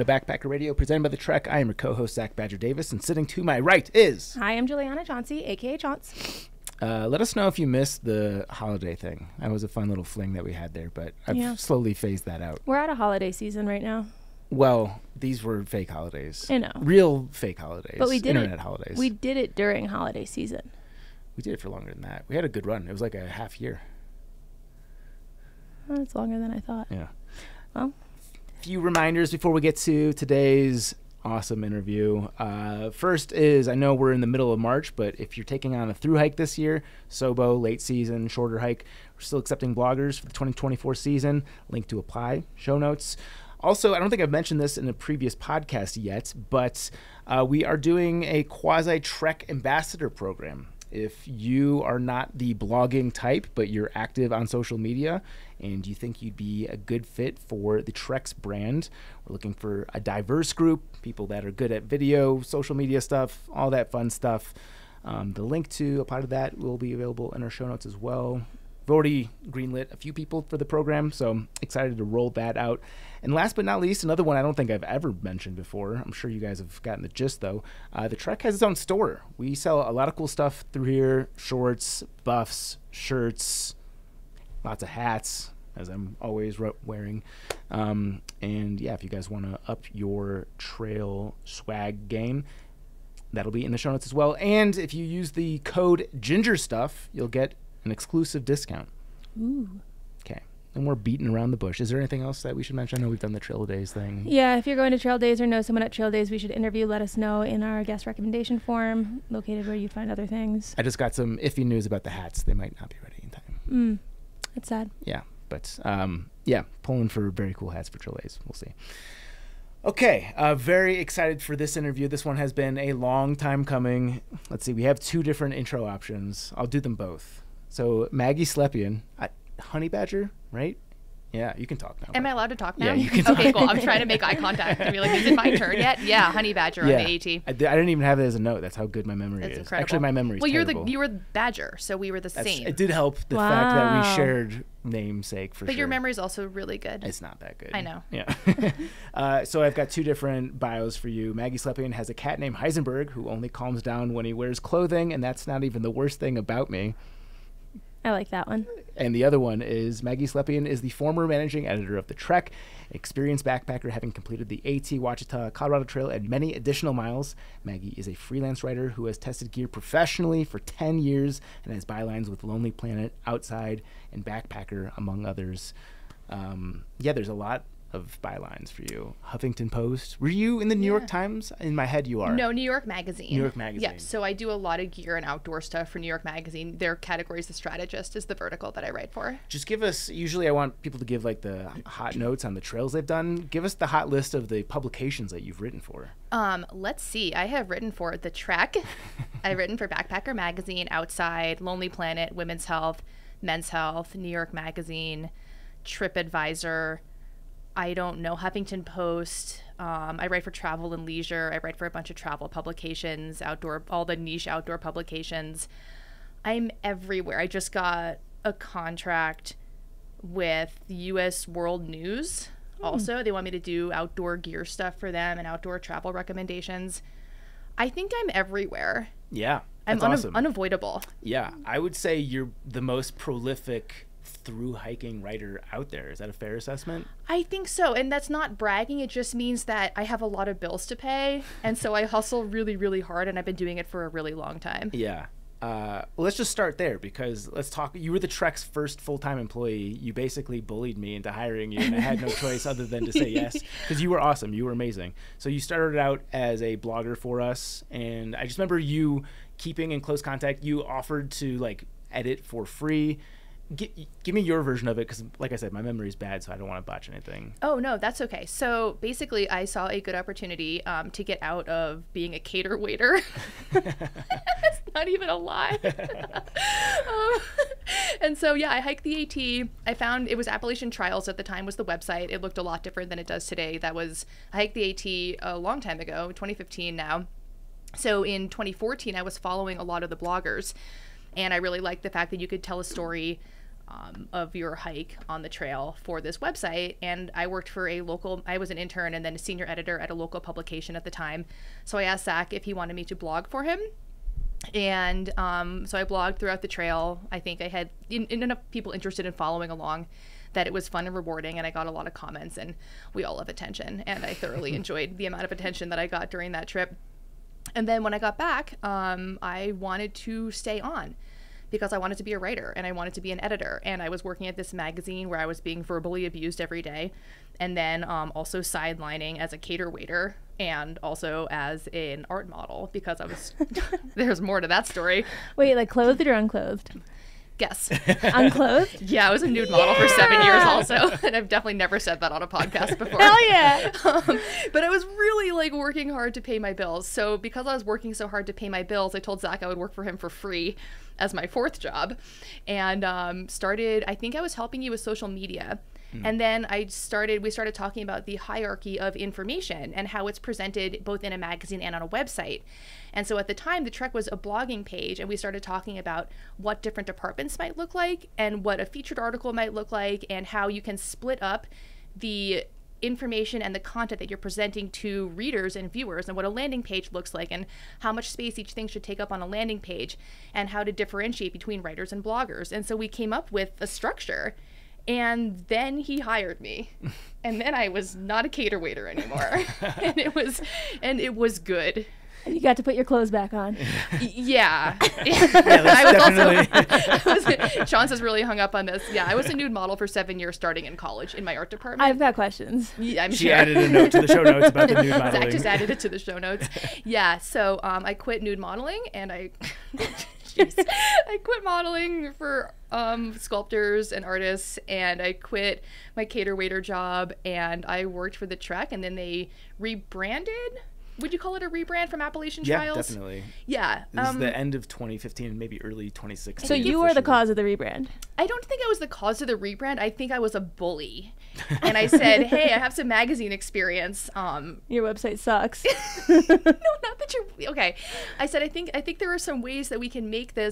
Backpacker Radio presented by The Trek. I am your co-host, Zach Badger Davis, and sitting to my right is... Hi, I'm Juliana Chaunce, a.k.a. Chaunce. Let us know if you missed the holiday thing. That was a fun little fling that we had there, but I've slowly phased that out. We're at a holiday season right now. Well, these were fake holidays. I know. Real fake holidays. But we did Internet holidays. We did it during holiday season. We did it for longer than that. We had a good run. It was like a half year. Well, it's longer than I thought. Yeah. Well, few reminders before we get to today's awesome interview. First is, I know we're in the middle of March, but if you're taking on a thru-hike this year, Sobo, late season, shorter hike, we're still accepting bloggers for the 2024 season. Link to apply, show notes. Also, I don't think I've mentioned this in a previous podcast yet, but we are doing a quasi-Trek ambassador program. If you are not the blogging type, but you're active on social media and you think you'd be a good fit for the Trek's brand, we're looking for a diverse group, people that are good at video, social media stuff, all that fun stuff. The link to apply to that will be available in our show notes as well. We've already greenlit a few people for the program, so I'm excited to roll that out. And last but not least, another one I don't think I've ever mentioned before. I'm sure you guys have gotten the gist, though. The Trek has its own store. We sell a lot of cool stuff through here: shorts, buffs, shirts, lots of hats, as I'm always wearing. And yeah, if you guys want to up your trail swag game, that'll be in the show notes as well. And if you use the code GINGERSTUFF, you'll get an exclusive discount. Ooh. Okay. And we're beating around the bush. Is there anything else that we should mention? I know we've done the Trail Days thing. Yeah, if you're going to Trail Days or know someone at Trail Days we should interview, let us know in our guest recommendation form, located where you'd find other things. I just got some iffy news about the hats. They might not be ready in time. It's sad. Yeah, but yeah, pulling for very cool hats for Trail Days. We'll see. Okay, very excited for this interview. This one has been a long time coming. Let's see, we have two different intro options. I'll do them both. So Maggie Slepian, honey badger, right? Yeah, you can talk now. Am I allowed to talk now? Yeah, you can talk. Okay, cool. I'm trying to make eye contact and be like, is it my turn yet? Yeah, honey badger on the AT. I didn't even have it as a note. That's how good my memory is. Incredible. Actually, my memory is terrible. You were the badger, so we were the same. It did help the fact that we shared namesake for sure. But your memory is also really good. It's not that good. I know. Yeah. So I've got two different bios for you. Maggie Slepian has a cat named Heisenberg who only calms down when he wears clothing, and that's not even the worst thing about me. I like that one. And the other one is Maggie Slepian is the former managing editor of The Trek, experienced backpacker having completed the AT Ouachita Colorado Trail and many additional miles. Maggie is a freelance writer who has tested gear professionally for 10 years and has bylines with Lonely Planet, Outside, and Backpacker, among others. Yeah, there's a lot of bylines for you. Huffington Post. Were you in the New York Times? In my head, you are. No, New York Magazine. New York Magazine. Yeah, so I do a lot of gear and outdoor stuff for New York Magazine. Their categories, The Strategist is the vertical that I write for. Just give us, usually I want people to give like the hot notes on the trails they've done. Give us the hot list of the publications that you've written for. Let's see. I have written for The Trek. I've written for Backpacker Magazine, Outside, Lonely Planet, Women's Health, Men's Health, New York Magazine, TripAdvisor, I don't know, Huffington Post. I write for Travel and Leisure. I write for a bunch of travel publications, all the niche outdoor publications. I'm everywhere. I just got a contract with U.S. World News. Also, they want me to do outdoor gear stuff for them and outdoor travel recommendations. I think I'm everywhere. Yeah, I'm awesome. Unavoidable. Yeah, I would say you're the most prolific thru-hiking writer out there. Is that a fair assessment? I think so, and that's not bragging. It just means that I have a lot of bills to pay, and so I hustle really, really hard, and I've been doing it for a really long time. Yeah. Well, let's just start there, because let's talk. You were the Trek's first full-time employee. You basically bullied me into hiring you, and I had no choice other than to say yes, because you were awesome. You were amazing. So you started out as a blogger for us, and I just remember you keeping in close contact. You offered to like edit for free. Give me your version of it, because like I said, my memory is bad, so I don't want to botch anything. Oh, no, that's okay. So basically, I saw a good opportunity to get out of being a cater waiter. It's not even a lie. And so, yeah, I hiked the AT. I found it was Appalachian Trials at the time was the website. It looked a lot different than it does today. I hiked the AT a long time ago, 2015 now. So in 2014, I was following a lot of the bloggers, and I really liked the fact that you could tell a story of your hike on the trail for this website. And I worked for I was an intern and then a senior editor at a local publication at the time. So I asked Zach if he wanted me to blog for him. And so I blogged throughout the trail. I think I had enough people interested in following along that it was fun and rewarding, and I got a lot of comments, and we all love attention, and I thoroughly enjoyed the amount of attention that I got during that trip. And then when I got back, I wanted to stay on because I wanted to be a writer and I wanted to be an editor, and I was working at this magazine where I was being verbally abused every day, and then also sidelining as a cater waiter and also as an art model because I was there's more to that story. Wait, like clothed or unclothed? Guess. Unclothed? Yeah, I was a nude model for 7 years also, and I've definitely never said that on a podcast before. Hell yeah. But I was really like working hard to pay my bills. So because I was working so hard to pay my bills, I told Zach I would work for him for free as my fourth job, and I think I was helping you with social media. And then we started talking about the hierarchy of information and how it's presented both in a magazine and on a website. And so at the time, the Trek was a blogging page, and we started talking about what different departments might look like and what a featured article might look like and how you can split up the information and the content that you're presenting to readers and viewers, and what a landing page looks like, and how much space each thing should take up on a landing page, and how to differentiate between writers and bloggers. And so we came up with a structure. And then he hired me, and then I was not a cater waiter anymore, and it was good. And you got to put your clothes back on. Yeah. Chaunce is really hung up on this. Yeah, I was a nude model for 7 years starting in college in my art department. I've got questions. Yeah, I'm She sure. added a note to the show notes about the nude modeling. Zach just added it to the show notes. Yeah, so I quit nude modeling, and I quit modeling for sculptors and artists, and I quit my cater waiter job, and I worked for the Trek, and then they rebranded. Would you call it a rebrand from Appalachian Trials? Yeah, definitely. Yeah. This is the end of 2015, maybe early 2016. So you were the cause of the rebrand? I don't think I was the cause of the rebrand. I think I was a bully. And I said, hey, I have some magazine experience. Your website sucks. No, not that you're... Okay. I said, I think there are some ways that we can make the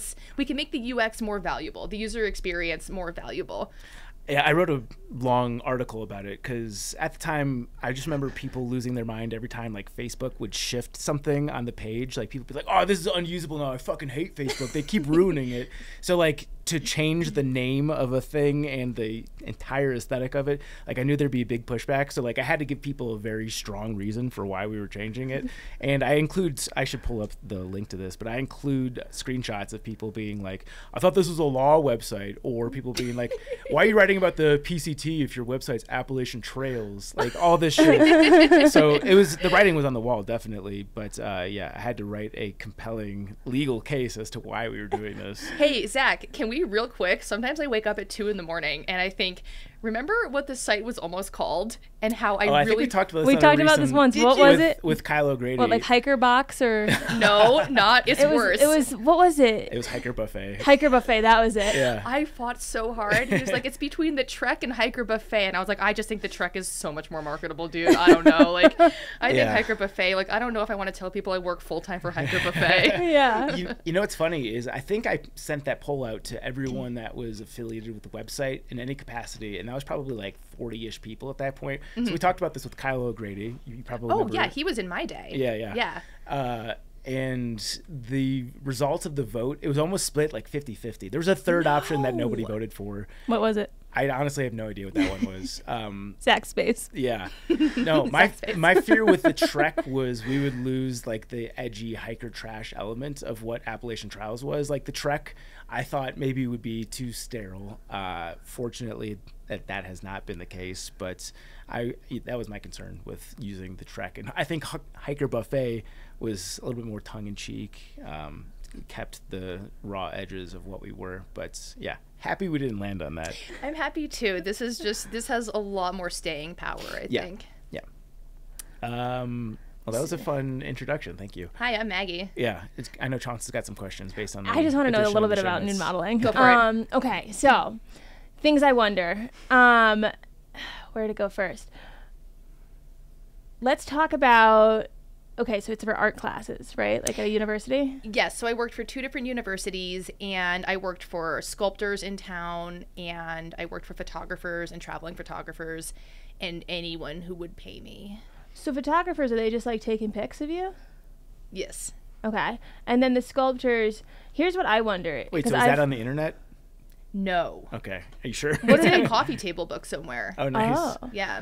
UX more valuable, the user experience more valuable. Yeah, I wrote a long article about it because at the time, I just remember people losing their mind every time like Facebook would shift something on the page. Like people would be like, oh, this is unusable now. I fucking hate Facebook. They keep ruining it. So like to change the name of a thing and the entire aesthetic of it, like I knew there'd be a big pushback. So like I had to give people a very strong reason for why we were changing it. And I should pull up the link to this, but I include screenshots of people being like, I thought this was a law website, or people being like, why are you writing about the PCT if your website's Appalachian Trails? Like all this shit. So the writing was on the wall, definitely. But yeah, I had to write a compelling legal case as to why we were doing this. Hey, Zach, can we real quick? Sometimes I wake up at 2 a.m. and I think, remember what the site was almost called and how I think we talked about this. We talked about this once. What was it? With Kyle O'Grady. What, like Hiker Box or? No, not. It's worse. It was, what was it? It was Hiker Buffet. Hiker Buffet, that was it. Yeah. I fought so hard. He was like, it's between the Trek and Hiker Buffet. And I was like, I just think the Trek is so much more marketable, dude. I don't know. Like, I think Hiker Buffet, like, I don't know if I want to tell people I work full-time for Hiker Buffet. Yeah. You know what's funny is I think I sent that poll out to everyone that was affiliated with the website in any capacity, and that was probably like 40-ish people at that point. So we talked about this with Kyle O'Grady. You probably remember. Yeah, he was in my day. Yeah. And the results of the vote, it was almost split like 50-50. There was a third option that nobody voted for. What was it? I honestly have no idea what that one was. Zach Space. Yeah. No, my fear with the Trek was we would lose like the edgy hiker trash element of what Appalachian Trials was. Like the Trek, I thought maybe would be too sterile. Fortunately, that has not been the case, but that was my concern with using the Trek. And I think Hiker Buffet was a little bit more tongue-in-cheek, kept the raw edges of what we were. But yeah, happy we didn't land on that. I'm happy too. This has a lot more staying power, I think. Yeah. Well, that was a fun introduction. Thank you. Hi, I'm Maggie. Yeah, I know Chaunce has got some questions based on. I just want to know a little bit about nude modeling. Go for it. Okay, so things I wonder. Where to go first? Let's talk about Okay, so it's for art classes, right? Like at a university? Yes, so I worked for 2 different universities, and I worked for sculptors in town, and I worked for photographers and traveling photographers, and anyone who would pay me. So photographers, are they just like taking pics of you? Yes. Okay. And then the sculptors, here's what I wonder. Wait, so is that on the internet? No. Okay. Are you sure? It's in a coffee table book somewhere. Oh, nice. Oh. Yeah.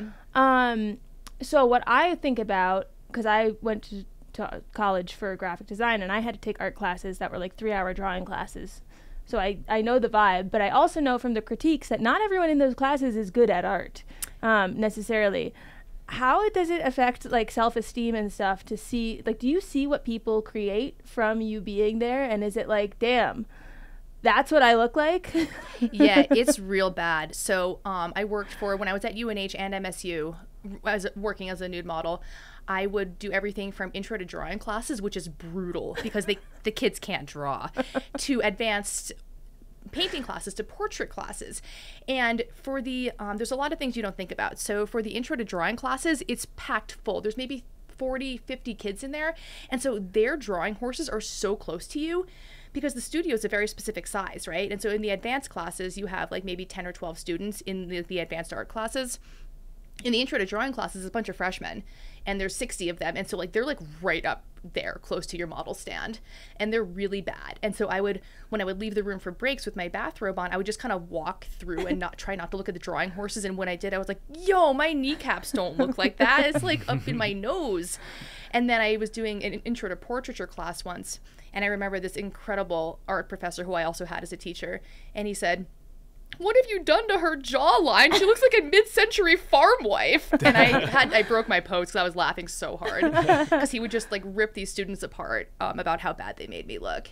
So what I think about, because I went to college for graphic design, and I had to take art classes that were like 3-hour drawing classes. So I know the vibe, but I also know from the critiques that not everyone in those classes is good at art, necessarily. How does it affect like self-esteem and stuff to see, like, do you see what people create from you being there? And is it like, damn, that's what I look like? Yeah, it's real bad. So I worked for, when I was at UNH and MSU, as working as a nude model, I would do everything from intro to drawing classes, which is brutal because the kids can't draw, to advanced painting classes, to portrait classes. And for the, there's a lot of things you don't think about. So for the intro to drawing classes, it's packed full. There's maybe 40, 50 kids in there. And so their drawing horses are so close to you because the studio is a very specific size, right? And so in the advanced classes, you have like maybe 10 or 12 students in the advanced art classes. In the intro to drawing classes, a bunch of freshmen, and there's 60 of them. And so like they're like right up there close to your model stand, and they're really bad. And so when I would leave the room for breaks with my bathrobe on, I would just kind of walk through and try not to look at the drawing horses. And when I did, I was like, yo, my kneecaps don't look like that. It's like up in my nose. And then I was doing an intro to portraiture class once, and I remember this incredible art professor who I also had as a teacher, and he said, "What have you done to her jawline? She looks like a mid-century farm wife." And I broke my pose because I was laughing so hard because he would just like rip these students apart about how bad they made me look.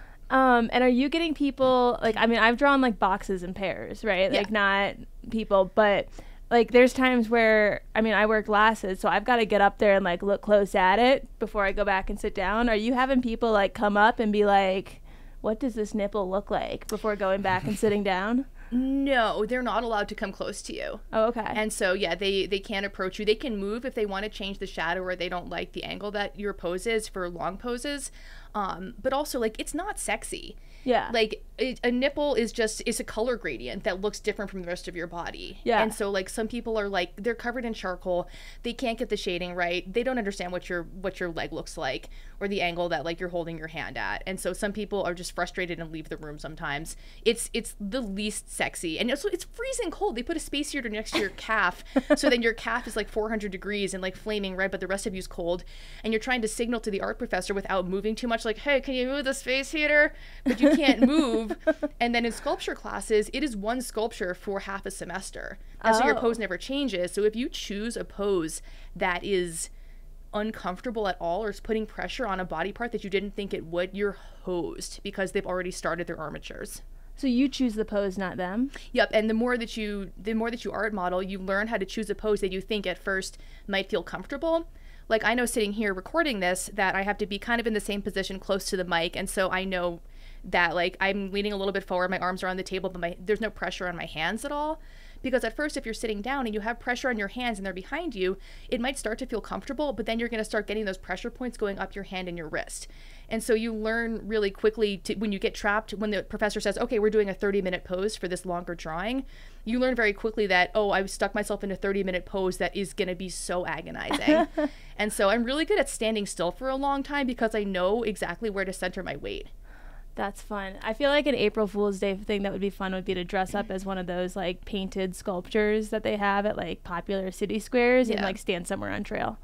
And are you getting people, like, I mean, I've drawn like boxes and pairs, right? Yeah. Like not people, but like there's times where, I mean, I wear glasses, so I've got to get up there and like look close at it before I go back and sit down. Are you having people like come up and be like, what does this nipple look like, before going back and sitting down? No, they're not allowed to come close to you. Oh, okay. And so, yeah, they can't approach you. They can move if they want to change the shadow or they don't like the angle that your pose is for long poses. But also, like, it's not sexy. Yeah. Like, a nipple is a color gradient that looks different from the rest of your body. Yeah. And so, like, some people are, like, they're covered in charcoal. They can't get the shading right. They don't understand what your leg looks like or the angle that, like, you're holding your hand at. And so some people are just frustrated and leave the room sometimes. It's the least sexy. And also, it's freezing cold. They put a space heater next to your calf, so then your calf is, like, 400 degrees and, like, flaming red, but the rest of you's cold. And you're trying to signal to the art professor without moving too much, like, hey, can you move the space heater? But you can't move. And then in sculpture classes, it is one sculpture for half a semester. And so your pose never changes. So if you choose a pose that is uncomfortable at all or is putting pressure on a body part that you didn't think it would, you're hosed because they've already started their armatures. So you choose the pose, not them? Yep, and the more that you art model, you learn how to choose a pose that you think at first might feel comfortable. Like, I know sitting here recording this that I have to be kind of in the same position close to the mic, and so I know that, like, I'm leaning a little bit forward, my arms are on the table, but there's no pressure on my hands at all. Because at first, if you're sitting down and you have pressure on your hands and they're behind you, it might start to feel comfortable, but then you're going to start getting those pressure points going up your hand and your wrist. And so you learn really quickly when you get trapped, when the professor says, okay, we're doing a 30-minute pose for this longer drawing, you learn very quickly that, oh, I've stuck myself in a 30-minute pose that is going to be so agonizing. And so I'm really good at standing still for a long time because I know exactly where to center my weight. That's fun. I feel like an April Fool's Day thing that would be fun would be to dress up as one of those like painted sculptures that they have at like popular city squares and like stand somewhere on trail.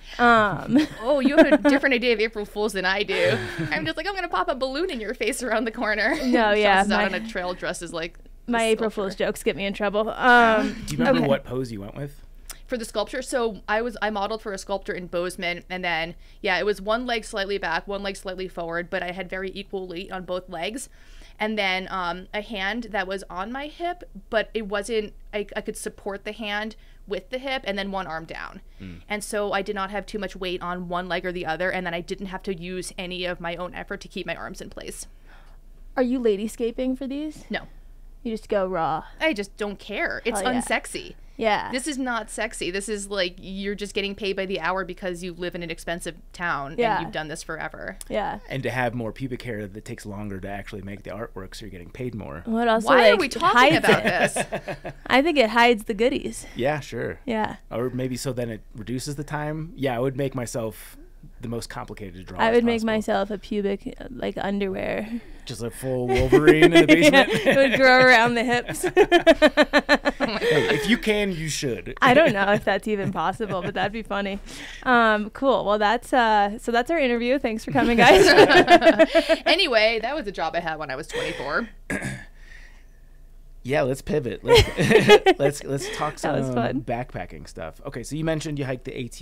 Oh, you have a different idea of April Fool's than I do. I'm just like, I'm gonna pop a balloon in your face around the corner. No, yeah, out on a trail dressed as like my April Fool's jokes get me in trouble. Do you remember what pose you went with? For the sculpture, so I modeled for a sculptor in Bozeman, and then it was one leg slightly back, one leg slightly forward, but I had very equal weight on both legs, and then a hand that was on my hip, but it wasn't. I could support the hand with the hip, and then one arm down, and so I did not have too much weight on one leg or the other, and then I didn't have to use any of my own effort to keep my arms in place. Are you ladyscaping for these? No. You just go raw. I just don't care. It's Hell yeah. unsexy. Yeah. This is not sexy. This is like you're just getting paid by the hour because you live in an expensive town Yeah. and you've done this forever. Yeah. And to have more pubic hair that takes longer to actually make the artwork, so you're getting paid more. What else? Why are we talking about this? I think it hides the goodies. Yeah, sure. Yeah. Or maybe so then it reduces the time. Yeah, I would make myself the most complicated to draw. I as would make possible. myself a pubic like underwear. Just a full Wolverine in the basement. Yeah, it would grow around the hips. Hey, if you can, you should. I don't know if that's even possible, but that'd be funny. Cool. Well, that's so that's our interview. Thanks for coming, guys. Anyway, that was a job I had when I was 24. Yeah, let's pivot. Let's talk some was fun. backpacking stuff. Okay, so you mentioned you hiked the AT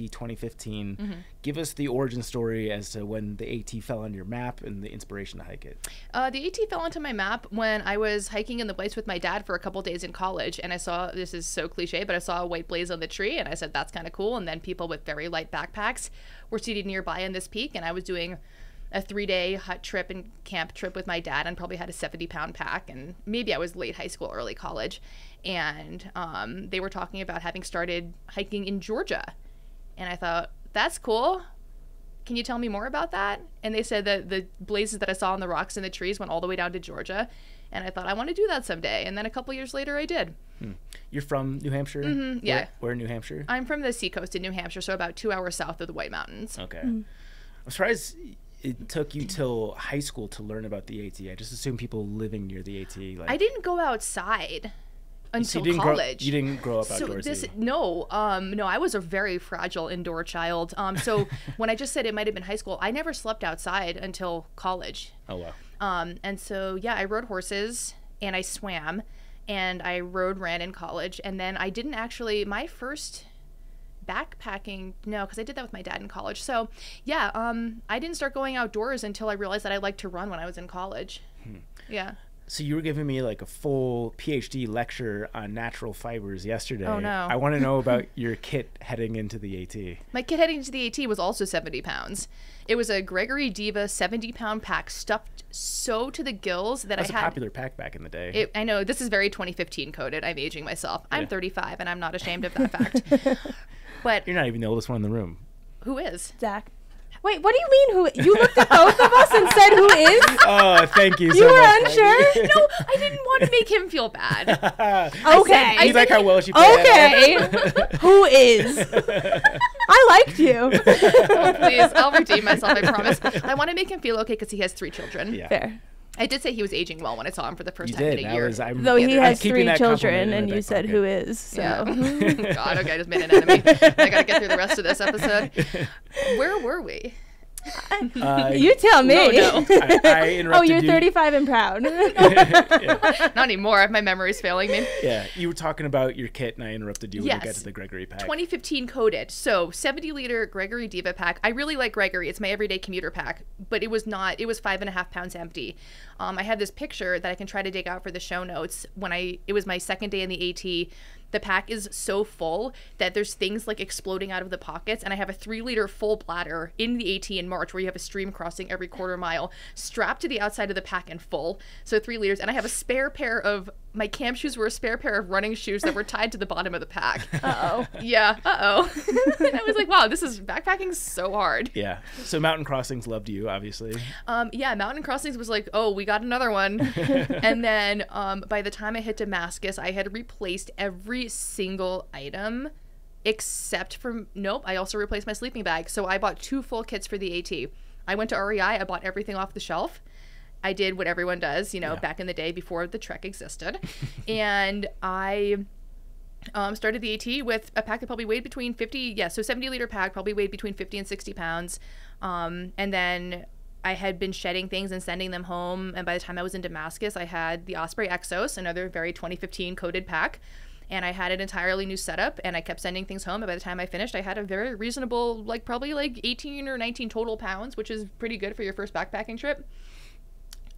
2015. Give us the origin story as to when the AT fell on your map and the inspiration to hike it. The AT fell onto my map when I was hiking in the woods with my dad for a couple days in college, and I saw, this is so cliche, but I saw a white blaze on the tree, and I said, that's kind of cool. And then people with very light backpacks were seated nearby on this peak, and I was doing a 3-day hut trip and camp trip with my dad and probably had a 70-pound pack, and maybe I was late high school, early college, and they were talking about having started hiking in Georgia, and I thought, that's cool. Can you tell me more about that? And they said that the blazes that I saw on the rocks and the trees went all the way down to Georgia, and I thought, I want to do that someday. And then a couple years later, I did. You're from New Hampshire? Yeah. Where in New Hampshire? I'm from the seacoast in New Hampshire, so about 2 hours south of the White Mountains. Okay. I'm surprised it took you till high school to learn about the AT. I just assume people living near the AT. Like, I didn't go outside until you didn't college. you didn't grow up So outdoorsy. no, I was a very fragile indoor child. So when I just said it might have been high school, I never slept outside until college. Oh, wow. And so, yeah, I rode horses and I swam and I ran in college. And then I didn't actually, my first backpacking, no, because I did that with my dad in college. So, yeah, I didn't start going outdoors until I realized that I liked to run when I was in college. Yeah. So you were giving me like a full PhD lecture on natural fibers yesterday. Oh, no. I want to know about your kit heading into the AT. My kit heading to the AT was also 70 pounds. It was a Gregory Diva 70-pound pack stuffed so to the gills that That's I had. a popular pack back in the day. I know, this is very 2015 coded. I'm aging myself. I'm Yeah. 35 and I'm not ashamed of that fact. But You're not even the oldest one in the room. who is? Zach. Wait, what do you mean? Who? You looked at both of us and said, "Who is?" Oh, thank you so You were much. unsure. No, I didn't want to make him feel bad. Okay. You like how well she played that Okay. Who is? I liked you. Oh, please, I'll redeem myself, I promise. I want to make him feel okay because he has 3 children. Yeah. Fair. I did say he was aging well when I saw him for the first You time did. in a year. Though he I'm has keeping 3 that children, compliment in and my you back said, pocket. "Who is?" So. Yeah. God, okay, I just made an enemy. I gotta get through the rest of this episode. Where were we? You tell me. Oh, no. I interrupted Oh, you're you. 35 and proud. Not anymore. My memory's failing me. Yeah, you were talking about your kit, and I interrupted you when you got Yes. to the Gregory pack. 2015 coded. So 70-liter Gregory Diva pack. I really like Gregory. It's my everyday commuter pack, but it was 5.5 pounds empty. I have this picture that I can try to dig out for the show notes. It was my second day in the AT. The pack is so full that there's things like exploding out of the pockets, and I have a 3-liter full bladder in the AT in March where you have a stream crossing every quarter mile strapped to the outside of the pack and full. So 3 liters, and I have a spare pair of, my camp shoes were a spare pair of running shoes that were tied to the bottom of the pack. Uh-oh. Yeah, And I was like, wow, backpacking so hard. Yeah. So Mountain Crossings loved you, obviously. Yeah, Mountain Crossings was like, oh, we got another one. And then by the time I hit Damascus, I had replaced every single item except for, I also replaced my sleeping bag. So I bought 2 full kits for the AT. I went to REI, I bought everything off the shelf. I did what everyone does, back in the day before the Trek existed. And I started the AT with a pack that probably weighed between 70-liter pack, probably weighed between 50 and 60 pounds. And then I had been shedding things and sending them home. And by the time I was in Damascus, I had the Osprey Exos, another very 2015 coded pack. And I had an entirely new setup, and I kept sending things home. And by the time I finished, I had a very reasonable, probably 18 or 19 total pounds, which is pretty good for your first backpacking trip.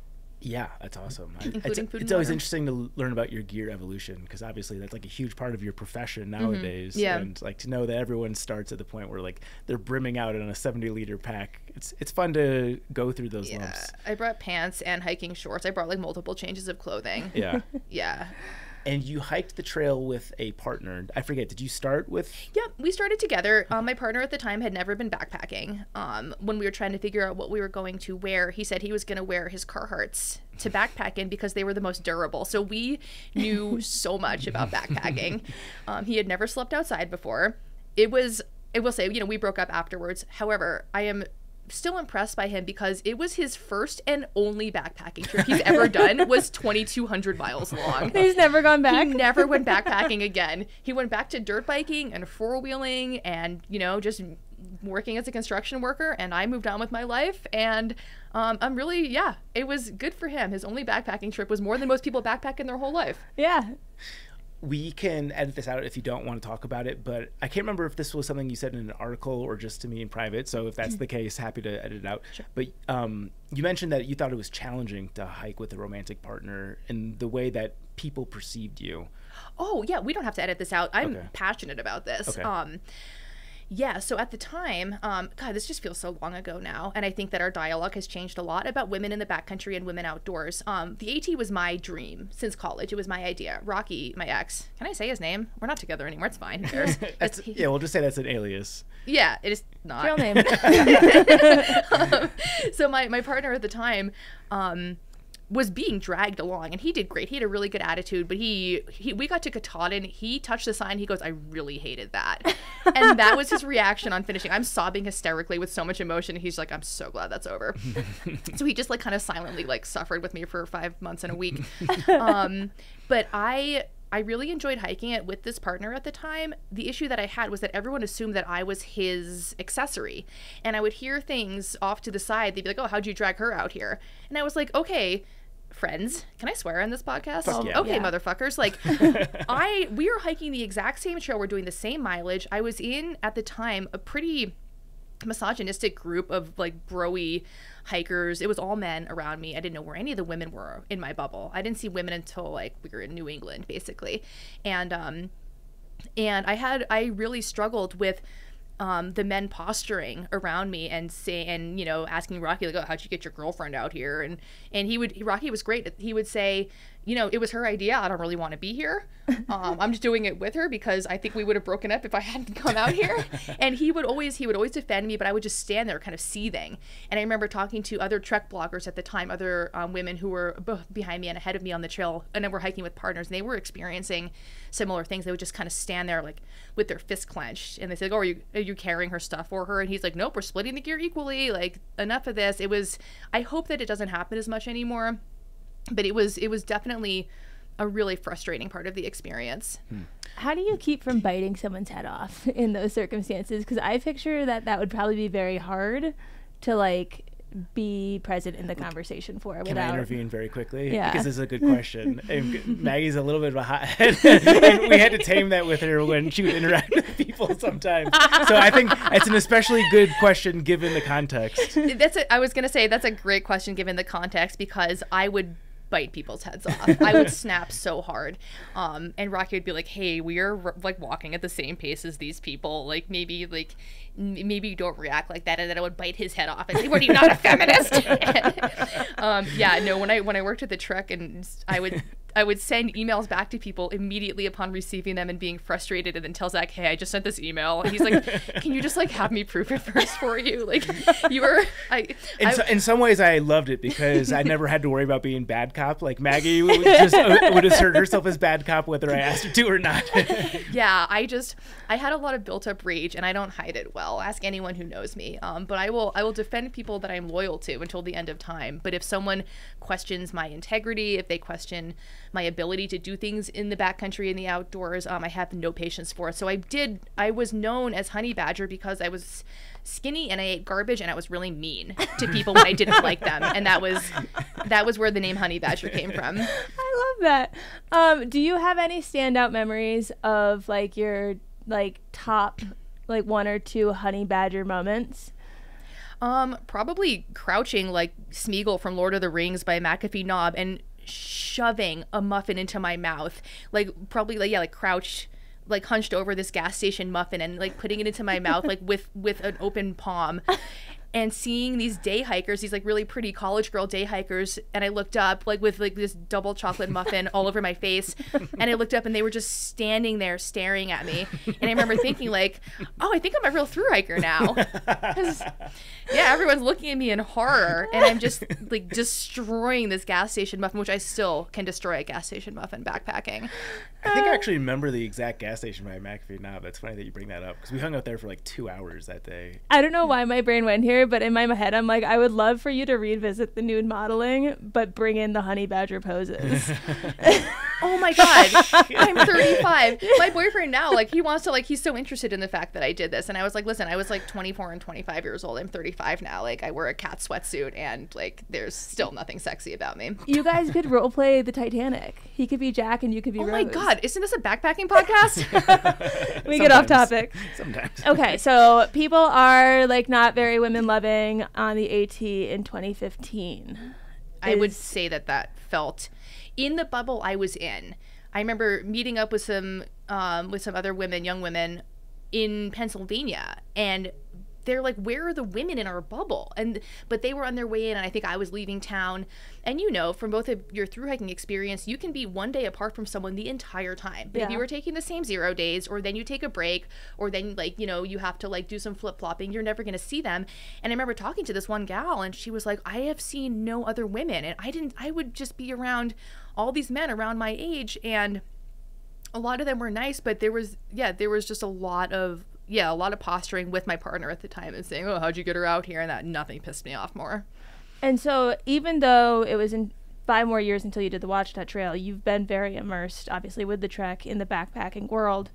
Yeah, that's awesome. Including food and it's always water. interesting to learn about your gear evolution, because obviously that's like a huge part of your profession nowadays. Yeah. And like to know that everyone starts at the point where like they're brimming out in a 70-liter pack. It's fun to go through those lumps. I brought pants and hiking shorts. I brought like multiple changes of clothing. Yeah. Yeah. And you hiked the trail with a partner. I forget, did you start with? Yep, we started together. My partner at the time had never been backpacking. When we were trying to figure out what we were going to wear, he said he was going to wear his Carhartts to backpack in because they were the most durable. So we knew so much about backpacking. He had never slept outside before. I will say, we broke up afterwards. However, I am still impressed by him because it was his first and only backpacking trip he's ever done. Was 2,200 miles long. He's never gone back? He never went backpacking again. He went back to dirt biking and four-wheeling and, just working as a construction worker, and I moved on with my life. And I'm really, it was good for him. His only backpacking trip was more than most people backpack in their whole life. Yeah. We can edit this out if you don't want to talk about it, but I can't remember if this was something you said in an article or just to me in private. So if that's the case, happy to edit it out. Sure. But you mentioned that you thought it was challenging to hike with a romantic partner in the way that people perceived you. Oh, yeah, we don't have to edit this out. I'm Okay. passionate about this. Okay. Yeah, so at the time, God, this just feels so long ago now, and I think that our dialogue has changed a lot about women in the backcountry and women outdoors. The AT was my dream since college. It was my idea. Rocky, my ex, can I say his name? We're not together anymore. It's fine. Who cares? Yeah, we'll just say that's an alias. Yeah, it is not. Real name. So my partner at the time was being dragged along, and he did great. He had a really good attitude, but we got to Katahdin. He touched the sign. He goes, I really hated that. And that was his reaction on finishing. I'm sobbing hysterically with so much emotion. He's like, I'm so glad that's over. So he just kind of silently suffered with me for 5 months and a week. But I really enjoyed hiking it with this partner at the time. The issue that I had was that everyone assumed that I was his accessory. And I would hear things off to the side. They'd be like, oh, how'd you drag her out here? And I was like, okay, friends, can I swear on this podcast? Fuck yeah. Okay, Yeah. motherfuckers. We are hiking the exact same trail. We're doing the same mileage. I was in, at the time, a pretty misogynistic group of broy hikers. It was all men around me. I didn't know where any of the women were in my bubble. I didn't see women until we were in New England, basically. And I really struggled with the men posturing around me and asking Rocky, oh, how'd you get your girlfriend out here? And Rocky was great. He would say, it was her idea. I don't really want to be here. I'm just doing it with her because I think we would have broken up if I hadn't come out here. And he would always defend me, but I would just stand there kind of seething. And I remember talking to other trek bloggers at the time, other women who were both behind me and ahead of me on the trail, and then we're hiking with partners, and they were experiencing similar things. They would just kind of stand there with their fists clenched, and they said, oh, are you carrying her stuff for her? And he's like, nope, we're splitting the gear equally. Enough of this. I hope that it doesn't happen as much anymore. But it was definitely a really frustrating part of the experience. How do you keep from biting someone's head off in those circumstances? Because I picture that would probably be very hard to be present in the conversation for. Can I intervene very quickly? Yeah. Because this is a good question. And Maggie's a little bit of a hothead. And we had to tame that with her when she would interact with people sometimes. So I think it's an especially good question given the context. I was going to say that's a great question given the context, because I would bite people's heads off. I would snap so hard. And Rocky would be like, hey, we are walking at the same pace as these people. Maybe you don't react like that. And then I would bite his head off and say, what, are you not a feminist? When I worked at the Trek, and I would send emails back to people immediately upon receiving them and being frustrated, and then tell Zach, hey, I just sent this email. And he's like, can you just have me proof it first for you? You were, in some ways I loved it because I never had to worry about being bad cop. Maggie would assert herself as bad cop whether I asked her to or not. Yeah, I had a lot of built up rage, and I don't hide it well. Ask anyone who knows me. But I will defend people that I'm loyal to until the end of time. But if someone questions my integrity, if they question my ability to do things in the backcountry and the outdoors, I have no patience for it. So I was known as Honey Badger because I was skinny and I ate garbage, and I was really mean to people when I didn't like them. And that was where the name Honey Badger came from. I love that. Do you have any standout memories of your top 1 or 2 Honey Badger moments? Probably crouching like Smeagol from Lord of the Rings by McAfee Knob and shoving a muffin into my mouth. Like probably like, yeah, like crouched, like hunched over this gas station muffin and like putting it into my mouth like with an open palm. And seeing these day hikers, these like really pretty college girl day hikers, and I looked up like with like this double chocolate muffin all over my face, and I looked up and they were just standing there staring at me. And I remember thinking like, oh, I think I'm a real thru hiker now. 'Cause, yeah, everyone's looking at me in horror, and I'm just like destroying this gas station muffin, which I still can destroy a gas station muffin backpacking. I think I actually remember the exact gas station by McAfee Knob. That's funny that you bring that up because we hung out there for like 2 hours that day. I don't know why my brain went here, but in my head, I'm like, I would love for you to revisit the nude modeling, but bring in the honey badger poses. Oh my God, I'm 35. My boyfriend now, like, he wants to, like, he's so interested in the fact that I did this. And I was like, listen, I was like 24 and 25 years old. I'm 35 now. Like, I wear a cat sweatsuit and, like, there's still nothing sexy about me. You guys could role play the Titanic. He could be Jack and you could be Rose. Oh my God, isn't this a backpacking podcast? We get off topic. Sometimes. Okay, so people are, like, not very women loving on the AT in 2015. I would say that felt in the bubble I was in. I remember meeting up with some other women, young women in Pennsylvania, and they're like, where are the women in our bubble? But they were on their way in, and I think I was leaving town. And you know, from both of your thru hiking experience, you can be one day apart from someone the entire time. But if you were taking the same 0 days, or then you take a break, or then like, you know, you have to like do some flip-flopping, you're never gonna see them. And I remember talking to this one gal, and she was like, I have seen no other women, and I would just be around all these men around my age, and a lot of them were nice, but there was just a lot of posturing with my partner at the time and saying, oh, how'd you get her out here? And that nothing pissed me off more. And so even though it was in 5 more years until you did the Ouachita Trail, you've been very immersed, obviously, with the trek in the backpacking world.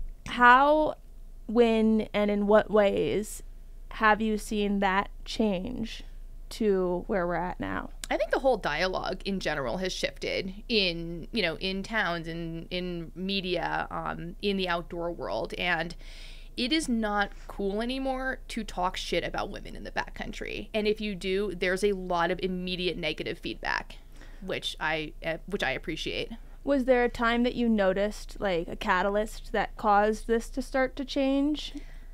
How, when, and in what ways have you seen that change to where we're at now? I think the whole dialogue in general has shifted in towns, in media, in the outdoor world. And it is not cool anymore to talk shit about women in the backcountry. And if you do, there's a lot of immediate negative feedback, which I appreciate. Was there a time that you noticed, like, a catalyst that caused this to start to change?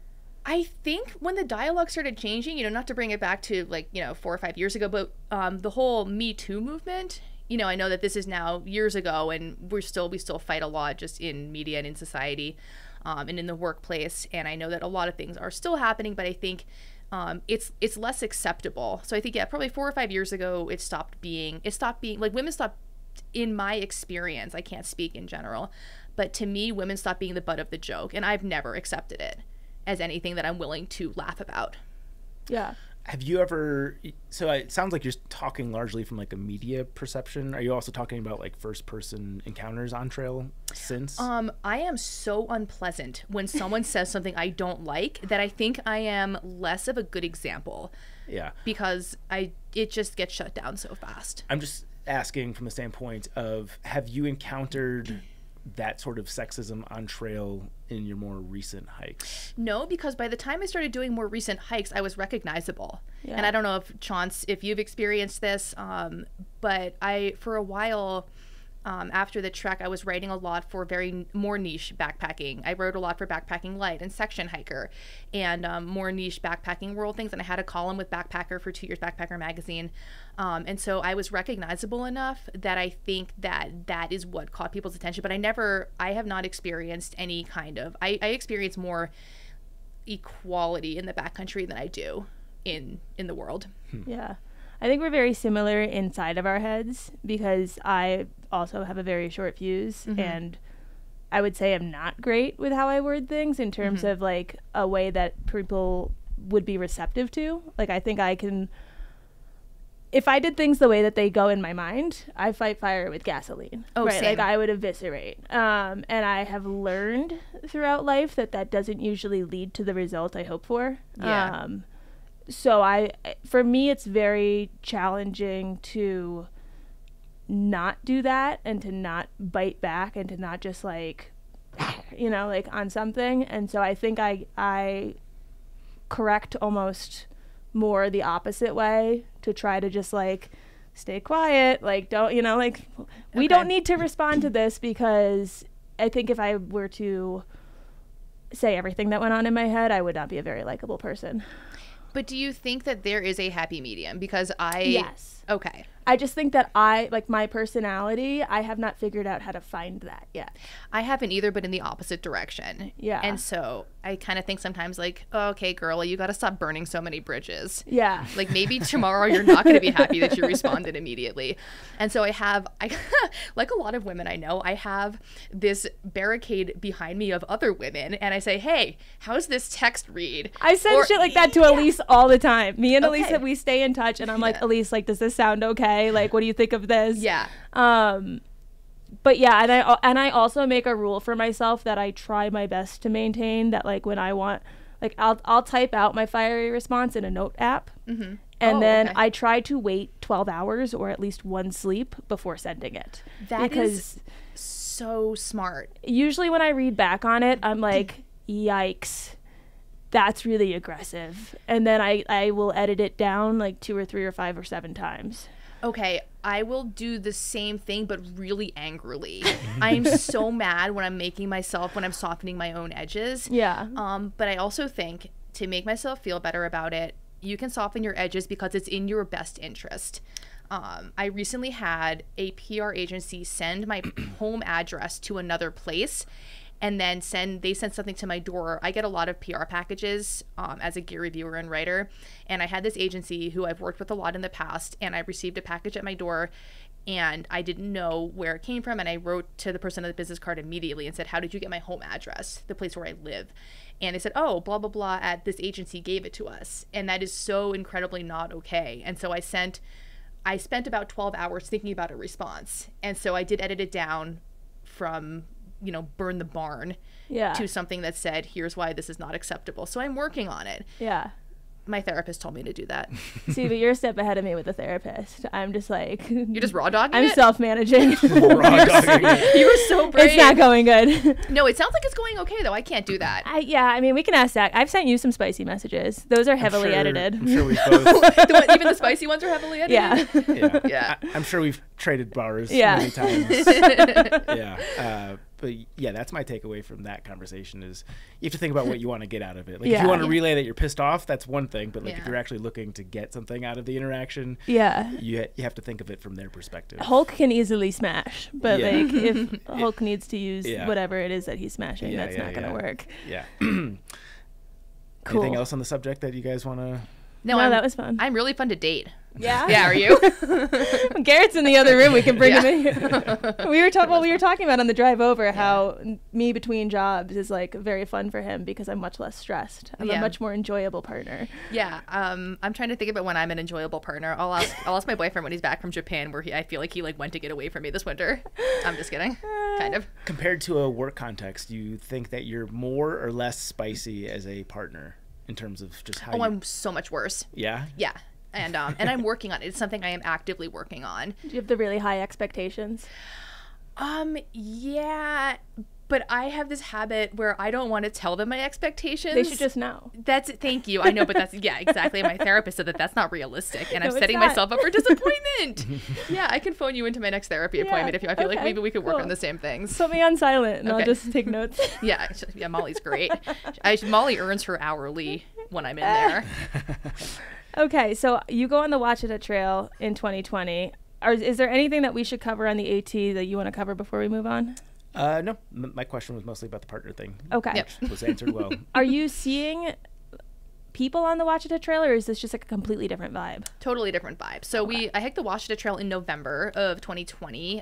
I think when the dialogue started changing, not to bring it back to 4 or 5 years ago, but the whole Me Too movement, I know that this is now years ago, and we still fight a lot just in media and in society. And in the workplace, and I know that a lot of things are still happening, but I think it's less acceptable. So I think probably 4 or 5 years ago it stopped being like, women stopped, in my experience, I can't speak in general, but to me, women stopped being the butt of the joke, and I've never accepted it as anything that I'm willing to laugh about. Yeah. Have you ever, so it sounds like you're talking largely from like a media perception. Are you also talking about like first person encounters on trail since? I am so unpleasant when someone says something I don't like that I think I am less of a good example. Yeah. Because it just gets shut down so fast. I'm just asking from the standpoint of, have you encountered that sort of sexism on trail in your more recent hikes? No, because by the time I started doing more recent hikes, I was recognizable. Yeah. And I don't know if, Chaunce, if you've experienced this, but for a while after the trek, I was writing a lot for more niche backpacking. I wrote a lot for Backpacking Light and Section Hiker and more niche backpacking world things. And I had a column with Backpacker for 2 years, Backpacker Magazine. And so I was recognizable enough that I think that is what caught people's attention. But I have not experienced any kind of, I experience more equality in the backcountry than I do in the world. Yeah. I think we're very similar inside of our heads, because I also have a very short fuse, and I would say I'm not great with how I word things in terms of like a way that people would be receptive to. Like, I think I can, if I did things the way that they go in my mind, I fight fire with gasoline. Oh, right? same. Like, I would eviscerate. And I have learned throughout life that doesn't usually lead to the result I hope for. Yeah. So for me, it's very challenging to not do that, and to not bite back, and to not just like, like on something. And so I think I correct almost more the opposite way, to try to just like stay quiet, like don't, you know, like we don't need to respond to this, because I think if I were to say everything that went on in my head, I would not be a very likable person. But do you think that there is a happy medium? Because Yes. Okay. I just think that my personality, I have not figured out how to find that yet. I haven't either, but in the opposite direction. Yeah. And so I kind of think sometimes like, oh, okay, girl, you got to stop burning so many bridges. Yeah. Like maybe tomorrow you're not going to be happy that you responded immediately. And so I like a lot of women I know, I have this barricade behind me of other women, and I say, hey, how's this text read? I send shit like that to Elise all the time. Me and Elise, Okay. we stay in touch, and I'm like, Elise, like, does this sound okay? Like, what do you think of this? Yeah. But yeah, and I also make a rule for myself that I try my best to maintain, that like when I want, like I'll type out my fiery response in a note app, Mm-hmm. and then okay. I try to wait 12 hours or at least one sleep before sending it. That because is so smart. usually when I read back on it, I'm like, yikes, that's really aggressive. And then I will edit it down like 2 or 3 or 5 or 7 times. Okay, I will do the same thing, but really angrily. I'm so mad when I'm softening my own edges. Yeah. But I also think to make myself feel better about it, you can soften your edges because it's in your best interest. I recently had a PR agency send my home address to another place, and then they send something to my door. I get a lot of PR packages as a gear reviewer and writer, and I had this agency who I've worked with a lot in the past, and I received a package at my door, and I didn't know where it came from, and I wrote to the person on the business card immediately and said, how did you get my home address, the place where I live? And they said, oh, blah, blah, blah, at this agency gave it to us, and that is so incredibly not okay. And so I spent about 12 hours thinking about a response, and so I did edit it down from burn the barn to something that said, here's why this is not acceptable. So I'm working on it. Yeah. My therapist told me to do that. See, but you're a step ahead of me with the therapist. I'm just like... You're just raw dogging I'm it? self-managing. Raw dogging it. You were so brave. It's not going good. No, it sounds like it's going okay, though. I can't do that. I mean, we can ask Zach. I've sent you some spicy messages. Those are heavily edited. I'm sure we've both. Even the spicy ones are heavily edited? Yeah. Yeah. I'm sure we've traded bars Yeah. many times. Yeah. But yeah, that's my takeaway from that conversation is you have to think about what you want to get out of it. Like if you want to relay that you're pissed off, that's one thing. But like if you're actually looking to get something out of the interaction, you have to think of it from from their perspective. Hulk can easily smash, but like if Hulk needs to use whatever it is that he's smashing, that's not going to work. Yeah. Cool. Anything else on the subject that you guys want to? No, that was fun. I'm really fun to date. Yeah. Yeah, are you? Garrett's in the other room. We can bring him in. We were talking about on the drive over how me between jobs is like very fun for him because I'm much less stressed. I'm a much more enjoyable partner. Yeah. I'm trying to think about when I'm an enjoyable partner. I'll ask my boyfriend when he's back from Japan, where I feel like he went to get away from me this winter. I'm just kidding. Kind of. Compared to a work context, do you think that you're more or less spicy as a partner in terms of just how? I'm so much worse. Yeah. Yeah. And I'm working on it. It's something I am actively working on. Do you have the really high expectations? Yeah, but I have this habit where I don't want to tell them my expectations. They should just know. Thank you. I know, but exactly. My therapist said that's not realistic, and I'm setting not. myself up for disappointment. Yeah, I can phone you into my next therapy appointment if I feel like maybe we could work on the same things. Put me on silent, and I'll just take notes. Yeah, Molly's great. Molly earns her hourly when I'm in there. Okay, so you go on the Ouachita Trail in 2020. Is there anything that we should cover on the AT that you want to cover before we move on? No, my question was mostly about the partner thing. Okay. Which was answered well. Are you seeing people on the Ouachita Trail, or is this just like a completely different vibe? Totally different vibe. So I hiked the Ouachita Trail in November of 2020.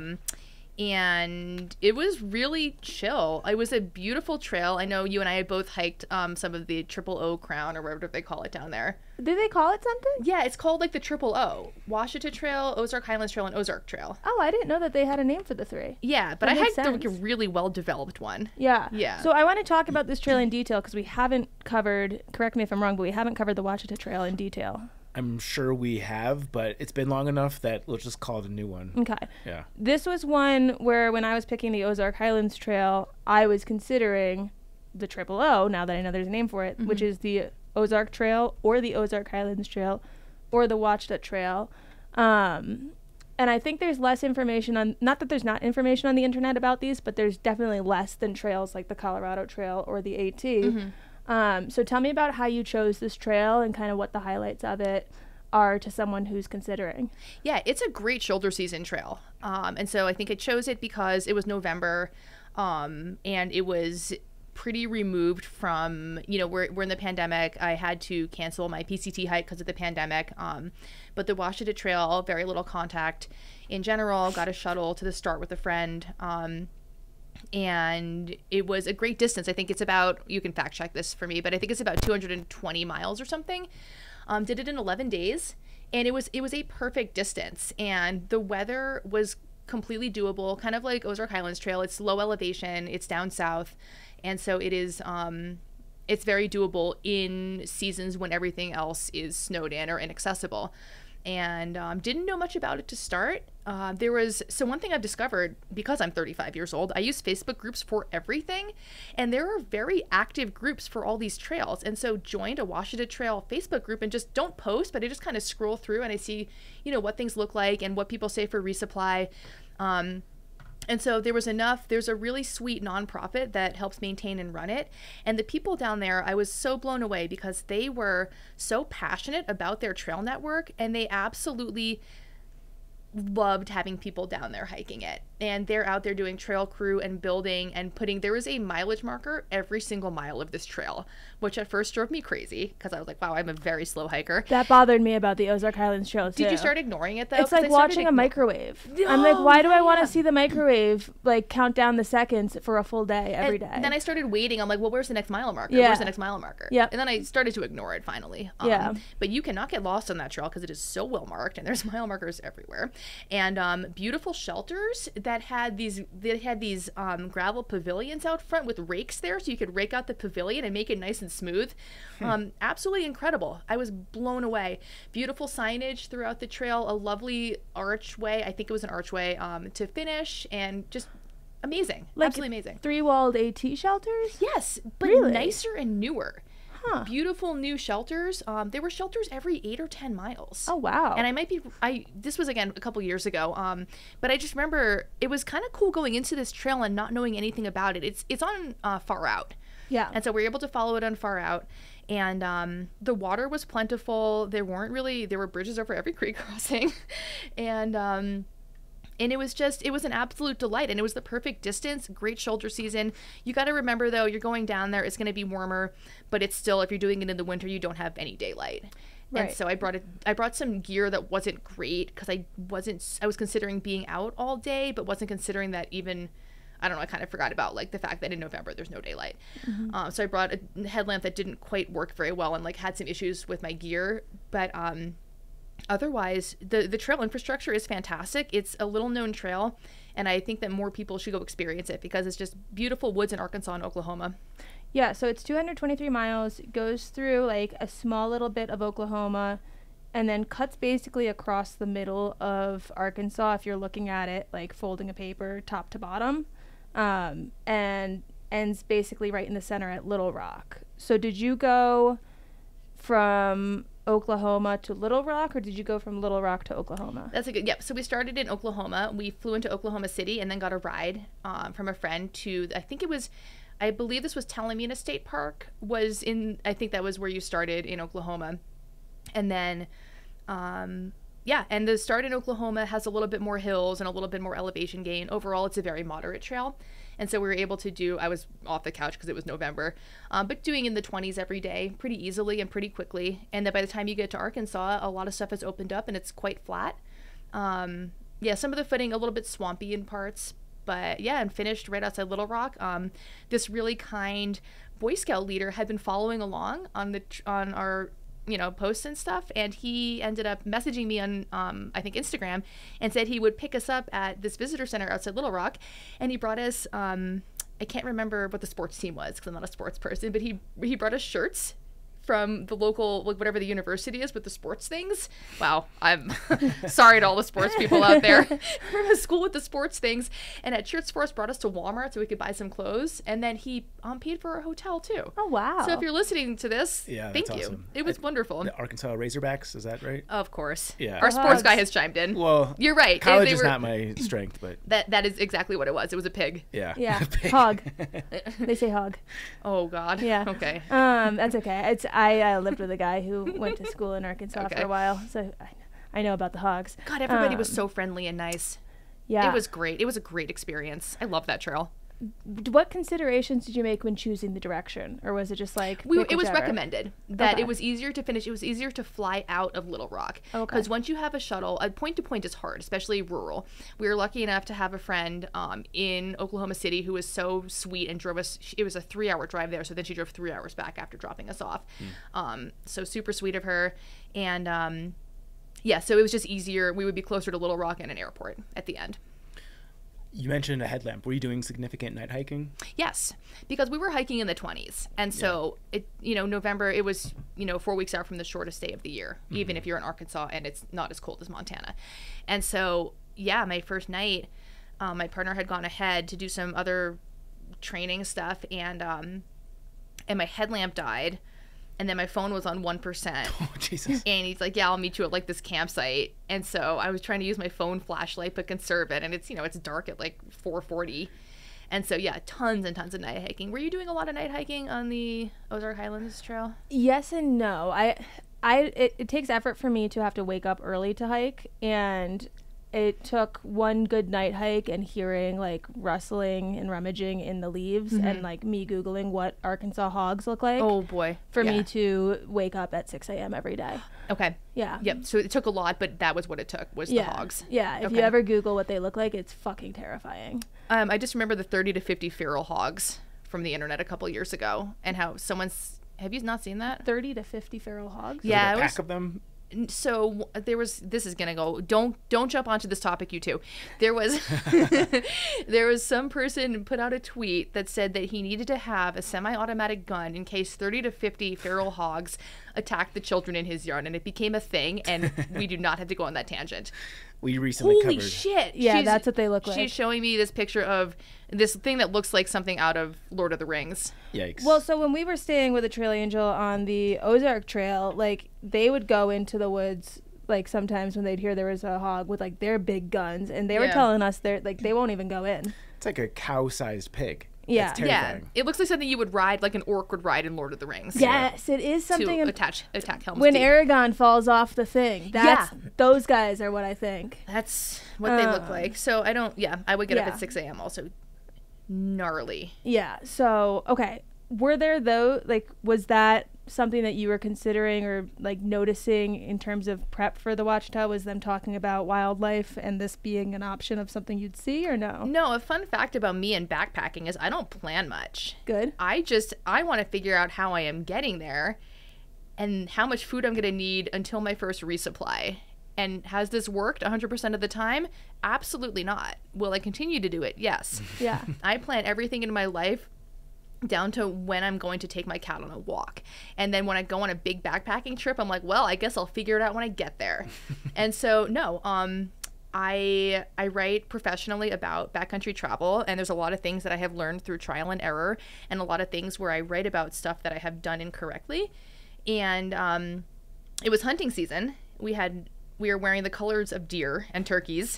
And it was really chill. It was a beautiful trail. I know you and I had both hiked some of the Triple O Crown, or whatever they call it down there. Do they call it something? Yeah, it's called like the Triple O. Ouachita Trail, Ozark Highlands Trail, and Ozark Trail. Oh, I didn't know that they had a name for the three. Yeah, but I hiked like a really well-developed one. Yeah. Yeah. So I want to talk about this trail in detail because we haven't covered, correct me if I'm wrong, but we haven't covered the Ouachita Trail in detail. I'm sure we have, but it's been long enough that let's just call it a new one. Okay. Yeah. This was one where when I was picking the Ozark Highlands Trail, I was considering the Triple O, now that I know there's a name for it, which is the Ozark Trail or the Ozark Highlands Trail or the Ouachita Trail. And I think there's less information on, not that there's not information on the internet about these, but there's definitely less than trails like the Colorado Trail or the AT. Mm-hmm. So tell me about how you chose this trail and kind of what the highlights of it are to someone who's considering. Yeah, it's a great shoulder season trail. And so I think I chose it because it was November, and it was pretty removed from, you know, we're in the pandemic. I had to cancel my PCT hike because of the pandemic. But the Ouachita Trail, very little contact in general, got a shuttle to the start with a friend. And it was a great distance. I think it's about, you can fact check this for me, but I think it's about 220 miles or something. Did it in 11 days, and it was a perfect distance, and the weather was completely doable, kind of like Ozark Highlands Trail. It's low elevation, it's down south, and so it is it's very doable in seasons when everything else is snowed in or inaccessible. And didn't know much about it to start. So one thing I've discovered, because I'm 35 years old, I use Facebook groups for everything, and there are very active groups for all these trails. And so joined a Ouachita Trail Facebook group and just don't post, but I just kind of scroll through and I see, you know, what things look like and what people say for resupply. And so there's a really sweet nonprofit that helps maintain and run it. And the people down there, I was so blown away because they were so passionate about their trail network, and they absolutely loved having people down there hiking it. And they're out there doing trail crew and building and there is a mileage marker every single mile of this trail, which at first drove me crazy because I was like, wow, I'm a very slow hiker. That bothered me about the Ozark Highlands Trail too. Did you start ignoring it though? It's like watching a microwave. I'm like, why do I want to see the microwave like count down the seconds for a full day every day? Then I started waiting. I'm like, well, where's the next mile marker? Yeah. Where's the next mile marker? Yep. And then I started to ignore it finally. Yeah. But you cannot get lost on that trail because it is so well marked and there's mile markers everywhere. And beautiful shelters that had these gravel pavilions out front with rakes there, so you could rake out the pavilion and make it nice and smooth. Absolutely incredible. I was blown away. Beautiful signage throughout the trail, a lovely archway, I think it was an archway, to finish, and just amazing. Like absolutely amazing. 3-walled AT shelters? Yes, but really? Nicer and newer. Beautiful new shelters. There were shelters every 8 or 10 miles. Oh, wow. And this was again a couple years ago, but I just remember it was kind of cool going into this trail and not knowing anything about it. It's on Far Out. Yeah. And so we were able to follow it on Far Out. And the water was plentiful. There were bridges over every creek crossing. And it was an absolute delight, and it was the perfect distance, great shoulder season. You got to remember though, you're going down there, it's going to be warmer, but it's still, if you're doing it in the winter, you don't have any daylight. Right. And so I brought some gear that wasn't great because I was considering being out all day, but wasn't considering that even, I don't know, I kind of forgot about like the fact that in November there's no daylight. Mm-hmm. So I brought a headlamp that didn't quite work very well and like had some issues with my gear, but otherwise, the trail infrastructure is fantastic. It's a little known trail, and I think that more people should go experience it because it's just beautiful woods in Arkansas and Oklahoma. Yeah, so it's 223 miles, goes through like a small little bit of Oklahoma, and then cuts basically across the middle of Arkansas if you're looking at it like folding a paper top to bottom, and ends basically right in the center at Little Rock. So did you go from Oklahoma to Little Rock, or did you go from Little Rock to Oklahoma? That's a good, yep. So we started in Oklahoma. We flew into Oklahoma City and then got a ride from a friend to, I believe this was Talamina State Park, I think that was where you started in Oklahoma. And then, and the start in Oklahoma has a little bit more hills and a little bit more elevation gain. Overall, it's a very moderate trail. And so we were able to I was off the couch because it was November, but doing in the 20s every day pretty easily and pretty quickly. And then by the time you get to Arkansas, a lot of stuff has opened up and it's quite flat. Some of the footing a little bit swampy in parts, but yeah, and finished right outside Little Rock. This really kind Boy Scout leader had been following along on our posts and stuff, and he ended up messaging me on I think Instagram and said he would pick us up at this visitor center outside Little Rock, and he brought us I can't remember what the sports team was because I'm not a sports person, but he brought us shirts from the local, like whatever the university is with the sports things. Wow, I'm sorry to all the sports people out there. From a school with the sports things, and at Church Forest brought us to Walmart so we could buy some clothes, and then he paid for our hotel too. Oh wow! So if you're listening to this, thank you. Awesome. It was wonderful. The Arkansas Razorbacks, is that right? Of course. Yeah. Our sports guy has chimed in. Well, you're right. College is not my strength, but that is exactly what it was. It was a pig. Yeah. Yeah. Hog. They say hog. Oh God. Yeah. Okay. That's okay. I lived with a guy who went to school in Arkansas for a while, so I know about the hogs. God, everybody was so friendly and nice. Yeah. It was great. It was a great experience. I love that trail. What considerations did you make when choosing the direction, or was it just like it was recommended that it was easier to finish? It was easier to fly out of Little Rock because once you have a shuttle, point to point is hard, especially rural. We were lucky enough to have a friend in Oklahoma City who was so sweet and drove us. It was a 3-hour drive there, so then she drove 3 hours back after dropping us off. So super sweet of her, and so it was just easier. We would be closer to Little Rock and an airport at the end. You mentioned a headlamp. Were you doing significant night hiking? Yes, because we were hiking in the 20s. And so, November, it was, 4 weeks out from the shortest day of the year, even if you're in Arkansas and it's not as cold as Montana. And so, my first night, my partner had gone ahead to do some other training stuff, and my headlamp died. And then my phone was on 1%. Oh, Jesus. And he's like, I'll meet you at like this campsite. And so I was trying to use my phone flashlight, but conserve it. And it's, it's dark at like 4:40. And so, tons and tons of night hiking. Were you doing a lot of night hiking on the Ozark Highlands Trail? Yes and no. It takes effort for me to have to wake up early to hike. And it took one good night hike and hearing like rustling and rummaging in the leaves and like me Googling what Arkansas hogs look like. Oh boy. For me to wake up at 6 a.m. every day. Okay. Yeah. Yep. So it took a lot, but that was what it took, was the hogs. Yeah. If you ever Google what they look like, it's fucking terrifying. I just remember the 30 to 50 feral hogs from the internet a couple years ago, and how have you not seen that? 30 to 50 feral hogs? Yeah. A pack of them? So this is gonna go, don't jump onto this topic, you two. There was some person put out a tweet that said that he needed to have a semi-automatic gun in case 30 to 50 feral hogs attacked the children in his yard, and it became a thing, and we do not have to go on that tangent. We recently Holy covered. shit. Yeah, that's what they look like. She's showing me this picture of this thing that looks like something out of Lord of the Rings. Yikes. Well, so when we were staying with a trail angel on the Ozark Trail, like they would go into the woods like sometimes when they'd hear there was a hog with like their big guns, and they were telling us they won't even go in. It's like a cow-sized pig. Yeah. It's terrifying. Yeah. It looks like something you would ride, like an orc would ride in Lord of the Rings. Yes, it is something. To attack Helm's when Deep. Aragorn falls off the thing. Those guys are what I think. That's what they look like. So I would get up at 6 a.m. also. Gnarly. Yeah. So, okay. Were there was that something that you were considering or like noticing in terms of prep for the Ouachita? Was them talking about wildlife and this being an option of something you'd see, or no? No, a fun fact about me and backpacking is I don't plan much. Good. I want to figure out how I am getting there and how much food I'm going to need until my first resupply. And has this worked 100% of the time? Absolutely not. Will I continue to do it? Yes. Yeah. I plan everything in my life down to when I'm going to take my cat on a walk. And then when I go on a big backpacking trip, I'm like, well, I guess I'll figure it out when I get there. And so, no, I write professionally about backcountry travel, and there's a lot of things that I have learned through trial and error, and a lot of things where I write about stuff that I have done incorrectly. And it was hunting season. We were wearing the colors of deer and turkeys.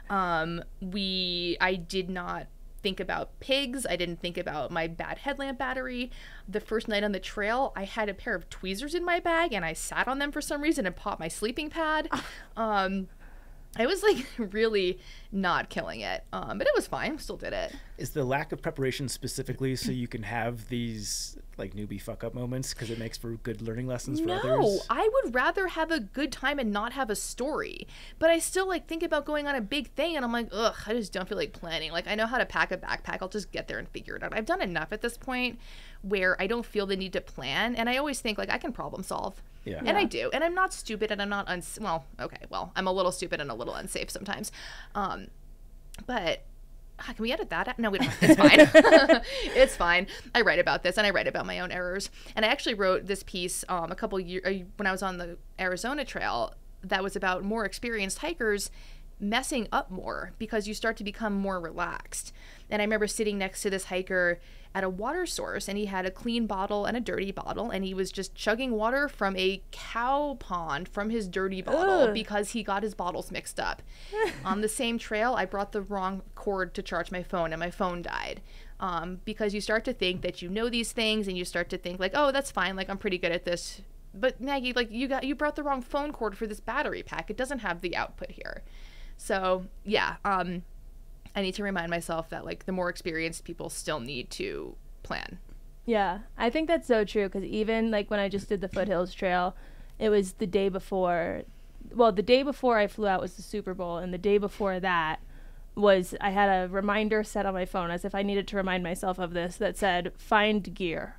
I did not think about pigs. I didn't think about my bad headlamp battery. The first night on the trail, I had a pair of tweezers in my bag, and I sat on them for some reason and popped my sleeping pad. I was like really not killing it, but it was fine. Still did it. Is the lack of preparation specifically so you can have these like newbie fuck up moments because it makes for good learning lessons for others? No, I would rather have a good time and not have a story. But I still like think about going on a big thing, and I'm like, ugh, I just don't feel like planning. Like I know how to pack a backpack. I'll just get there and figure it out. I've done enough at this point where I don't feel the need to plan, and I always think like I can problem solve. Yeah. And I do. And I'm not stupid, and I'm not I'm a little stupid and a little unsafe sometimes. But Can we edit that out? No, we don't. It's fine. It's fine. I write about this, and I write about my own errors. And I actually wrote this piece a couple years when I was on the Arizona Trail that was about more experienced hikers messing up more because you start to become more relaxed. And I remember sitting next to this hiker at a water source, and he had a clean bottle and a dirty bottle, and he was just chugging water from a cow pond from his dirty bottle because he got his bottles mixed up. On the same trail, I brought the wrong cord to charge my phone, and my phone died. Because you start to think that you know these things, and you start to think like, oh, that's fine, like I'm pretty good at this. But Maggie, like you brought the wrong phone cord for this battery pack. It doesn't have the output here. So yeah, I need to remind myself that like the more experienced people still need to plan. Yeah, I think that's so true, because even like when I just did the Foothills Trail, it was the day before. Well, the day before I flew out was the Super Bowl, and the day before that was I had a reminder set on my phone as if I needed to remind myself of this that said find gear.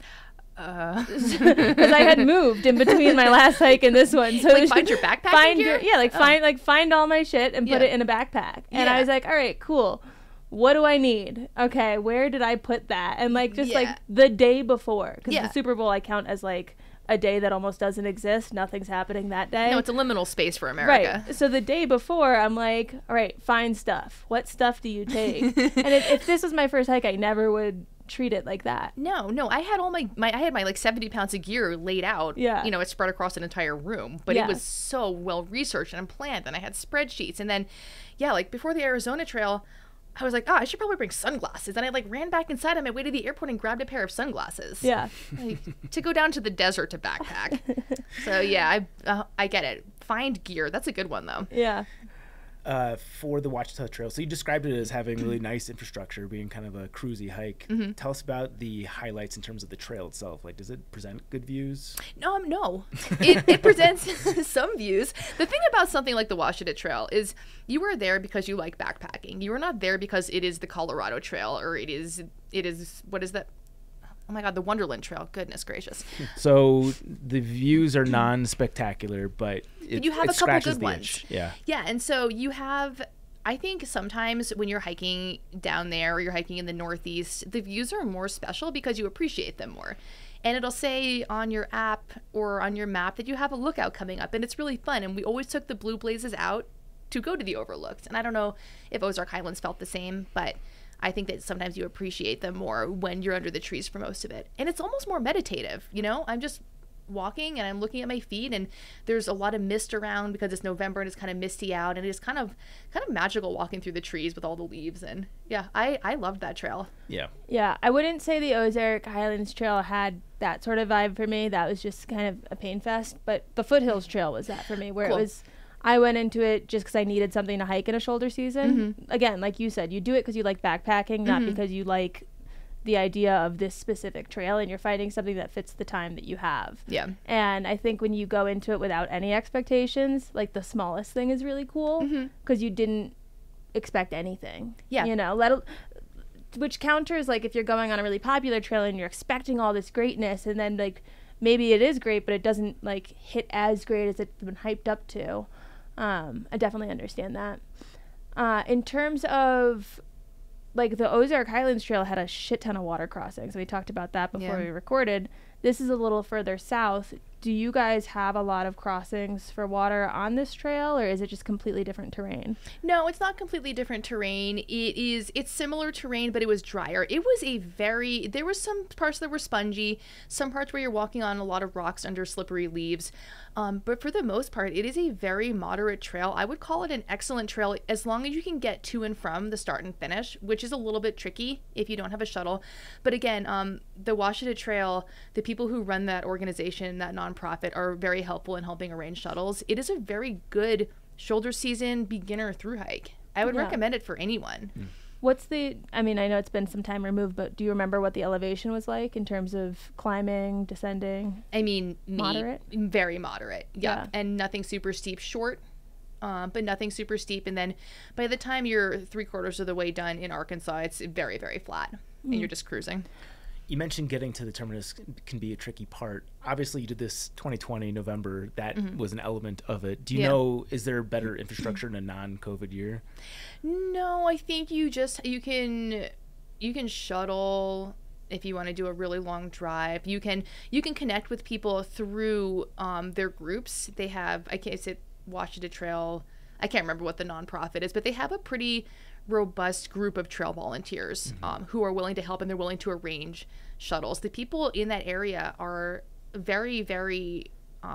Because I had moved in between my last hike and this one, so like find your backpack gear? Find all my shit and put it in a backpack. And I was like, all right, cool, what do I need? Okay, where did I put that? And like just like the day before, because the Super Bowl I count as like a day that almost doesn't exist. Nothing's happening that day. No, it's a liminal space for America. Right. So the day before, I'm like, all right, find stuff. What stuff do you take? And if this was my first hike, I never would treat it like that. No, I had all my like 70 pounds of gear laid out. Yeah. You know, it's spread across an entire room, but it was so well researched and planned, and I had spreadsheets. And then, like before the Arizona Trail, I was like, I should probably bring sunglasses. And I like ran back inside on my way to the airport and grabbed a pair of sunglasses. Yeah. Like, to go down to the desert to backpack. So yeah, I get it. Find gear. That's a good one though. Yeah. For the Ouachita Trail, so you described it as having really nice infrastructure, being kind of a cruisy hike. Tell us about the highlights in terms of the trail itself. Like, does it present good views? No. It presents some views. The thing about something like the Ouachita Trail is you are there because you like backpacking. You are not there because it is the Colorado Trail or it is what is that? Oh my God, the Wonderland Trail. Goodness gracious. So the views are non-spectacular, but you have a couple good ones. Yeah. Yeah, and so you have, I think sometimes when you're hiking down there or you're hiking in the Northeast, the views are more special because you appreciate them more. And it'll say on your app or on your map that you have a lookout coming up, and it's really fun. And we always took the Blue Blazes out to go to the overlooks. And I don't know if Ozark Highlands felt the same, but I think that sometimes you appreciate them more when you're under the trees for most of it. And it's almost more meditative, you know? I'm just walking and I'm looking at my feet, and there's a lot of mist around because it's November and it's kind of misty out, and it's kind of magical walking through the trees with all the leaves. And yeah, I loved that trail. Yeah, I wouldn't say the Ozark Highlands Trail had that sort of vibe for me. That was just kind of a pain fest. But the Foothills Trail was that for me, where it was, I went into it just because I needed something to hike in a shoulder season. Again, like you said, you do it because you like backpacking, not because you like the idea of this specific trail, and you're finding something that fits the time that you have. Yeah. And I think when you go into it without any expectations, like the smallest thing is really cool because you didn't expect anything. Yeah. You know, which counters like if you're going on a really popular trail and you're expecting all this greatness, and then like maybe it is great, but it doesn't like hit as great as it's been hyped up to. I definitely understand that. In terms of like the Ozark Highlands Trail had a shit ton of water crossings. We talked about that before we recorded. This is a little further south. Do you guys have a lot of crossings for water on this trail, or is it just completely different terrain? No, it's not completely different terrain. It's similar terrain, but it was drier. It was there were some parts that were spongy, some parts where you're walking on a lot of rocks under slippery leaves. But for the most part, it is a very moderate trail. I would call it an excellent trail as long as you can get to and from the start and finish, which is a little bit tricky if you don't have a shuttle. But again, the Ouachita Trail, the people who run that organization, that nonprofit, are very helpful in helping arrange shuttles. It is a very good shoulder season beginner through hike. I would recommend it for anyone. I mean, I know it's been some time removed, but do you remember what the elevation was like in terms of climbing, descending? I mean, moderate? Very moderate. Yeah. And nothing super steep, short, but nothing super steep. And then by the time you're 3/4 of the way done in Arkansas, it's very, very flat and you're just cruising. You mentioned getting to the terminus can be a tricky part. Obviously, you did this 2020 November. That was an element of it. Do you know, is there better infrastructure in a non-COVID year? No, I think you can shuttle if you want to do a really long drive. You can connect with people through their groups. They have, I can't say Ouachita Trail, I can't remember what the nonprofit is, but they have a pretty robust group of trail volunteers who are willing to help, and they're willing to arrange shuttles. The people in that area are very, very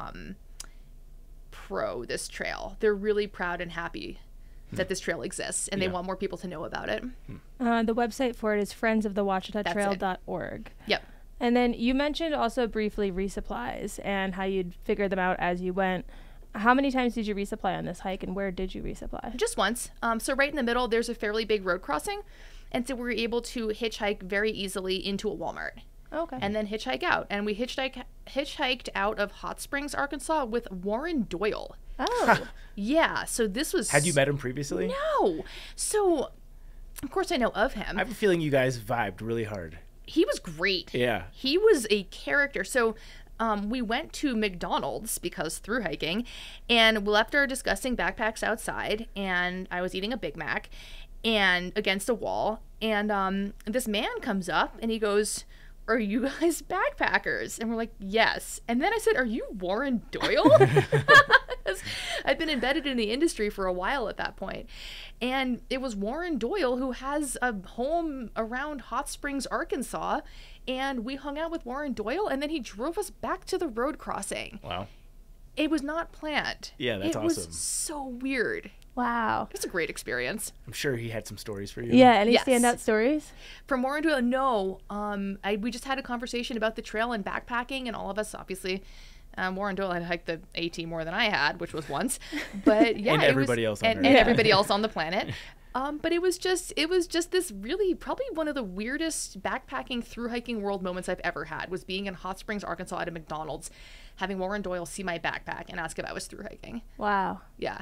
pro this trail. They're really proud and happy that this trail exists, and they want more people to know about it. The website for it is friendsofthewachitatrail.org. Yep. And then you mentioned also briefly resupplies and how you'd figure them out as you went. How many times did you resupply on this hike, and where did you resupply? Just once. So right in the middle, there's a fairly big road crossing, and so we were able to hitchhike very easily into a Walmart. Okay. And then hitchhike out. And we hitchhiked out of Hot Springs, Arkansas with Warren Doyle. Oh. Yeah, so this was... Had you met him previously? No. So, of course I know of him. I have a feeling you guys vibed really hard. He was great. Yeah. He was a character. So we went to McDonald's because through hiking, and we left our disgusting backpacks outside, and I was eating a Big Mac and against a wall, and this man comes up and he goes, "Are you guys backpackers?" And we're like, "Yes." And then I said, "Are you Warren Doyle?" Because I've been embedded in the industry for a while at that point. And it was Warren Doyle, who has a home around Hot Springs, Arkansas. And we hung out with Warren Doyle, and then he drove us back to the road crossing. Wow. It was not planned. Yeah, that's awesome. It was so weird. Wow. It was a great experience. I'm sure he had some stories for you. Yeah, any Yes. standout stories? From Warren Doyle, no. We just had a conversation about the trail and backpacking, and all of us, obviously, Warren Doyle had hiked the AT more than I had, which was once. But yeah, and everybody else on and Earth. everybody else on the planet. But it was just this really probably one of the weirdest backpacking through hiking world moments I've ever had, was being in Hot Springs, Arkansas at a McDonald's, having Warren Doyle see my backpack and ask if I was through hiking. Wow. Yeah.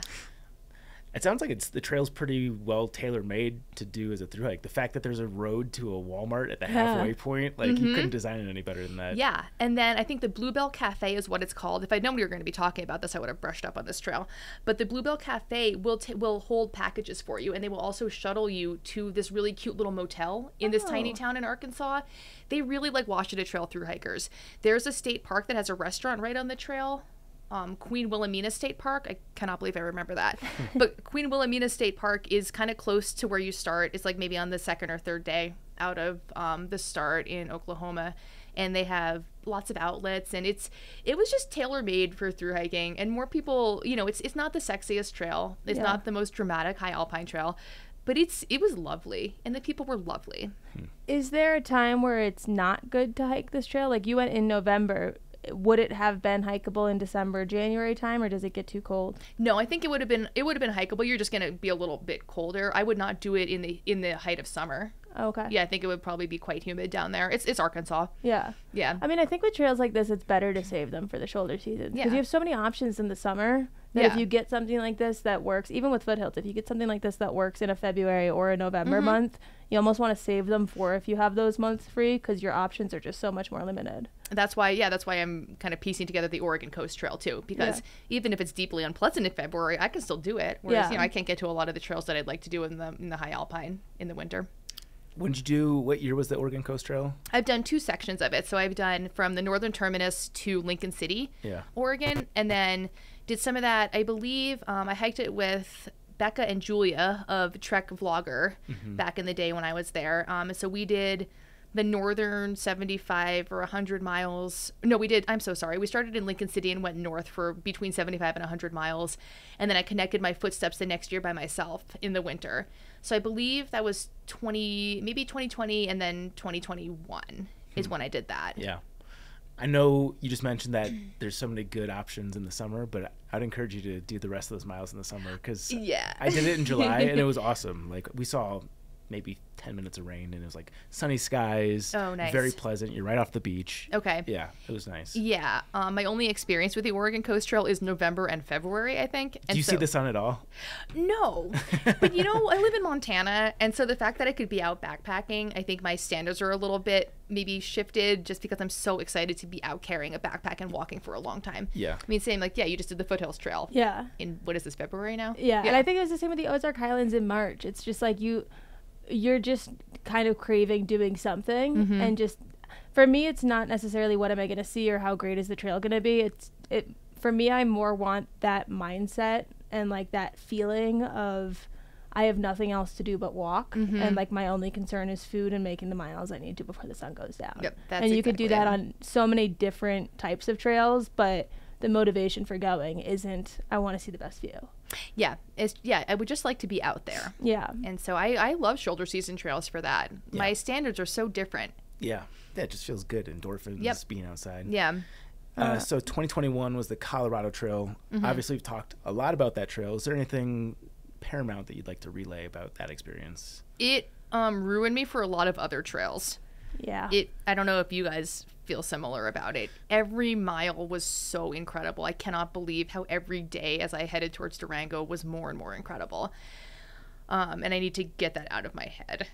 It sounds like the trail's pretty well tailor-made to do as a through hike. The fact that there's a road to a Walmart at the halfway point, like you couldn't design it any better than that. Yeah, and then I think the Bluebell Cafe is what it's called. If I'd known we were going to be talking about this, I would have brushed up on this trail. But the Bluebell Cafe will hold packages for you, and they will also shuttle you to this really cute little motel in this tiny town in Arkansas. They really like Ouachita Trail through hikers. There's a state park that has a restaurant right on the trail. Queen Wilhelmina State Park. I cannot believe I remember that. But Queen Wilhelmina State Park is kind of close to where you start. It's like maybe on the second or third day out of the start in Oklahoma. And they have lots of outlets, and it was just tailor-made for through hiking. And more people, it's not the sexiest trail. It's not the most dramatic high alpine trail. But it was lovely, and the people were lovely. Is there a time where it's not good to hike this trail? Like, you went in November. Would it have been hikeable in December, January time, or does it get too cold? No, I think it would have been hikeable. You're just going to be a little bit colder. I would not do it in the height of summer. Okay. Yeah, I think it would probably be quite humid down there. It's Arkansas. Yeah. Yeah. I mean, I think with trails like this, it's better to save them for the shoulder season. Because Yeah. you have so many options in the summer that if you get something like this that works, even with foothills, if you get something like this that works in a February or a November month, you almost want to save them for if you have those months free, because your options are just so much more limited. That's why I'm kind of piecing together the Oregon Coast Trail too, because even if it's deeply unpleasant in February, I can still do it. Whereas, I can't get to a lot of the trails that I'd like to do in the high alpine in the winter. What year was the Oregon Coast Trail? I've done 2 sections of it. So I've done from the northern terminus to Lincoln City, Oregon, and then did some of that. I believe I hiked it with Becca and Julia of Trek Vlogger back in the day when I was there. So we did the northern 75 or 100 miles. No, I'm so sorry. We started in Lincoln City and went north for between 75 and 100 miles. And then I connected my footsteps the next year by myself in the winter. So I believe that was 2020, and then 2021 is when I did that. Yeah. I know you just mentioned that there's so many good options in the summer, but I'd encourage you to do the rest of those miles in the summer, because I did it in July and it was awesome. Like, we saw maybe 10 minutes of rain, and it was like sunny skies. Oh, nice. Very pleasant. You're right off the beach. Okay. Yeah, it was nice. Yeah. My only experience with the Oregon Coast Trail is November and February, I think. And Do you see the sun at all? No. But, I live in Montana, and so the fact that I could be out backpacking, I think my standards are a little bit maybe shifted just because I'm so excited to be out carrying a backpack and walking for a long time. Yeah. I mean, same, like, yeah, you just did the Foothills Trail. Yeah. In, what is this, February now? Yeah. And I think it was the same with the Ozark Highlands in March. It's just like you're just kind of craving doing something, and just for me it's not necessarily what am I going to see or how great is the trail going to be. For me, I more want that mindset and like that feeling of I have nothing else to do but walk, and like my only concern is food and making the miles I need to before the sun goes down. Yep, that's and you could do exactly that on so many different types of trails, but the motivation for going isn't I want to see the best view. Yeah, I would just like to be out there. Yeah. And so I love shoulder season trails for that. Yeah. My standards are so different. Yeah. It just feels good. Endorphins, being outside. Yeah. So 2021 was the Colorado Trail. Obviously, we've talked a lot about that trail. Is there anything paramount that you'd like to relay about that experience? It ruined me for a lot of other trails. Yeah. I don't know if you guys feel similar about it. Every mile was so incredible. I cannot believe how every day as I headed towards Durango was more and more incredible. And I need to get that out of my head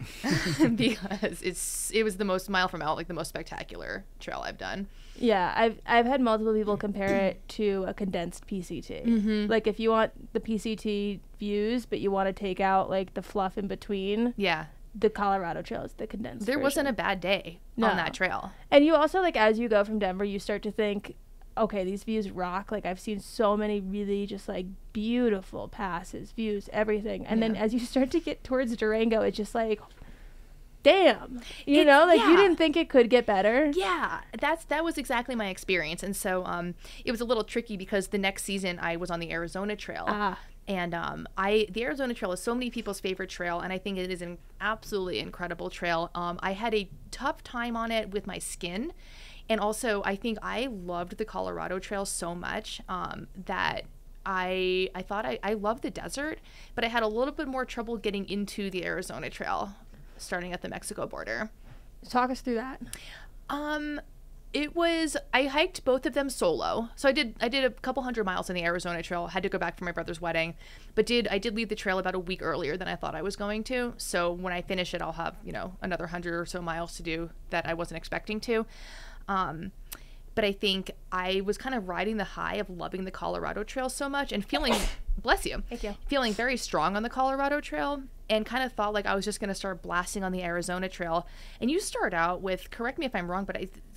because it was the most mile from out, like the most spectacular trail I've done. Yeah, I've had multiple people compare it to a condensed PCT. Like if you want the PCT views, but you want to take out like the fluff in between. Yeah. The Colorado Trail is the condensed There version. wasn't a bad day on that trail. And you also, like, as you go from Denver, you start to think, okay, these views rock. Like, I've seen so many really just, like, beautiful passes, views, everything. And then as you start to get towards Durango, it's just like, damn. You know? Like, you didn't think it could get better. Yeah. That was exactly my experience. And so it was a little tricky because the next season I was on the Arizona Trail. And the Arizona Trail is so many people's favorite trail, and I think it is an absolutely incredible trail. I had a tough time on it with my skin, and also I think I loved the Colorado Trail so much that I thought I loved the desert, but I had a little bit more trouble getting into the Arizona Trail, starting at the Mexico border. Talk us through that. I hiked both of them solo. So I did a couple 100 miles on the Arizona Trail. Had to go back for my brother's wedding, but I did leave the trail about a week earlier than I thought I was going to. So when I finish it, I'll have, another 100 or so miles to do that I wasn't expecting to. But I think I was kind of riding the high of loving the Colorado Trail so much and feeling, bless you, thank you, feeling very strong on the Colorado Trail, and kind of thought like I was just going to start blasting on the Arizona Trail. And you start out with, correct me if I'm wrong, but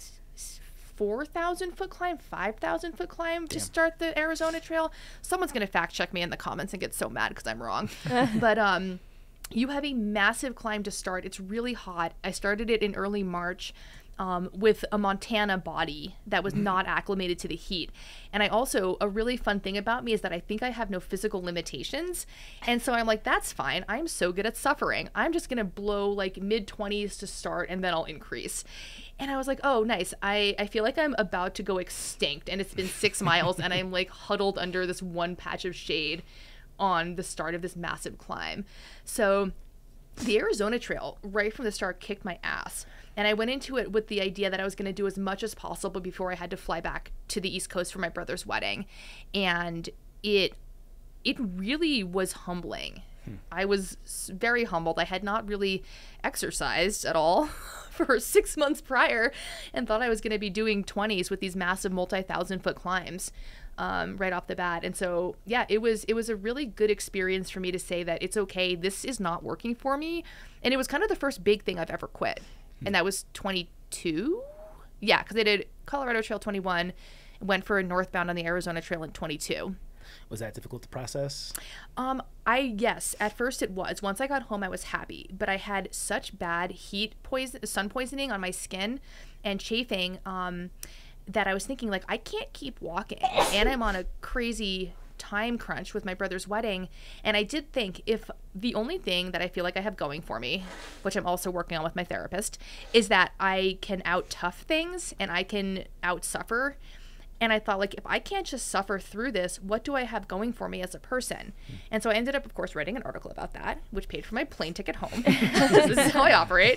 4,000 foot climb, 5,000 foot climb to start the Arizona Trail. Someone's going to fact check me in the comments and get so mad because I'm wrong. But you have a massive climb to start. It's really hot. I started it in early March with a Montana body that was not acclimated to the heat. And a really fun thing about me is that I think I have no physical limitations. And so I'm like, that's fine. I'm so good at suffering. I'm just going to blow like mid-20s to start and then I'll increase. And I was like, oh, nice. I feel like I'm about to go extinct. And it's been 6 miles and I'm like huddled under this one patch of shade on the start of this massive climb. So the Arizona Trail right from the start kicked my ass. And I went into it with the idea that I was going to do as much as possible before I had to fly back to the East Coast for my brother's wedding. And it really was humbling. I was very humbled. I had not really exercised at all for 6 months prior and thought I was going to be doing 20s with these massive multi-thousand foot climbs right off the bat. And so, yeah, it was a really good experience for me to say that it's okay. This is not working for me. And it was kind of the first big thing I've ever quit. And that was 22. Yeah, because I did Colorado Trail 21, went for a northbound on the Arizona Trail in 22. Was that difficult to process? Yes, at first it was. Once I got home, I was happy, but I had such bad sun poisoning on my skin and chafing, that I was thinking like, I can't keep walking, and I'm on a crazy time crunch with my brother's wedding. And I did think, if the only thing that I feel like I have going for me, which I'm also working on with my therapist, is that I can out tough things and I can out suffer. And I thought, like, if I can't just suffer through this, what do I have going for me as a person? And so I ended up, of course, writing an article about that, which paid for my plane ticket home. This is how I operate.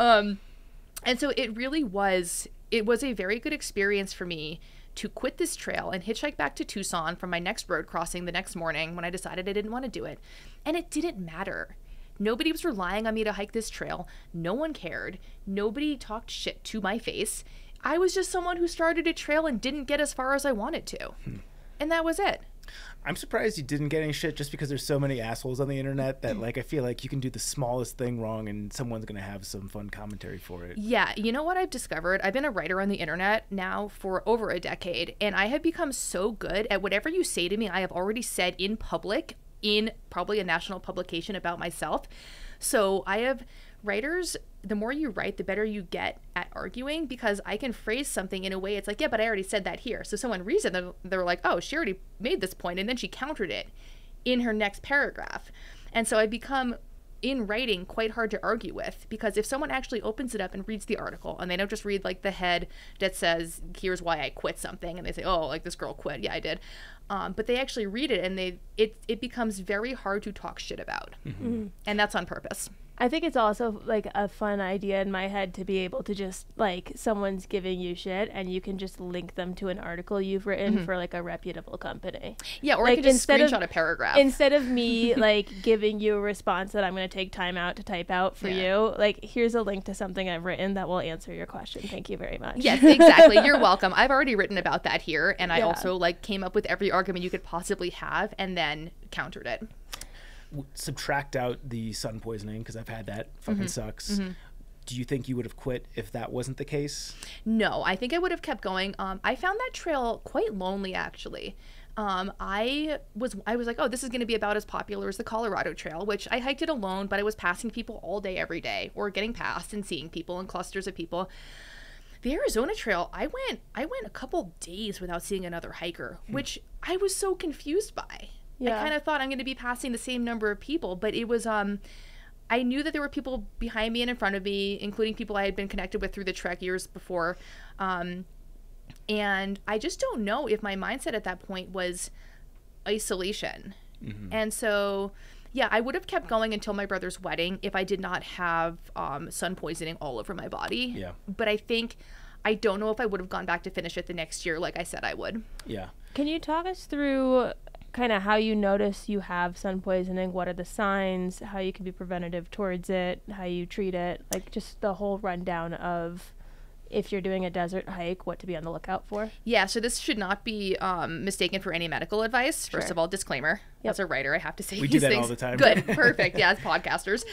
And so it was a very good experience for me to quit this trail and hitchhike back to Tucson from my next road crossing the next morning when I decided I didn't want to do it. And it didn't matter. Nobody was relying on me to hike this trail. No one cared. Nobody talked shit to my face. I was just someone who started a trail and didn't get as far as I wanted to. And that was it. I'm surprised you didn't get any shit just because there's so many assholes on the internet that, like, I feel like you can do the smallest thing wrong and someone's going to have some fun commentary for it. Yeah. You know what I've discovered? I've been a writer on the internet now for over a decade, and I have become so good at whatever you say to me, I have already said in public, in probably a national publication about myself. So I have writers, the more you write, the better you get at arguing, because I can phrase something in a way it's like, yeah, but I already said that here. So someone reads it, they're like, oh, she already made this point, and then she countered it in her next paragraph. And so I've become, in writing, quite hard to argue with, because if someone actually opens it up and reads the article, and they don't just read like the head that says, here's why I quit something, and they say, oh, like this girl quit. Yeah, I did. But they actually read it, and it becomes very hard to talk shit about. And that's on purpose. I think it's also like a fun idea in my head to be able to just, like, someone's giving you shit and you can just link them to an article you've written for like a reputable company. Yeah, or like, I can just screenshot a paragraph. Instead of me like giving you a response that I'm going to take time out to type out for you, like, here's a link to something I've written that will answer your question. Thank you very much. Yes, exactly. You're welcome. I've already written about that here, and I also like came up with every argument you could possibly have and then countered it. Subtract out the sun poisoning, because I've had that. Fucking sucks. Do you think you would have quit if that wasn't the case? No, I think I would have kept going. I found that trail quite lonely, actually. I was like, oh, this is going to be about as popular as the Colorado Trail, which I hiked it alone, but I was passing people all day, every day, or getting past and seeing people and clusters of people. The Arizona Trail, I went a couple days without seeing another hiker, which I was so confused by. Yeah. I kind of thought I'm going to be passing the same number of people, but it was, I knew that there were people behind me and in front of me, including people I had been connected with through the trek years before. And I just don't know if my mindset at that point was isolation. And so, yeah, I would have kept going until my brother's wedding if I did not have sun poisoning all over my body. Yeah. But I don't know if I would have gone back to finish it the next year like I said I would. Yeah. Can you talk us through kind of how you notice you have sun poisoning? What are the signs? How you can be preventative towards it? How you treat it? Like, just the whole rundown of, if you're doing a desert hike, what to be on the lookout for? Yeah, so this should not be mistaken for any medical advice. First of all, disclaimer. As a writer, I have to say we these do that things. all the time. Good, perfect. Yeah, as podcasters.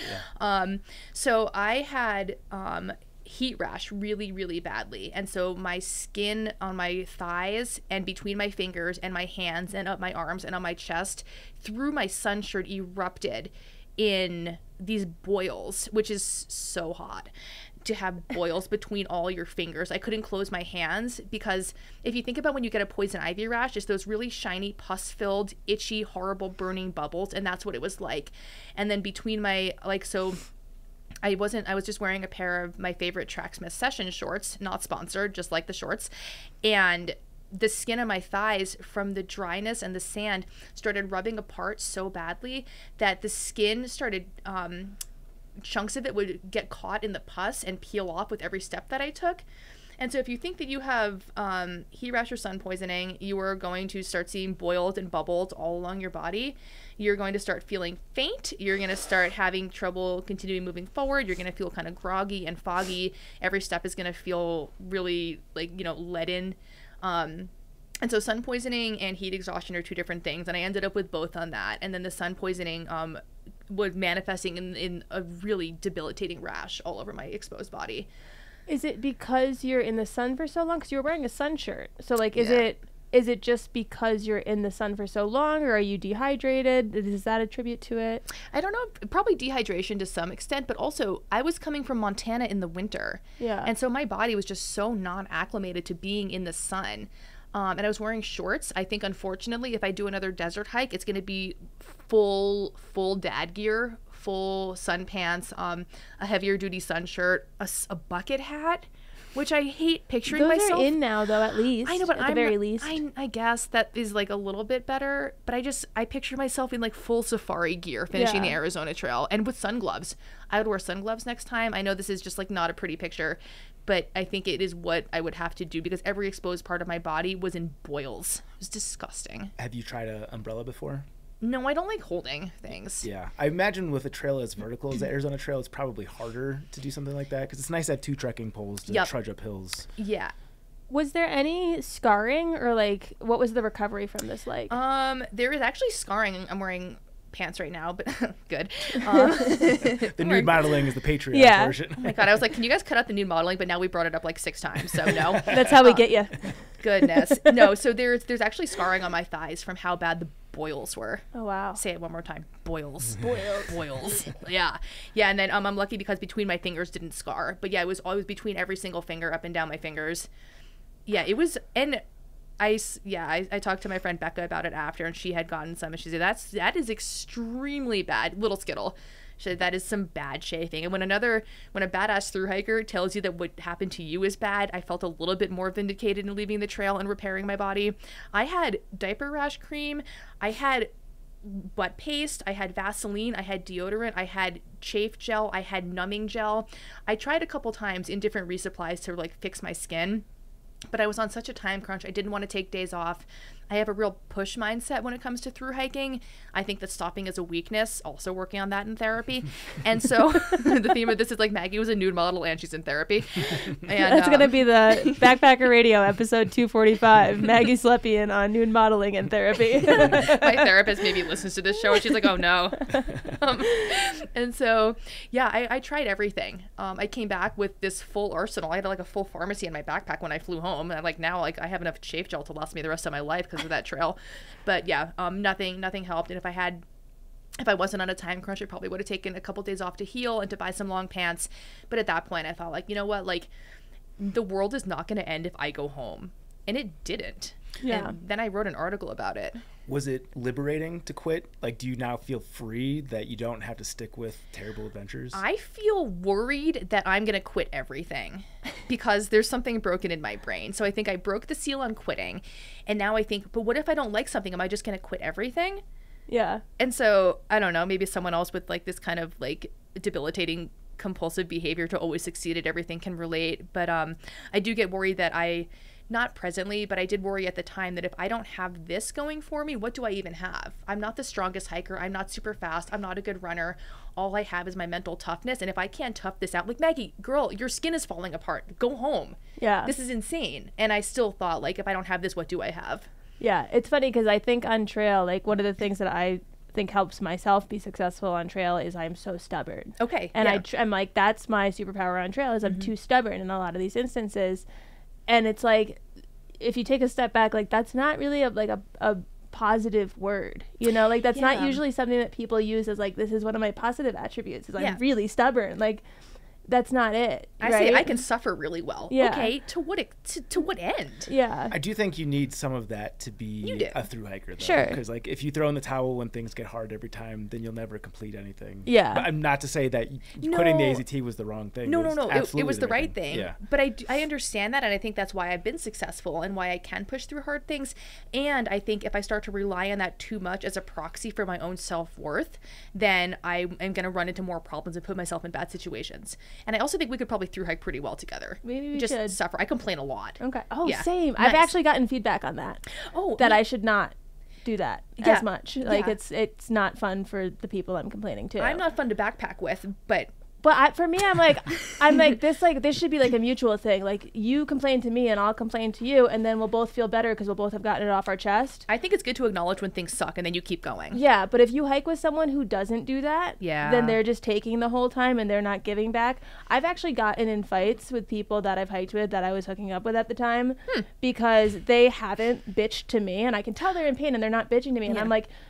So I had heat rash really, really badly. And so my skin on my thighs and between my fingers and my hands and up my arms and on my chest through my sun shirt erupted in these boils, which is so hot to have boils between all your fingers. I couldn't close my hands, because if you think about when you get a poison ivy rash, it's those really shiny, pus-filled, itchy, horrible burning bubbles, and that's what it was like. And then between my, like, so I was just wearing a pair of my favorite Tracksmith Session shorts, not sponsored, just like the shorts. And the skin on my thighs from the dryness and the sand started rubbing apart so badly that the skin started, chunks of it would get caught in the pus and peel off with every step that I took. And so if you think that you have heat rash or sun poisoning, you are going to start seeing boils and bubbles all along your body. You're going to start feeling faint. You're going to start having trouble continuing moving forward. You're going to feel kind of groggy and foggy. Every step is going to feel really, like, leaden. And so sun poisoning and heat exhaustion are two different things. And I ended up with both on that. And then the sun poisoning was manifesting in a really debilitating rash all over my exposed body. Is it because you're in the sun for so long? Because you were wearing a sun shirt. So, like, is it just because you're in the sun for so long, or are you dehydrated? Does that attribute to it? I don't know. Probably dehydration to some extent, but also I was coming from Montana in the winter. Yeah. And so my body was just so non-acclimated to being in the sun. And I was wearing shorts. I think, unfortunately, if I do another desert hike, it's going to be full dad gear, full sun pants, a heavier duty sun shirt, a bucket hat, which I hate picturing Those myself. are in now, though, at least. I know, but at the very least. I guess that is like a little bit better, but I picture myself in like full safari gear finishing the Arizona Trail and with sun gloves. I would wear sun gloves next time. I know this is just like not a pretty picture, but I think it is what I would have to do because every exposed part of my body was in boils. It was disgusting. Have you tried an umbrella before? No, I don't like holding things. Yeah. I imagine with a trail as vertical as the Arizona Trail, it's probably harder to do something like that because it's nice to have 2 trekking poles to trudge up hills. Yeah. Was there any scarring or like what was the recovery from this like? There is actually scarring. I'm wearing pants right now, but good. The nude modeling is the Patreon version. Oh my God. I was like, can you guys cut out the nude modeling? But now we brought it up like 6 times. So no. That's how we get you. Goodness. No. So there's actually scarring on my thighs from how bad the boils were. Oh wow. Say it one more time. Boils. Boils. Yeah. And then I'm lucky because between my fingers didn't scar. But yeah, it was always between every single finger, up and down my fingers. Yeah, it was. And I talked to my friend Becca about it after, and she had gotten some, and she said that is extremely bad. Little Skittle. She said that is some bad chafing. And when a badass thru-hiker tells you that what happened to you is bad, I felt a little bit more vindicated in leaving the trail and repairing my body. I had diaper rash cream. I had butt paste. I had Vaseline. I had deodorant. I had chafe gel. I had numbing gel. I tried a couple times in different resupplies to like fix my skin. But I was on such a time crunch. I didn't want to take days off. I have a real push mindset when it comes to thru hiking. I think that stopping is a weakness, also working on that in therapy. And so the theme of this is like Maggie was a nude model and she's in therapy. And that's going to be the Backpacker Radio episode 245, Maggie Slepian on nude modeling and therapy. My therapist maybe listens to this show and she's like, oh no. And so, yeah, I tried everything. I came back with this full arsenal. I had like a full pharmacy in my backpack when I flew home. And like now, like I have enough chafe gel to last me the rest of my life because of that trail. But yeah, nothing helped. And if I wasn't on a time crunch, I probably would have taken a couple days off to heal and to buy some long pants. But at that point I thought, like, you know what, like the world is not going to end if I go home. And it didn't. Yeah. And then I wrote an article about it. Was it liberating to quit? Like, do you now feel free that you don't have to stick with terrible adventures? I feel worried that I'm going to quit everything because there's something broken in my brain. So I think I broke the seal on quitting. And now I think, but what if I don't like something? Am I just going to quit everything? Yeah. And so, I don't know, maybe someone else with like this kind of like debilitating compulsive behavior to always succeed at everything can relate. But I do get worried that not presently, but I did worry at the time that if I don't have this going for me, what do I even have? I'm not the strongest hiker. I'm not super fast. I'm not a good runner. All I have is my mental toughness. And if I can't tough this out, like, Maggie, girl, your skin is falling apart. Go home. Yeah. This is insane. And I still thought, like, if I don't have this, what do I have? Yeah. It's funny because I think on trail, like, one of the things that I think helps myself be successful on trail is I'm so stubborn. Okay. And yeah. I'm like, that's my superpower on trail is I'm too stubborn in a lot of these instances. And it's like, if you take a step back, like that's not really a positive word, you know, like that's not usually something that people use as like, this is one of my positive attributes is I'm really stubborn. Like that's not it. I say I can suffer really well. Yeah. Okay. To what end? Yeah. I do think you need some of that to be a thru-hiker, though. Sure. Because like if you throw in the towel when things get hard every time, then you'll never complete anything. Yeah. But I'm not to say that quitting the AZT was the wrong thing. No. It was the right thing. Yeah. But I understand that, and I think that's why I've been successful and why I can push through hard things. And I think if I start to rely on that too much as a proxy for my own self-worth, then I am going to run into more problems and put myself in bad situations. And I also think we could probably thru-hike pretty well together. Maybe we just should suffer. I complain a lot. Okay. Oh, yeah. Same. Nice. I've actually gotten feedback on that. Oh, that I should not do that as much. Like it's not fun for the people I'm complaining to. I'm not fun to backpack with, but for me, I'm like this should be like a mutual thing. Like you complain to me and I'll complain to you, and then we'll both feel better because we'll both have gotten it off our chest. I think it's good to acknowledge when things suck and then you keep going. Yeah, but if you hike with someone who doesn't do that, then they're just taking the whole time and they're not giving back. I've actually gotten in fights with people that I've hiked with that I was hooking up with at the time because they haven't bitched to me, and I can tell they're in pain and they're not bitching to me, and I'm like,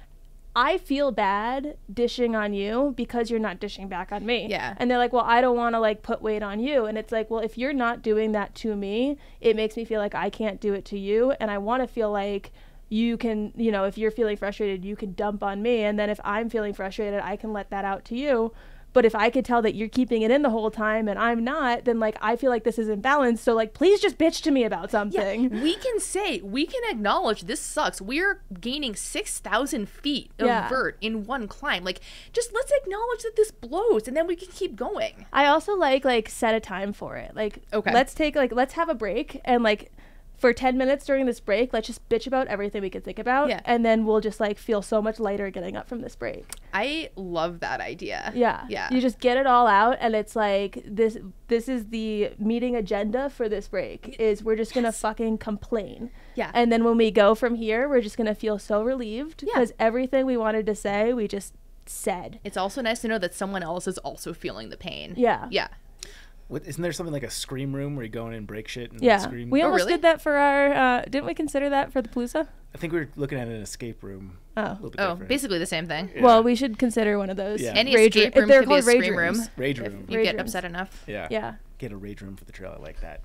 I feel bad dishing on you because you're not dishing back on me. Yeah. And they're like, well, I don't want to like put weight on you. And it's like, well, if you're not doing that to me, it makes me feel like I can't do it to you. And I want to feel like you can, you know, if you're feeling frustrated, you can dump on me. And then if I'm feeling frustrated, I can let that out to you. But if I could tell that you're keeping it in the whole time and I'm not, then like I feel like this is imbalanced. So like please just bitch to me about something. Yeah, we can acknowledge this sucks. We're gaining 6,000 feet of vert in one climb. Like, just let's acknowledge that this blows, and then we can keep going. I also like set a time for it. Like, okay, let's have a break, and like for 10 minutes during this break, let's just bitch about everything we could think about, and then we'll just like feel so much lighter getting up from this break. I love that idea. Yeah. You just get it all out, and it's like this is the meeting agenda for this break, is we're just gonna fucking complain. Yeah. And then when we go from here, we're just gonna feel so relieved because everything we wanted to say, we just said. It's also nice to know that someone else is also feeling the pain. Yeah. Isn't there something like a scream room where you go in and break shit and scream? We almost did that for our didn't we consider that for the Palooza? I think we were looking at an escape room. Basically the same thing. Yeah. Well, we should consider one of those. Any escape room could be a scream room. Rage room. You get upset enough. Yeah. Get a rage room for the trail. I like that.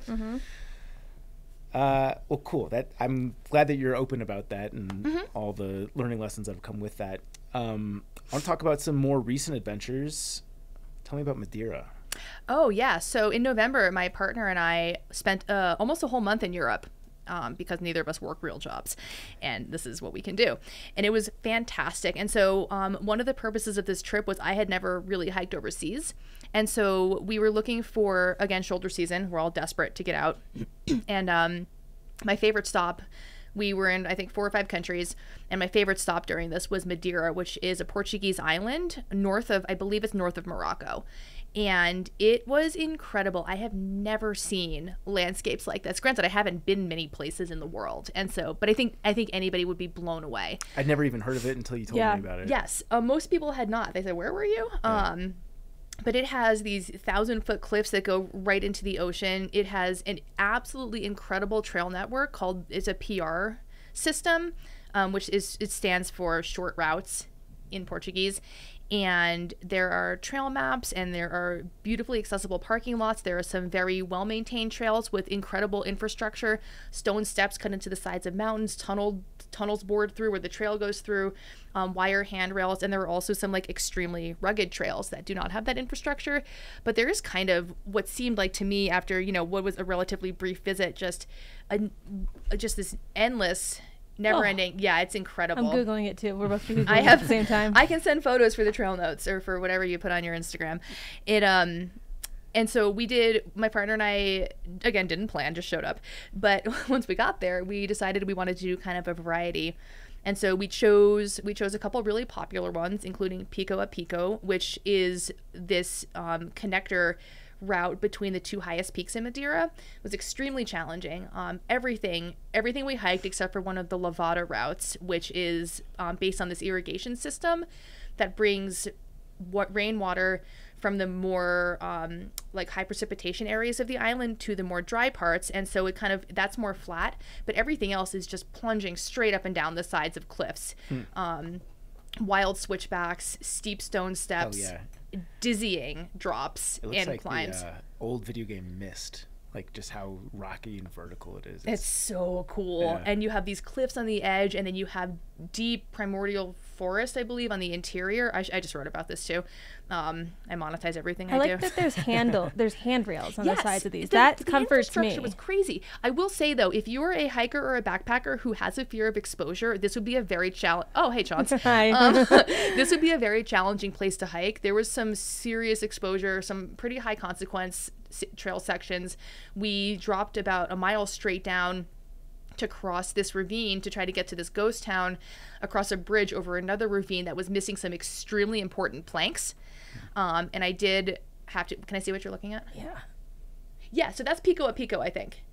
Well, cool. I'm glad that you're open about that and all the learning lessons that have come with that. I want to talk about some more recent adventures. Tell me about Madeira. Oh, yeah. So in November, my partner and I spent almost a whole month in Europe because neither of us work real jobs. And this is what we can do. And it was fantastic. And so one of the purposes of this trip was I had never really hiked overseas. And so we were looking for, again, shoulder season. We're all desperate to get out. And my favorite stop, we were in, I think, 4 or 5 countries. And my favorite stop during this was Madeira, which is a Portuguese island I believe it's north of Morocco. And it was incredible. I have never seen landscapes like this. Granted, I haven't been many places in the world. And so, but I think anybody would be blown away. I'd never even heard of it until you told me about it. Yes. Most people had not. They said, where were you? Yeah. But it has these 1,000-foot cliffs that go right into the ocean. It has an absolutely incredible trail network it's a PR system, it stands for short routes in Portuguese. And there are trail maps and there are beautifully accessible parking lots. There are some very well-maintained trails with incredible infrastructure, stone steps cut into the sides of mountains, tunnels bored through where the trail goes through, wire handrails. And there are also some like extremely rugged trails that do not have that infrastructure. But there is kind of what seemed like to me after, what was a relatively brief visit, just this endless never-ending. Yeah, it's incredible. I'm Googling it too. We're both Googling it at the same time. I can send photos for the trail notes or for whatever you put on your Instagram. And so my partner and I, again, didn't plan, just showed up. But once we got there, we decided we wanted to do kind of a variety. And so we chose a couple really popular ones, including Pico a Pico, which is this connector route between the 2 highest peaks in Madeira. It was extremely challenging. Everything we hiked except for one of the Lavada routes, which is based on this irrigation system that brings rainwater from the more like high precipitation areas of the island to the more dry parts. And so that's more flat, but everything else is just plunging straight up and down the sides of cliffs. Wild switchbacks, steep stone steps, dizzying drops and like climbs. The old video game Myst, like just how rocky and vertical it is. It's so cool. And you have these cliffs on the edge, and then you have deep primordial forest, I believe, on the interior. I just wrote about this too. I monetize everything I do. I like that there's handrails on the sides of these. That comforts me. The infrastructure was crazy. I will say though, if you're a hiker or a backpacker who has a fear of exposure, this would be a very Oh, hey, Chaunce. Hi. This would be a very challenging place to hike. There was some serious exposure, some pretty high consequence trail sections. We dropped about a mile straight down to cross this ravine to try to get to this ghost town across a bridge over another ravine that was missing some extremely important planks. And I did have to, can I see what you're looking at? Yeah, so that's Pico a Pico, I think.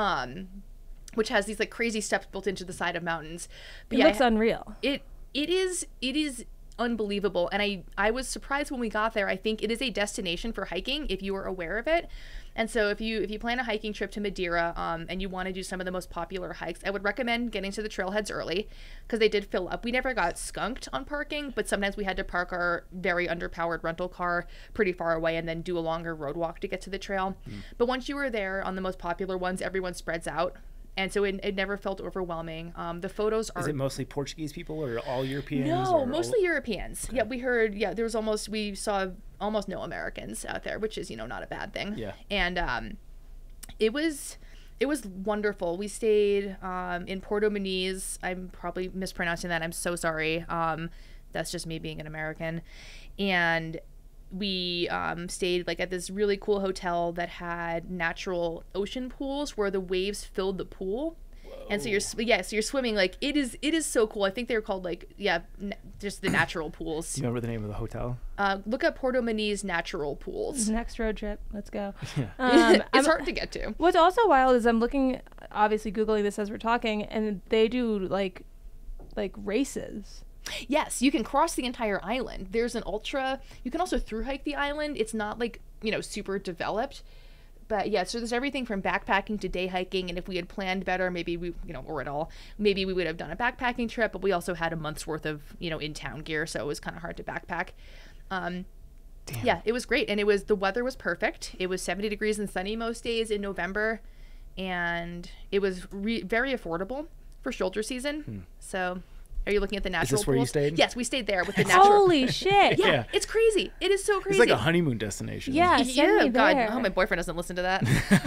Which has these like crazy steps built into the side of mountains. But it looks unreal. It is unbelievable. And I was surprised when we got there. I think it is a destination for hiking if you are aware of it. And so if you plan a hiking trip to Madeira and you want to do some of the most popular hikes, I would recommend getting to the trailheads early because they did fill up. We never got skunked on parking, but sometimes we had to park our very underpowered rental car pretty far away and then do a longer road walk to get to the trail. But once you were there on the most popular ones, everyone spreads out. And so it never felt overwhelming. The photos are... Is it mostly Portuguese people or all Europeans? No, mostly Europeans. Okay. Yeah, we heard, there was we saw almost no Americans out there, which is, you know, not a bad thing. Yeah. And it was wonderful. We stayed in Porto Muniz. I'm probably mispronouncing that. I'm so sorry. That's just me being an American. And we stayed like at this really cool hotel that had natural ocean pools where the waves filled the pool. And so you're swimming, like it is so cool. I think they're called like just the natural pools. Do you remember the name of the hotel? Look up Porto Muniz natural pools. Next road trip, let's go. Yeah. It's hard to get to. What's also wild is I'm looking, obviously Googling this as we're talking, and they do like races. Yes, you can cross the entire island. There's an ultra. You can also thru-hike the island. It's not like, you know, super developed. But yeah, so there's everything from backpacking to day hiking. And if we had planned better, maybe we, you know, or at all, maybe we would have done a backpacking trip. But we also had a month's worth of, you know, in-town gear. So it was kind of hard to backpack. Yeah, it was great. And the weather was perfect. It was 70 degrees and sunny most days in November. And it was very affordable for shoulder season. So... Are you looking at the natural pools? Is this where you stayed? Yes, we stayed there with the natural. Holy shit! Yeah, it's crazy. It is so crazy. It's like a honeymoon destination. Yeah, send me God, there. oh, my boyfriend doesn't listen to that.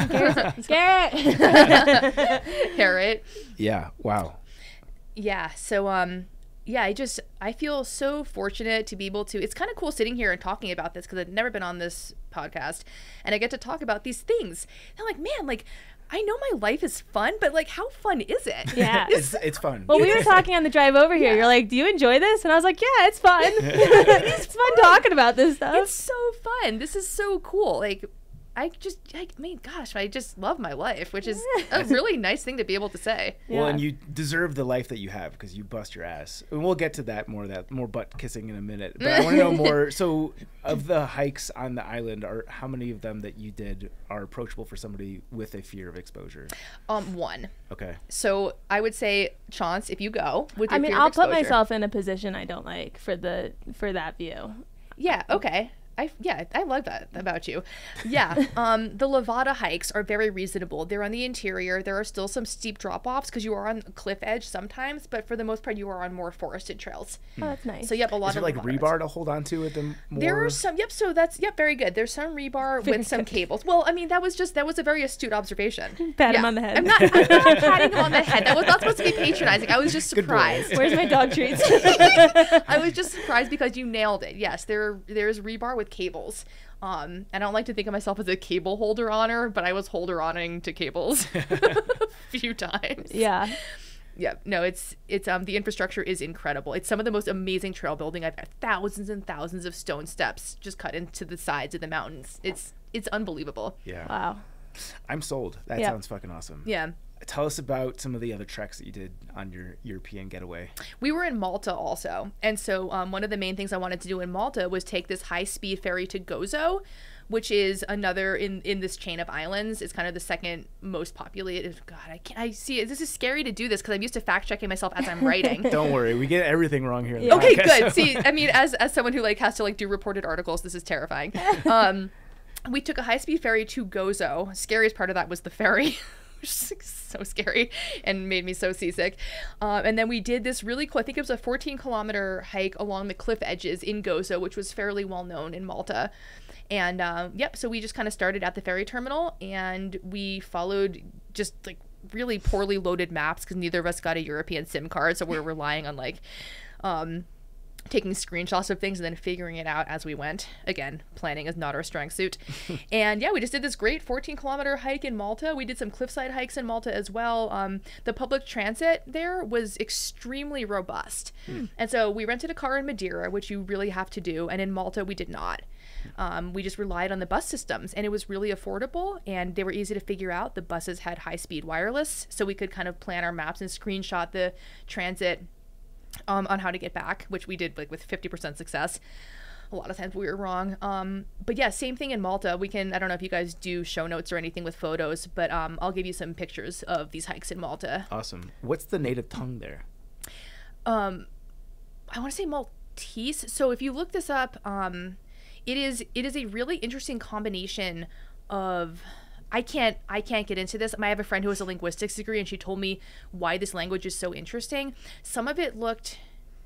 Garrett. Garrett. Yeah. Wow. Yeah. So I feel so fortunate to be able to. It's kind of cool sitting here and talking about this because I've never been on this podcast, and I get to talk about these things. And I'm like, man, like. I know my life is fun, but like, how fun is it? Yeah, it's fun. Well, we were talking on the drive over here. Yeah. You're like, "Do you enjoy this?" And I was like, "Yeah, it's fun. It's fun talking about this stuff. It's so fun. This is so cool. Like, I mean, gosh, I just love my life, which is a really nice thing to be able to say. Well, and you deserve the life that you have because you bust your ass. And we'll get to that more butt kissing in a minute. But I want to know more. So, of the hikes on the island, how many of them that you did are approachable for somebody with a fear of exposure? One. Okay. So I would say, Chaunce, if you go with your fear of I'll exposure. put myself in a position I don't like for that view. Yeah. Okay. I love that about you. Yeah. The Levada hikes are very reasonable. They're on the interior. There are still some steep drop-offs because you are on a cliff edge sometimes, but for the most part, you are on more forested trails. Oh, that's nice. So, yep, a lot Is there of like rebar to hold on to at the more? There are some, so that's, very good. There's some rebar with some cables. Well, I mean, that was a very astute observation. Pat him on the head. I'm not patting him on the head. That was not supposed to be patronizing. I was just surprised. Where's my dog treats? I was just surprised because you nailed it. Yes, there's rebar with cables. I don't like to think of myself as a cable holder honor, but I was holder-oning to cables a few times. Yeah. Yeah, no, it's the infrastructure is incredible. It's some of the most amazing trail building. I've had thousands and thousands of stone steps just cut into the sides of the mountains. It's unbelievable. Yeah. Wow. I'm sold. That sounds fucking awesome. Yeah. Tell us about some of the other treks that you did on your European getaway. We were in Malta also. And so one of the main things I wanted to do in Malta was take this high-speed ferry to Gozo, which is another in this chain of islands. It's kind of the second most populated. God, I see it. This is scary to do this because I'm used to fact-checking myself as I'm writing. Don't worry. We get everything wrong here. Okay, good. See, I mean, as someone who has to do reported articles, this is terrifying. We took a high-speed ferry to Gozo. Scariest part of that was the ferry. Which is so scary and made me so seasick. And then we did this really cool, I think it was a 14-kilometer hike along the cliff edges in Gozo, which was fairly well known in Malta. And so we just kind of started at the ferry terminal and we followed just really poorly loaded maps because neither of us got a European SIM card. So we're relying on taking screenshots of things and then figuring it out as we went. Again, planning is not our strong suit. And we just did this great 14-kilometer hike in Malta. We did some cliffside hikes in Malta as well. The public transit there was extremely robust. And so we rented a car in Madeira, which you really have to do. And in Malta, we did not. We just relied on the bus systems and it was really affordable and they were easy to figure out. The buses had high-speed wireless, so we could kind of plan our maps and screenshot the transit on how to get back, which we did with 50% success. A lot of times we were wrong. But yeah, same thing in Malta. I don't know if you guys do show notes or anything with photos, but I'll give you some pictures of these hikes in Malta. Awesome. What's the native tongue there? I want to say Maltese. So if you look this up, it is a really interesting combination of... I can't get into this. I have a friend who has a linguistics degree and she told me why this language is so interesting. Some of it looked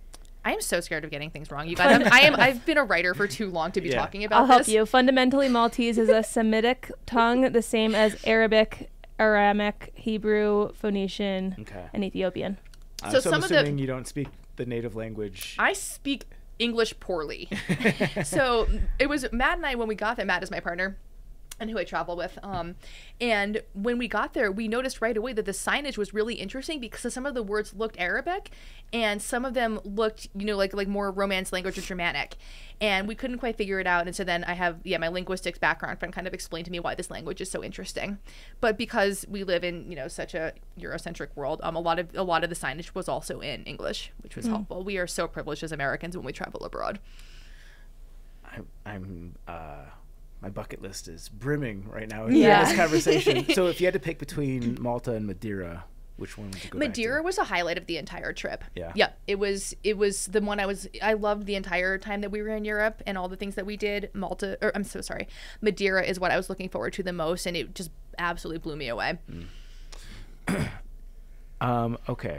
I am so scared of getting things wrong, you guys. I've been a writer for too long to be talking about I'll help you. Fundamentally, Maltese is a Semitic tongue, the same as Arabic, Aramic, Hebrew, Phoenician, and Ethiopian. So I'm assuming you don't speak the native language. I speak English poorly. So it was Matt and I, when we got there, Matt is my partner and who I travel with. And when we got there, we noticed right away that the signage was really interesting because some of the words looked Arabic and some of them looked, like more Romance language or Germanic. And we couldn't quite figure it out. And so then I have, my linguistics background friend kind of explained to me why this language is so interesting. But because we live in, such a Eurocentric world, a lot of the signage was also in English, which was helpful. We are so privileged as Americans when we travel abroad. My bucket list is brimming right now in this conversation. So if you had to pick between Malta and Madeira, which one would you go Madeira back to? was a highlight of the entire trip. Yeah. Yeah. It was the one I loved the entire time that we were in Europe and all the things that we did. Madeira is what I was looking forward to the most, and it just absolutely blew me away. Okay.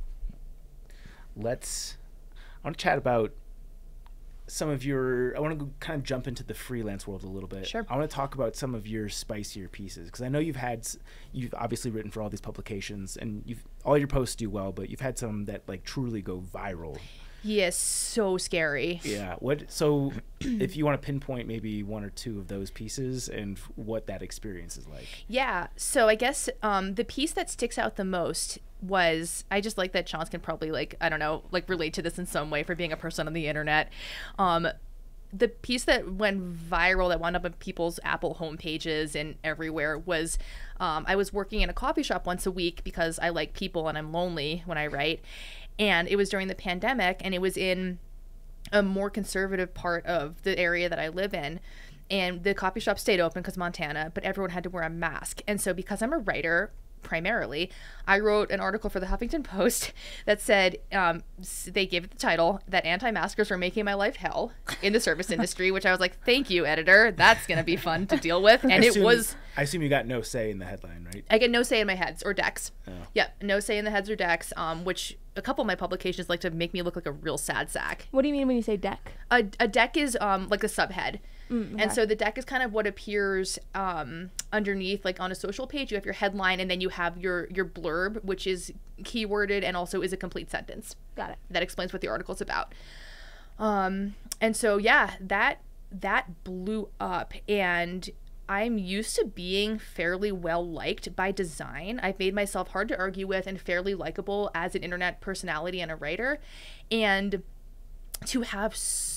I want to chat about I want to kind of jump into the freelance world a little bit. Sure. I want to talk about some of your spicier pieces because I know you've obviously written for all these publications and all your posts do well, but you've had some that like truly go viral. Yes, so scary. Yeah. So if you want to pinpoint maybe one or two of those pieces and what that experience is like. Yeah. So I guess the piece that sticks out the most was, I just like that Chaunce can probably relate to this in some way for being a person on the internet. The piece that went viral that wound up on people's Apple homepages and everywhere was I was working in a coffee shop once a week because I like people and I'm lonely when I write. And it was during the pandemic, and it was in a more conservative part of the area that I live in. And the coffee shop stayed open because Montana, but everyone had to wear a mask. And so because I'm a writer, primarily, I wrote an article for the Huffington Post that said, they gave it the title, that anti-maskers were making my life hell in the service industry, which I was like, thank you, editor. That's going to be fun to deal with. And I assume you got no say in the headline, right? I get no say in my heads or decks. Oh. Yeah, no say in the heads or decks, which a couple of my publications like to make me look like a real sad sack. What do you mean when you say deck? A deck is like a subhead. Okay. And so the deck is kind of what appears underneath, like on a social page. You have your headline, and then you have your blurb, which is keyworded and also is a complete sentence. Got it. That explains what the article's about. And so, yeah, that blew up, and I'm used to being fairly well liked by design. I've made myself hard to argue with and fairly likable as an internet personality and a writer. And to have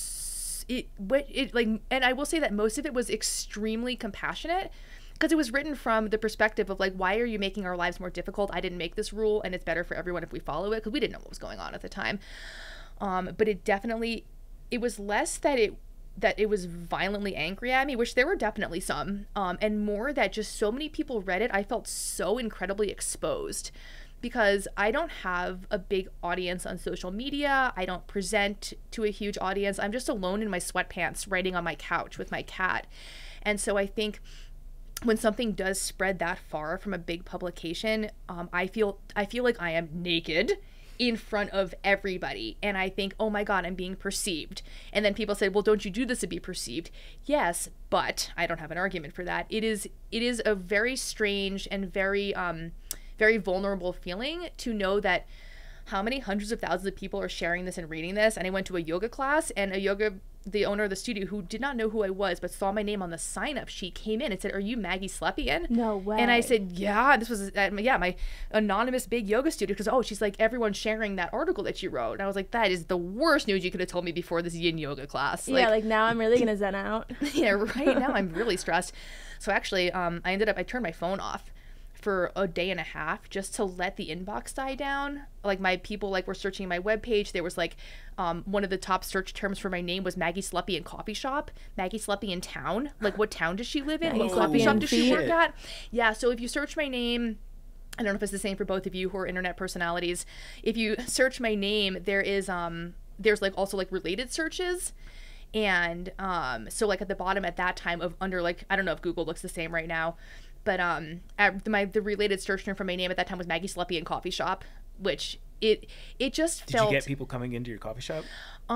and I will say that most of it was extremely compassionate because it was written from the perspective of like, why are you making our lives more difficult? I didn't make this rule, and it's better for everyone if we follow it, because we didn't know what was going on at the time. But it was less that it was violently angry at me, which there were definitely some, and more that just so many people read it. I felt so incredibly exposed because I don't have a big audience on social media. I don't present to a huge audience. I'm just alone in my sweatpants writing on my couch with my cat. And so I think when something does spread that far from a big publication, I feel like I am naked in front of everybody, and I think, oh my God, I'm being perceived. And then people say, well, don't you do this to be perceived? Yes, but I don't have an argument for that. It is a very strange and very vulnerable feeling to know that how many hundreds of thousands of people are sharing this and reading this. And I went to a yoga class, and the owner of the studio, who did not know who I was but saw my name on the sign-up sheet, came in and said, are you Maggie Slepian? No way. And I said, yeah. This was my anonymous big yoga studio, because she's like, everyone's sharing that article that you wrote. And I was like, that is the worst news you could have told me before this yin yoga class. Yeah, like now I'm really gonna zen out. Yeah, right. Now I'm really stressed. So actually, I turned my phone off for a day and a half just to let the inbox die down. Like, my people were searching my webpage. There was one of the top search terms for my name was Maggie Slepian coffee shop, Maggie Slepian town. Like, what town does she live in? What coffee shop does she work at? Yeah, so if you search my name, I don't know if it's the same for both of you who are internet personalities. If you search my name, there's also related searches. And so at the bottom at that time of under I don't know if Google looks the same right now, but the related search term for my name at that time was Maggie Slepian coffee shop, which it just Did felt. you get people coming into your coffee shop?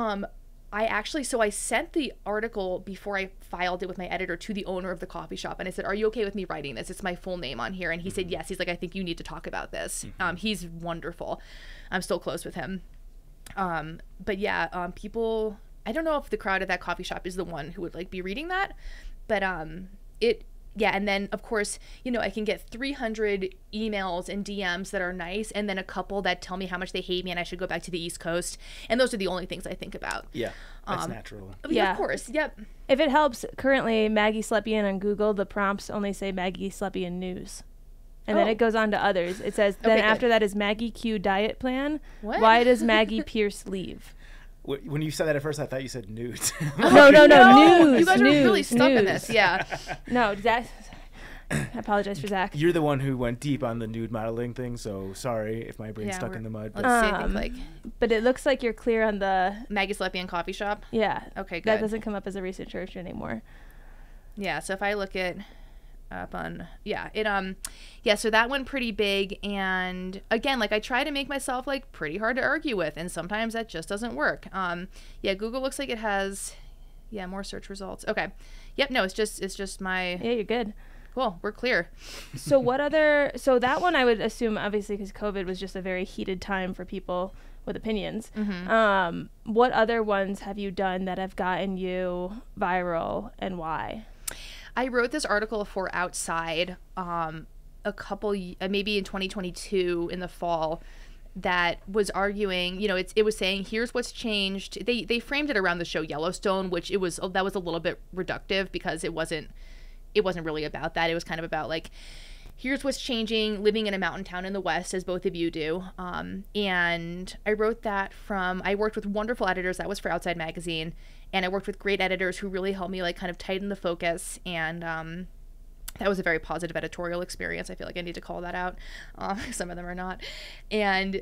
I sent the article before I filed it with my editor to the owner of the coffee shop, and I said, "Are you okay with me writing this? It's my full name on here." And he said, "Yes." He's like, "I think you need to talk about this." He's wonderful. I'm still close with him. But yeah, people, I don't know if the crowd at that coffee shop is the one who would like be reading that, but yeah, and then of course, you know, I can get 300 emails and DMs that are nice, and then a couple that tell me how much they hate me and I should go back to the East Coast, and those are the only things I think about. Yeah, that's natural. Yeah, of course. Yep. If it helps, currently Maggie Slepian on Google, the prompts only say Maggie Slepian News. And then it goes on to others. It says, then after that is Maggie Q diet plan. What? Why does Maggie Pierce leave? When you said that at first, I thought you said nudes. No, news. You guys news, are really stuck in news. this. Yeah. No, Zach. I apologize for Zach. You're the one who went deep on the nude modeling thing, so sorry if my brain's stuck in the mud. Let's see. I think like But it looks like you're clear on the Maggie Slepian coffee shop. Yeah. Okay, good. That doesn't come up as a recent search anymore. Yeah, so if I look it up on so that went pretty big, and again, like I try to make myself like pretty hard to argue with, and sometimes that just doesn't work. Google looks like it has more search results. Okay. Yep, no, it's just my Yeah, you're good. Cool, we're clear. So so that one I would assume, obviously, because COVID was just a very heated time for people with opinions. What other ones have you done that have gotten you viral, and why? I wrote this article for Outside a couple, maybe in 2022 in the fall, that was arguing, you know, it was saying, here's what's changed. They framed it around the show Yellowstone, which that was a little bit reductive because it wasn't really about that. It was kind of about like, here's what's changing living in a mountain town in the West, as both of you do. And I wrote that I worked with wonderful editors. That was for Outside Magazine. And I worked with great editors who really helped me like kind of tighten the focus. And that was a very positive editorial experience. I feel like I need to call that out. Some of them are not. And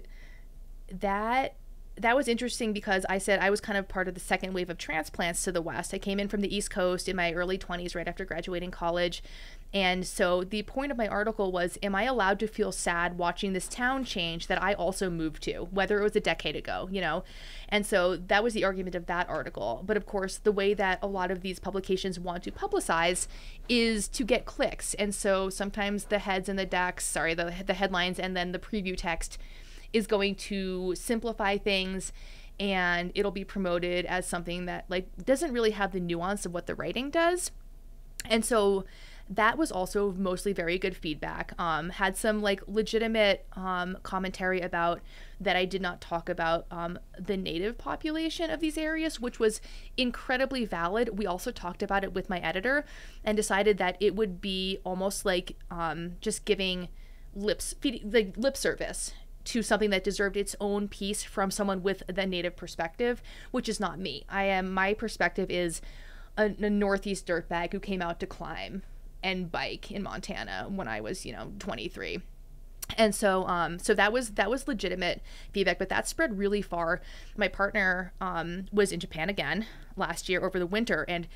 that was interesting because I said I was kind of part of the second wave of transplants to the West. I came in from the East Coast in my early 20s, right after graduating college. And so the point of my article was, am I allowed to feel sad watching this town change that I also moved to, whether it was a decade ago, you know? And so that was the argument of that article. But of course, the way that a lot of these publications want to publicize is to get clicks. And so sometimes the heads and the the headlines and then the preview text is going to simplify things, and it'll be promoted as something that like doesn't really have the nuance of what the writing does. And so that was also mostly very good feedback. Had some like legitimate commentary about that I did not talk about the native population of these areas, which was incredibly valid. We also talked about it with my editor and decided that it would be almost like just giving lip service to something that deserved its own piece from someone with the native perspective, which is not me. My perspective is a Northeast dirtbag who came out to climb and bike in Montana when I was, 23. And so so that was legitimate feedback, but that spread really far. My partner was in Japan again last year over the winter, and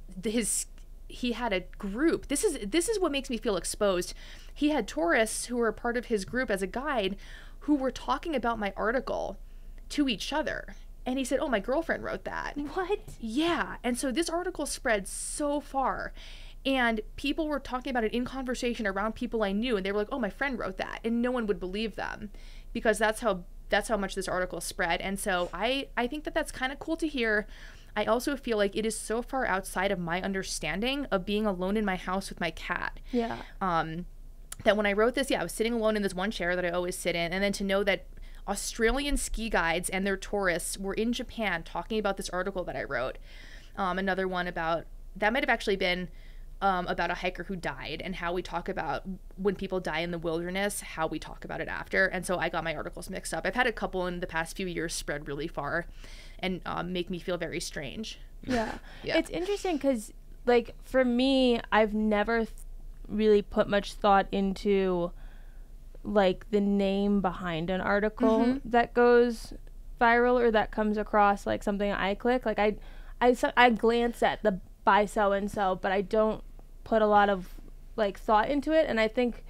he had a group. This is what makes me feel exposed. He had tourists who were a part of his group as a guide who were talking about my article to each other. And he said, "Oh, my girlfriend wrote that." What? Yeah. And so this article spread so far. And people were talking about it in conversation around people I knew, and they were like, "Oh, my friend wrote that," and no one would believe them because that's how much this article spread. And so I think that that's kind of cool to hear. I also feel like it is so far outside of my understanding of being alone in my house with my cat. Yeah. That when I wrote this, I was sitting alone in this one chair that I always sit in, and then to know that Australian ski guides and their tourists were in Japan talking about this article that I wrote. Another one that might have actually been about a hiker who died, and how we talk about when people die in the wilderness, how we talk about it after. And so I got my articles mixed up. I've had a couple in the past few years spread really far and make me feel very strange. Yeah. It's interesting because, like, for me, I've never really put much thought into, like, the name behind an article that goes viral or that comes across, like, something I click. Like, I glance at the by so-and-so, but I don't put a lot of, like, thought into it. And I think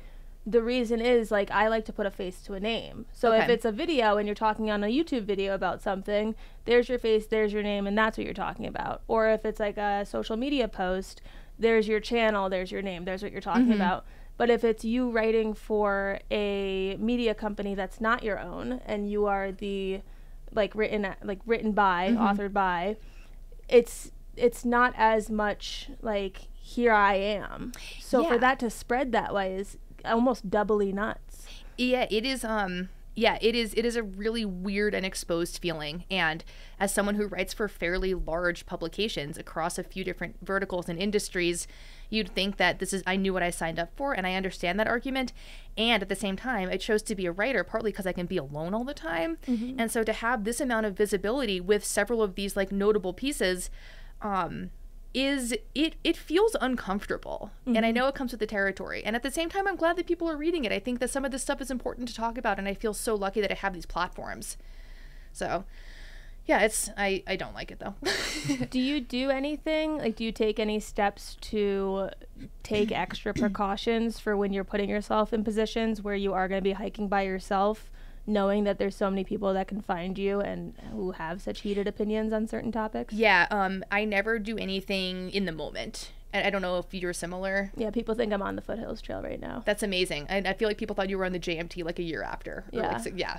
the reason is, like, I like to put a face to a name. So if it's a video and you're talking on a YouTube video about something, there's your face, there's your name, and that's what you're talking about. Or if it's like a social media post, there's your channel, there's your name, there's what you're talking about. But if it's you writing for a media company that's not your own, and you are the, like, written by, authored by, it's not as much like, here I am. So for that to spread that way is almost doubly nuts. Yeah, it is. It is a really weird and exposed feeling. And as someone who writes for fairly large publications across a few different verticals and industries, you'd think that I knew what I signed up for, and I understand that argument. And at the same time, I chose to be a writer partly because I can be alone all the time. And so to have this amount of visibility with several of these, like, notable pieces, it feels uncomfortable. And I know it comes with the territory. And at the same time, I'm glad that people are reading it. I think that some of this stuff is important to talk about, and I feel so lucky that I have these platforms. So yeah, I don't like it though. Do you do anything? Like, do you take any steps to take extra precautions for when you're putting yourself in positions where you are going to be hiking by yourself, knowing that there's so many people that can find you and who have such heated opinions on certain topics? Yeah, I never do anything in the moment. And I don't know if you're similar. Yeah, people think I'm on the Foothills Trail right now. That's amazing. I feel like people thought you were on the JMT like a year after. Yeah.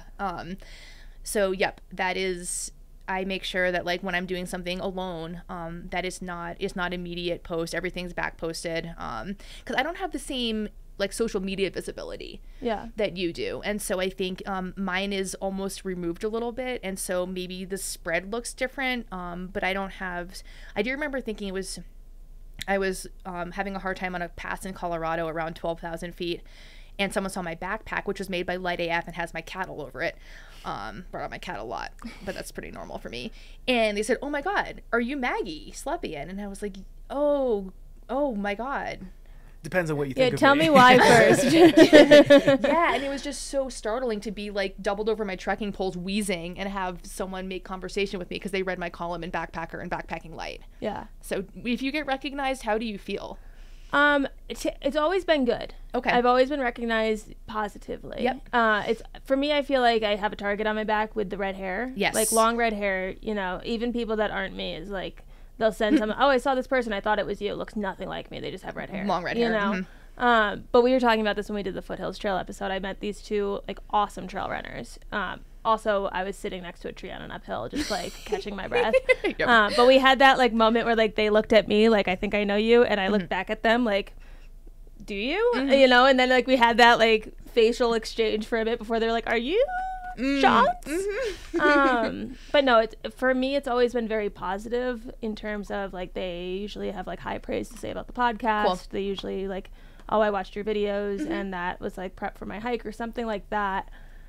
So, yep, that is... I make sure that, like, when I'm doing something alone, that it's not immediate post. Everything's back posted. Because I don't have the same, like, social media visibility that you do. And so I think mine is almost removed a little bit. And so maybe the spread looks different. But I do remember thinking I was having a hard time on a pass in Colorado around 12,000 feet. And someone saw my backpack, which was made by Light AF and has my cat all over it. Brought out my cat a lot, but that's pretty normal for me. And they said, "Oh my God, are you Maggie Slepian?" And I was like, oh my God. Depends on what you think of tell me why first. Yeah, and it was just so startling to be, like, doubled over my trekking poles wheezing and have someone make conversation with me because they read my column in Backpacker and Backpacking Light. Yeah. So if you get recognized, how do you feel? It's always been good. Okay. I've always been recognized positively. Yep. It's, for me, I feel like I have a target on my back with the red hair. Yes. Like, long red hair, you know, even people that aren't me is like, they'll send someone, "Oh, I saw this person. I thought it was you. It looks nothing like me. They just have red hair." Long red hair. You know? But we were talking about this when we did the Foothills Trail episode. I met these two, like, awesome trail runners. Also, I was sitting next to a tree on an uphill, just, like, catching my breath. Yep. But we had that, like, moment where, like, they looked at me, like, "I think I know you," and I looked back at them, like, "Do you?" You know, and then, like, we had that, like, facial exchange for a bit before they were like, "Are you Chaunce?" But no, for me, it's always been very positive in terms of, like, they usually have, like, high praise to say about the podcast. Cool. They usually, like, "Oh, I watched your videos, and that was, like, prep for my hike," or something like that.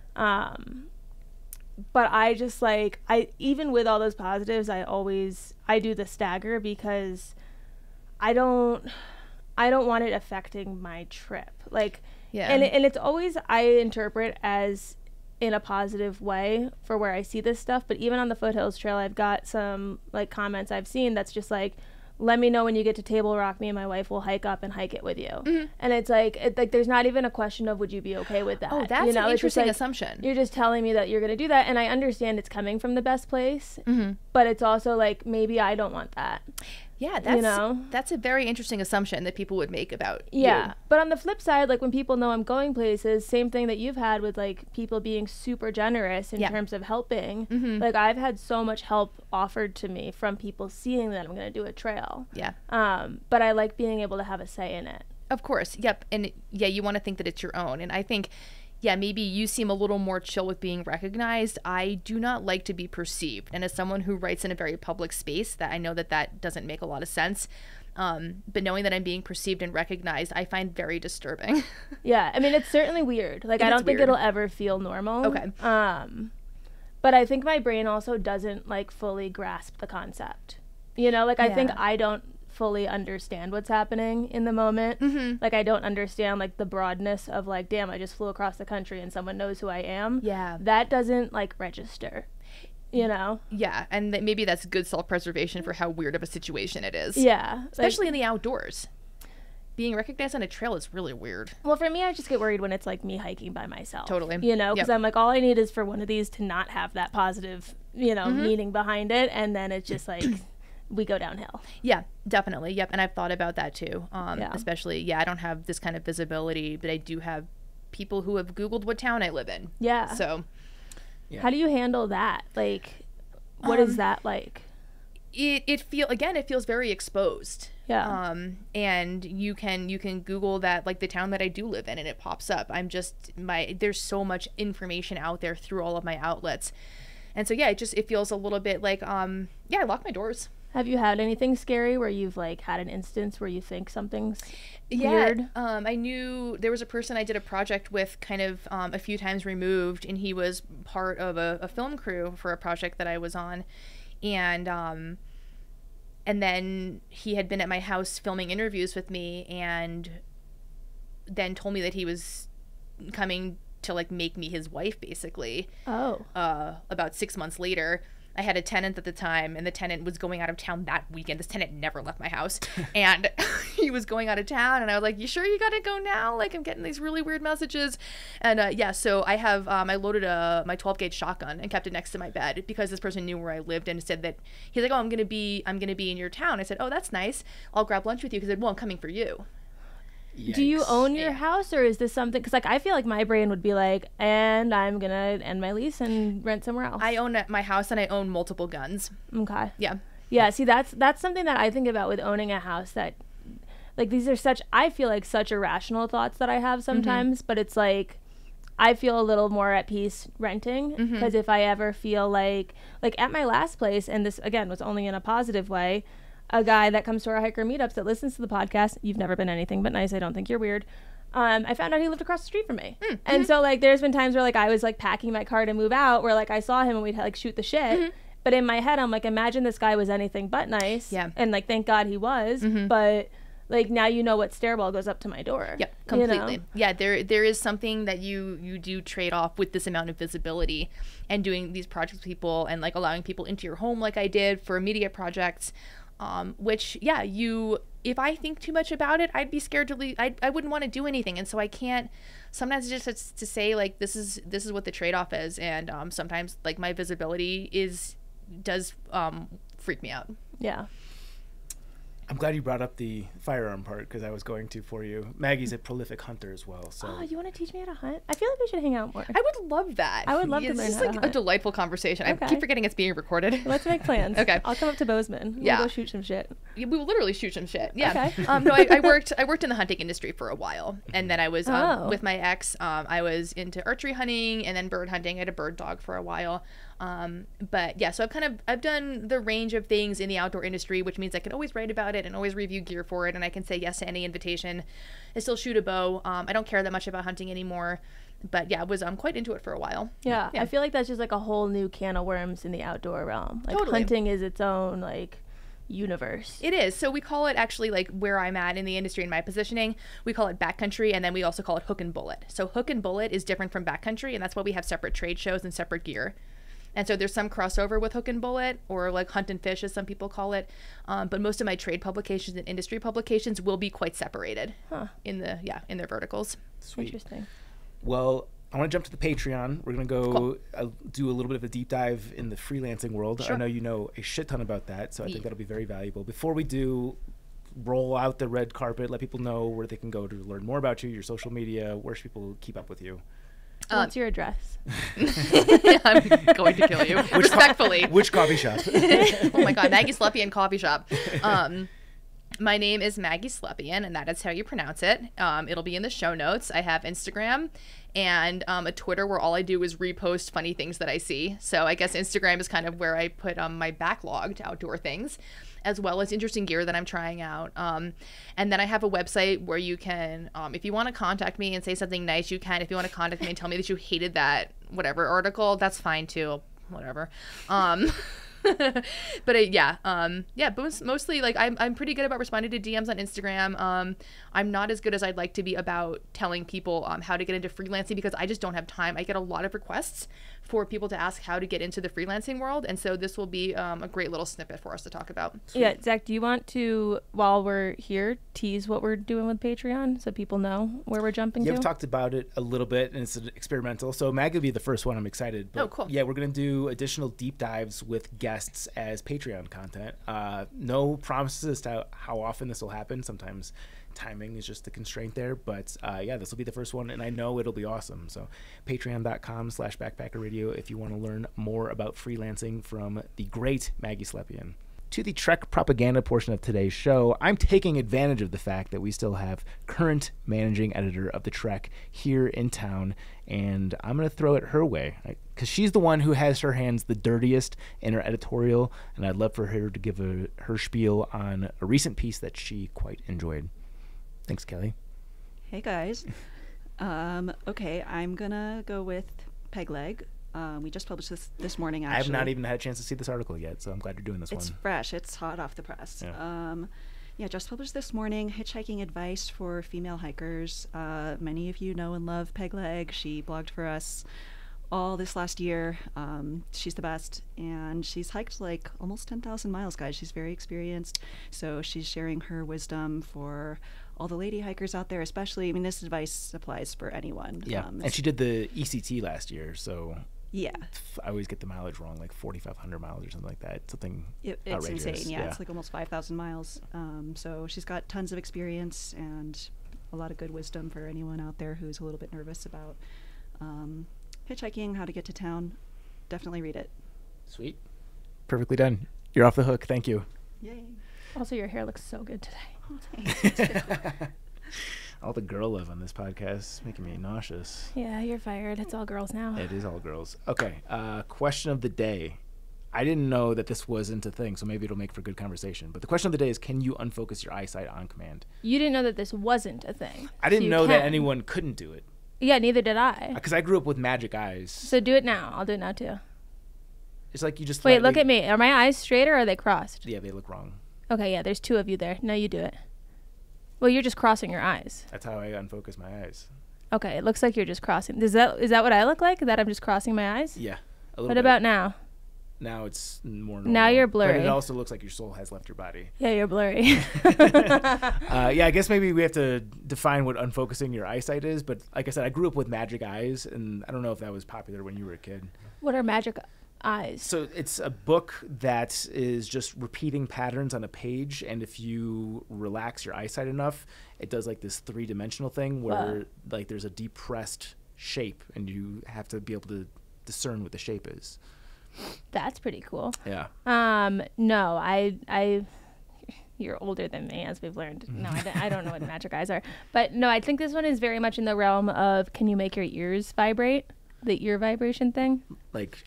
But I just, like, even with all those positives, I do the stagger because I don't want it affecting my trip. Like, and it's always, I interpret as in a positive way for where I see this stuff. But even on the Foothills Trail, I've got some, like, comments I've seen that's just like, "Let me know when you get to Table Rock. Me and my wife will hike up and hike it with you." And it's like, there's not even a question of would you be okay with that. Oh, that's, you know, an interesting assumption. You're just telling me that you're going to do that, and I understand it's coming from the best place, but it's also like, maybe I don't want that. Yeah, that's a very interesting assumption that people would make about you. But on the flip side, like, when people know I'm going places, same thing that you've had with, like, people being super generous in terms of helping. Like, I've had so much help offered to me from people seeing that I'm going to do a trail. But I like being able to have a say in it. Of course. Yep. And you want to think that it's your own. And I think, maybe you seem a little more chill with being recognized. I do not like to be perceived. And as someone who writes in a very public space, that I know that doesn't make a lot of sense. But knowing that I'm being perceived and recognized, I find very disturbing. I mean, it's certainly weird. Like, I don't think it'll ever feel normal. Okay. But I think my brain also doesn't, like, fully grasp the concept. You know, like, I think I don't fully understand what's happening in the moment. Like, I don't understand, like, the broadness of, like, damn, I just flew across the country and someone knows who I am. That doesn't, like, register, you know? And maybe that's good self-preservation for how weird of a situation it is. Especially in the outdoors. being recognized on a trail is really weird. Well, for me, I just get worried when it's like me hiking by myself. Totally. You know, because Yep. I'm like, all I need is for one of these to not have that positive, you know, meaning behind it. And then it's just like, we go downhill. Yeah, definitely. Yep. And I've thought about that too. Yeah. Especially, I don't have this kind of visibility, but I do have people who have Googled what town I live in. Yeah. So Yeah. How do you handle that? Like, what is that like? it feels very exposed. Yeah. And you can Google that, like the town that I do live in, and it pops up. There's so much information out there through all of my outlets. And so, it feels a little bit like, I lock my doors. Have you had anything scary where you've like had an instance where you think something's weird? I knew there was a person I did a project with kind of a few times removed, and he was part of a film crew for a project that I was on. And then he had been at my house filming interviews with me, and then told me that he was coming to like make me his wife, basically. Oh. About 6 months later. I had a tenant at the time, and the tenant was going out of town that weekend. This tenant never left my house. And he was going out of town, and I was like, you sure you gotta go now? Like, I'm getting these really weird messages. And so I have, I loaded my 12 gauge shotgun and kept it next to my bed, because this person knew where I lived, and said that, he's like, oh, I'm gonna be in your town. I said, oh, that's nice. I'll grab lunch with you. He said, well, I'm coming for you. Do you Yikes. own your house, or is this something, because like I feel like my brain would be like, and I'm gonna end my lease and rent somewhere else. I own my house, and I own multiple guns. Okay. Yeah. See, that's something that I think about with owning a house, that like these are I feel like such irrational thoughts that I have sometimes, but it's like I feel a little more at peace renting, because if I ever feel like at my last place, and this again was only in a positive way, a guy that comes to our hiker meetups that listens to the podcast, you've never been anything but nice, I don't think you're weird, I found out he lived across the street from me. And so like there's been times where like I was like packing my car to move out, where like I saw him and we'd like shoot the shit, but in my head I'm like, imagine this guy was anything but nice. Yeah. And like thank God he was, but like now you know what stairwell goes up to my door. Yep, completely. You know? Yeah, there is something that you do trade off with this amount of visibility, and doing these projects with people, and like allowing people into your home like I did for media projects, which if I think too much about it, I'd be scared to leave. I wouldn't want to do anything, and so I can't. Sometimes it's to say like this is what the trade-off is, and sometimes like my visibility does freak me out. Yeah. I'm glad you brought up the firearm part, because I was going to for you. Maggie's a prolific hunter as well. So. Oh, you want to teach me how to hunt? I feel like we should hang out more. I would love that. I would love to It's learn just how to like a hunt. delightful conversation. Okay. I keep forgetting it's being recorded. Let's make plans. Okay. I'll come up to Bozeman. Yeah. We'll go shoot some shit. We will literally shoot some shit. Yeah. Okay. No, I worked in the hunting industry for a while, and then I was with my ex. I was into archery hunting and then bird hunting. I had a bird dog for a while. But yeah, so I've done the range of things in the outdoor industry, which means I can always write about it and always review gear for it, and I can say yes to any invitation. I still shoot a bow. I don't care that much about hunting anymore, but yeah, I was quite into it for a while. Yeah, I feel like that's just like a whole new can of worms in the outdoor realm. Like Totally. hunting is its own like universe. It is. So we call it, actually, like where I'm at in the industry and my positioning, we call it backcountry, and then we also call it hook and bullet. So hook and bullet is different from backcountry, and that's why we have separate trade shows and separate gear. And so there's some crossover with hook and bullet, or like hunt and fish as some people call it. But most of my trade publications and industry publications will be quite separated in their verticals. Sweet. Interesting. Well, I want to jump to the Patreon. We're going to go do a little bit of a deep dive in the freelancing world. Sure. I know you know a shit ton about that, so I think that'll be very valuable. Before we do, roll out the red carpet, let people know where they can go to learn more about you, your social media, where should people keep up with you? What's your address? I'm going to kill you. Respectfully. Which coffee shop? Oh my God, Maggie Slepian coffee shop. My name is Maggie Slepian, and that is how you pronounce it. It'll be in the show notes. I have Instagram and a Twitter where all I do is repost funny things that I see. So I guess Instagram is kind of where I put my backlogged outdoor things, as well as interesting gear that I'm trying out. And then I have a website where you can, if you want to contact me and say something nice, you can. If you want to contact me and tell me that you hated that whatever article, that's fine too. Whatever. But mostly like I'm pretty good about responding to DMs on Instagram. I'm not as good as I'd like to be about telling people how to get into freelancing, because I just don't have time. I get a lot of requests for people to ask how to get into the freelancing world. And so this will be a great little snippet for us to talk about. Yeah, Zach, do you want to, while we're here, tease what we're doing with Patreon so people know where we're jumping to? You've talked about it a little bit, and it's experimental. So Maggie will be the first one. I'm excited. But cool. Yeah, we're going to do additional deep dives with guests as Patreon content. No promises as to how often this will happen. Sometimes timing is just the constraint there, but yeah, this will be the first one, and I know it'll be awesome. So patreon.com/backpackerradio if you want to learn more about freelancing from the great Maggie Slepian. To the Trek propaganda portion of today's show, I'm taking advantage of the fact that we still have current managing editor of the Trek here in town, and I'm going to throw it her way because she's the one who has her hands the dirtiest in her editorial, and I'd love for her to give her spiel on a recent piece that she quite enjoyed. Thanks, Kelly. Hey, guys. Okay, I'm going to go with Peg Leg. We just published this morning, actually. I have not even had a chance to see this article yet, so I'm glad you're doing this one. It's fresh. It's hot off the press. Yeah. Yeah, just published this morning, Hitchhiking Advice for Female Hikers. Many of you know and love Peg Leg. She blogged for us all this last year. She's the best, and she's hiked like almost 10,000 miles, guys. She's very experienced, so she's sharing her wisdom for all the lady hikers out there, especially. I mean, this advice applies for anyone. Yeah, and she did the ECT last year, so yeah, I always get the mileage wrong, like 4,500 miles or something like that. Something it's outrageous. insane. Yeah, it's like almost 5,000 miles. So she's got tons of experience and a lot of good wisdom for anyone out there who's a little bit nervous about hitchhiking, how to get to town. Definitely read it. Sweet. Perfectly done. You're off the hook. Thank you. Yay. Also, your hair looks so good today. Oh, thanks. All the girl love on this podcast is making me nauseous. Yeah, you're fired. It's all girls now. It is all girls. Okay, question of the day. I didn't know that this wasn't a thing, so maybe it'll make for good conversation. But the question of the day is, can you unfocus your eyesight on command? You didn't know that this wasn't a thing. I didn't know that anyone couldn't do it. Yeah, neither did I. Because I grew up with magic eyes. So do it now. I'll do it now, too. It's like you just... Wait, look at me. Are my eyes straight or are they crossed? Yeah, they look wrong. Okay, yeah, there's two of you there. Now you do it. Well, you're just crossing your eyes. That's how I unfocus my eyes. Okay, it looks like you're just crossing. Is that what I look like? That I'm just crossing my eyes? Yeah, a little What bit. about now? Now it's more normal. Now you're blurry. But it also looks like your soul has left your body. Yeah, you're blurry. Yeah, I guess maybe we have to define what unfocusing your eyesight is. But like I said, I grew up with magic eyes, and I don't know if that was popular when you were a kid. What are magic eyes? So it's a book that is just repeating patterns on a page, and if you relax your eyesight enough, it does like this three-dimensional thing where like there's a depressed shape, and you have to be able to discern what the shape is. That's pretty cool. Yeah. No, I you're older than me, as we've learned. No, I don't know what magic eyes are. But no, I think this one is very much in the realm of, can you make your ears vibrate? The ear vibration thing? Like...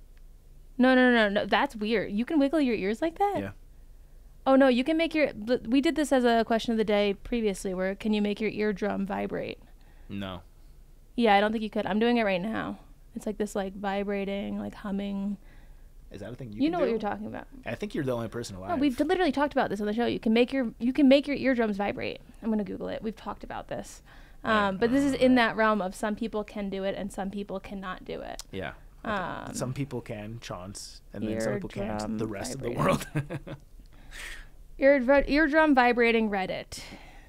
No. That's weird. You can wiggle your ears like that? Yeah. Oh, no, you can make your... We did this as a question of the day previously, where can you make your eardrum vibrate? No. Yeah, I don't think you could. I'm doing it right now. It's like this, like, vibrating, like, humming. Is that a thing you know do? What you're talking about. I think you're the only person alive. No, we've literally talked about this on the show. You can make your eardrums vibrate. I'm going to Google it. We've talked about this. But this is in that realm of some people can do it and some people cannot do it. Yeah. Okay. Some people can, Chaunce, and then some people can't, the rest of the world. Eardrum vibrating Reddit.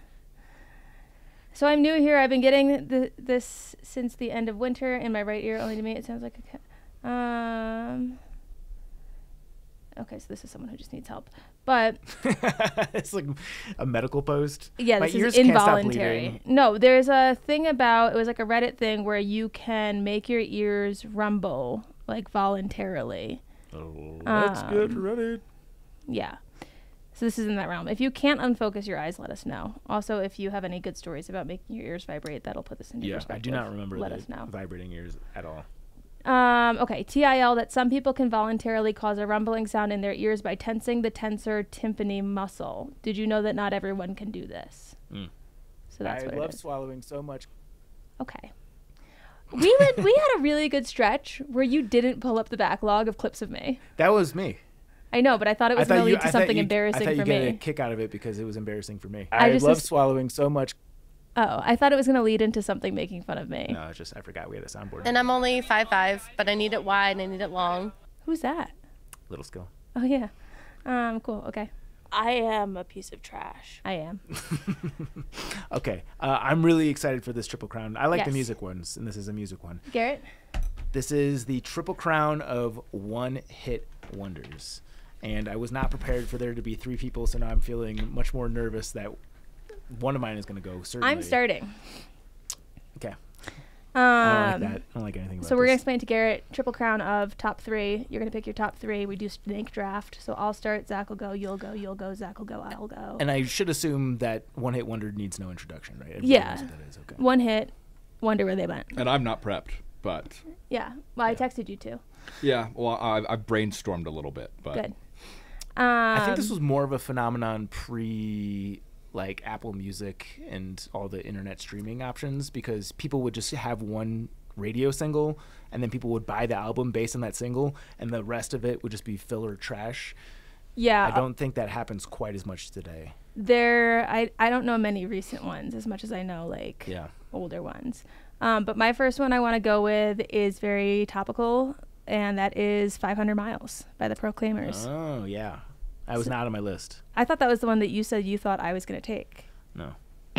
So I'm new here. I've been getting this since the end of winter in my right ear. Only to me it sounds like a cat. Okay, so this is someone who just needs help. But it's like a medical post. Yeah, this is involuntary. No, there's a thing about, it was like a Reddit thing where you can make your ears rumble like voluntarily. Oh, that's good, Reddit. Yeah. So this is in that realm. If you can't unfocus your eyes, let us know. Also, if you have any good stories about making your ears vibrate, that'll put this into perspective. Yeah, I do not remember let us know. Vibrating ears at all. Okay, TIL, that some people can voluntarily cause a rumbling sound in their ears by tensing the tensor tympani muscle. Did you know that not everyone can do this? So that's what it is. I love swallowing so much. Okay. We had a really good stretch where you didn't pull up the backlog of clips of me. That was me. I know, but I thought it was going to lead to something embarrassing for me. I thought you get a kick out of it because it was embarrassing for me. I love swallowing so much. Oh, I thought it was going to lead into something making fun of me. No, it's just I forgot we had a soundboard. And I'm only 5'5", but I need it wide and I need it long. Who's that? Little skill. Oh, yeah. Cool. Okay. I am a piece of trash. I am. Okay. I'm really excited for this Triple Crown. I like the Yes. music ones, and this is a music one. Garrett? This is the Triple Crown of one-hit wonders. And I was not prepared for there to be 3 people, so now I'm feeling much more nervous that one of mine is going to go, certainly. I'm starting. Okay. I don't like that. I don't like anything about So we're going to this. explain to Garrett Triple Crown of top 3. You're going to pick your top 3. We do snake draft. So I'll start. Zach will go. You'll go. Zach will go. I'll go. And I should assume that one-hit wonder needs no introduction, right? Everybody Yeah. knows what that is. Okay. One hit. Wonder where they went. And I'm not prepped, but Yeah. Well, I texted you too. yeah, well, I've brainstormed a little bit, but Good. I think this was more of a phenomenon like Apple Music and all the internet streaming options, because people would just have one radio single and then people would buy the album based on that single and the rest of it would just be filler trash. Yeah. I don't think that happens quite as much today. I don't know many recent ones as much as I know older ones. But my first one I want to go with is very topical, and that is 500 Miles by the Proclaimers. Oh, yeah. I was not on my list. I thought that was the one that you said you thought I was going to take. No.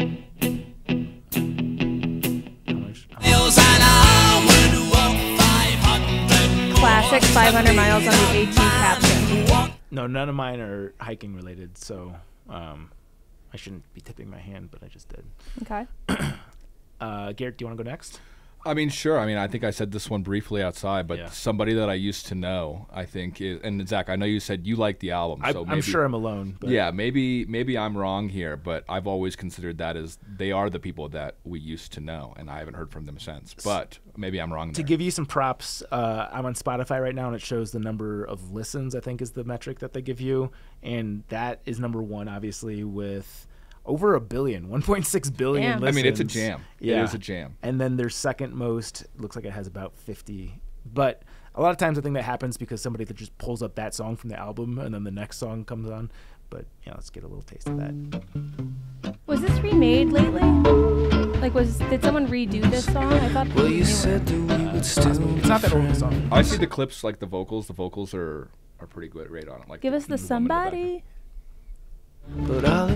Classic 500 Miles on the AT caption. No, none of mine are hiking related, so I shouldn't be tipping my hand, but I just did. Okay. Garrett, do you want to go next? I mean, sure. I mean, I think I said this one briefly outside, but Yeah. somebody that I used to know, I think, is, and Zach, I know you said you like the album, so maybe, I'm sure I'm alone. But yeah, maybe I'm wrong here, but I've always considered that as they are the people that we used to know, and I haven't heard from them since. But maybe I'm wrong To there. give you some props, I'm on Spotify right now, and it shows the number of listens, I think, is the metric that they give you. And that is number 1, obviously, with over 1 billion, 1.6 billion Damn. listens. I mean, it's a jam. Yeah. It is a jam. And then their second most looks like it has about 50. But a lot of times I think that happens because somebody that just pulls up that song from the album, and then the next song comes on. But, yeah, let's get a little taste of that. Was this remade lately? Like, did someone redo this song? I thought Well, you said that we would still It's not that old of a song. I see the clips, like the vocals. The vocals are pretty good right on it. Like Give us the woman in the background. somebody. But I'll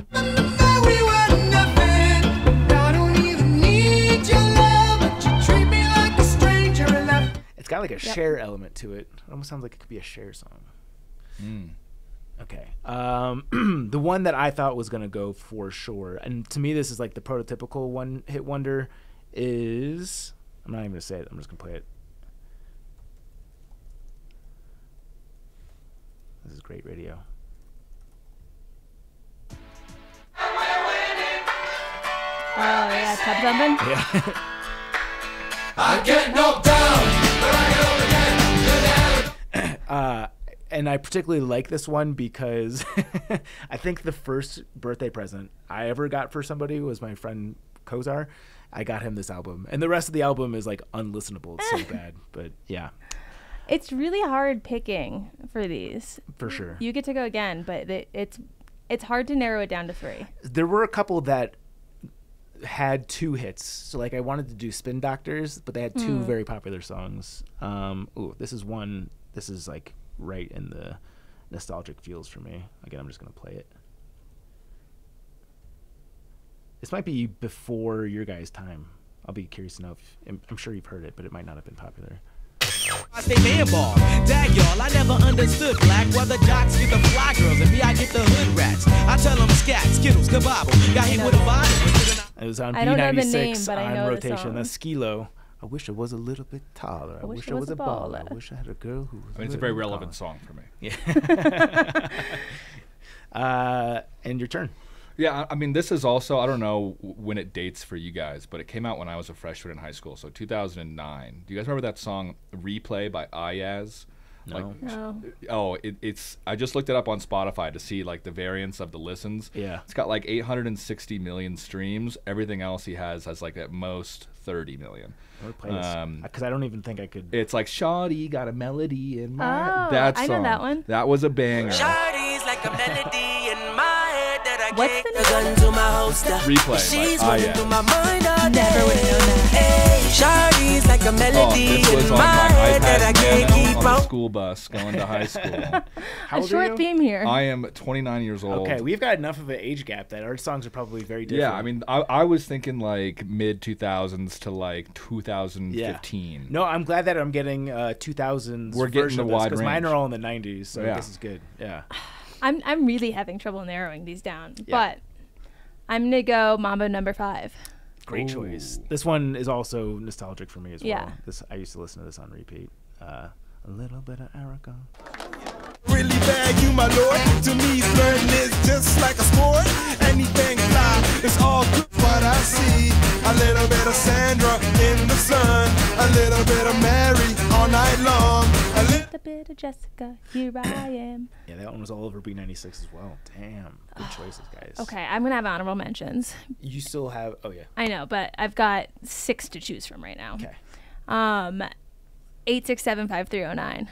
It's got like a Cher element to it. It almost sounds like it could be a Cher song. Mm. Okay. The one that I thought was going to go for sure, and to me this is like the prototypical one-hit wonder, is... I'm not even going to say it. I'm just going to play it. This is great radio. Oh, yeah. Tub thumping? Yeah. I get knocked down, but I get again. And I particularly like this one because I think the first birthday present I ever got for somebody was my friend Kozar. I got him this album, and the rest of the album is like unlistenable. It's so bad, but yeah, It's really hard picking for these. for sure. You get to go again, but it's hard to narrow it down to 3. There were a couple that had 2 hits. So like I wanted to do Spin Doctors, but they had 2 very popular songs. This is one. This is like right in the nostalgic feels for me. Again, I'm just going to play it. This might be before your guys' time. I'll be curious to know if... I'm sure you've heard it, but it might not have been popular. I stay man ball. Dag y'all, I never understood black. While the jocks get the fly girls and me, I get the hood rats. I tell them scat, skittles, kabobble. Got hit with a bottle. It was on I don't know the B96 name, but I on know the rotation. song. That's Skilo. I wish I was a little bit taller. I wish I was a baller. I wish I had a girl who was I mean, it's a very relevant song for me. Yeah. And your turn. Yeah, I mean, this is also, I don't know when it dates for you guys, but it came out when I was a freshman in high school, so 2009. Do you guys remember that song Replay by Ayaz? No. No. It's I just looked it up on Spotify to see like the variance of the listens. Yeah. It's got like 860 million streams. Everything else he has like at most 30 million. I would play this because I don't even think I could. It's like Shawty got a melody in my Oh, that I know song. that one. That was a banger. Shawty's like a melody in my head that I What's the name? Gun to my holster. Replay She's by running through my mind all day. Never would have known that. Hey, Shawty's like a melody this was in on my my head that I iPad can't Nano keep on the on. school bus going to high school. How A old are short you? theme here. I am 29 years old. Okay, we've got enough of an age gap that our songs are probably very different. Yeah, I mean, I was thinking like mid 2000s to like 2015. No, I'm glad that I'm getting 2000s. We're getting the wide because mine range. are all in the 90s, so Yeah. this is good. Yeah. I'm really having trouble narrowing these down, Yeah. but I'm gonna go Mambo number 5. Great choice. This one is also nostalgic for me as Yeah. well. I used to listen to this on repeat. A little bit of Erica. Really bad, you my lord. To me, flirting is just like a sport. Anything fly, it's all good. What I see, a little bit of Sandra in the sun, a little bit of Mary all night long. A bit of Jessica, here I am. Yeah, that one was all over B96 as well. Damn, good choices, guys. Okay, I'm gonna have honorable mentions. You still have? Oh yeah. I know, but I've got 6 to choose from right now. Okay. 8675309.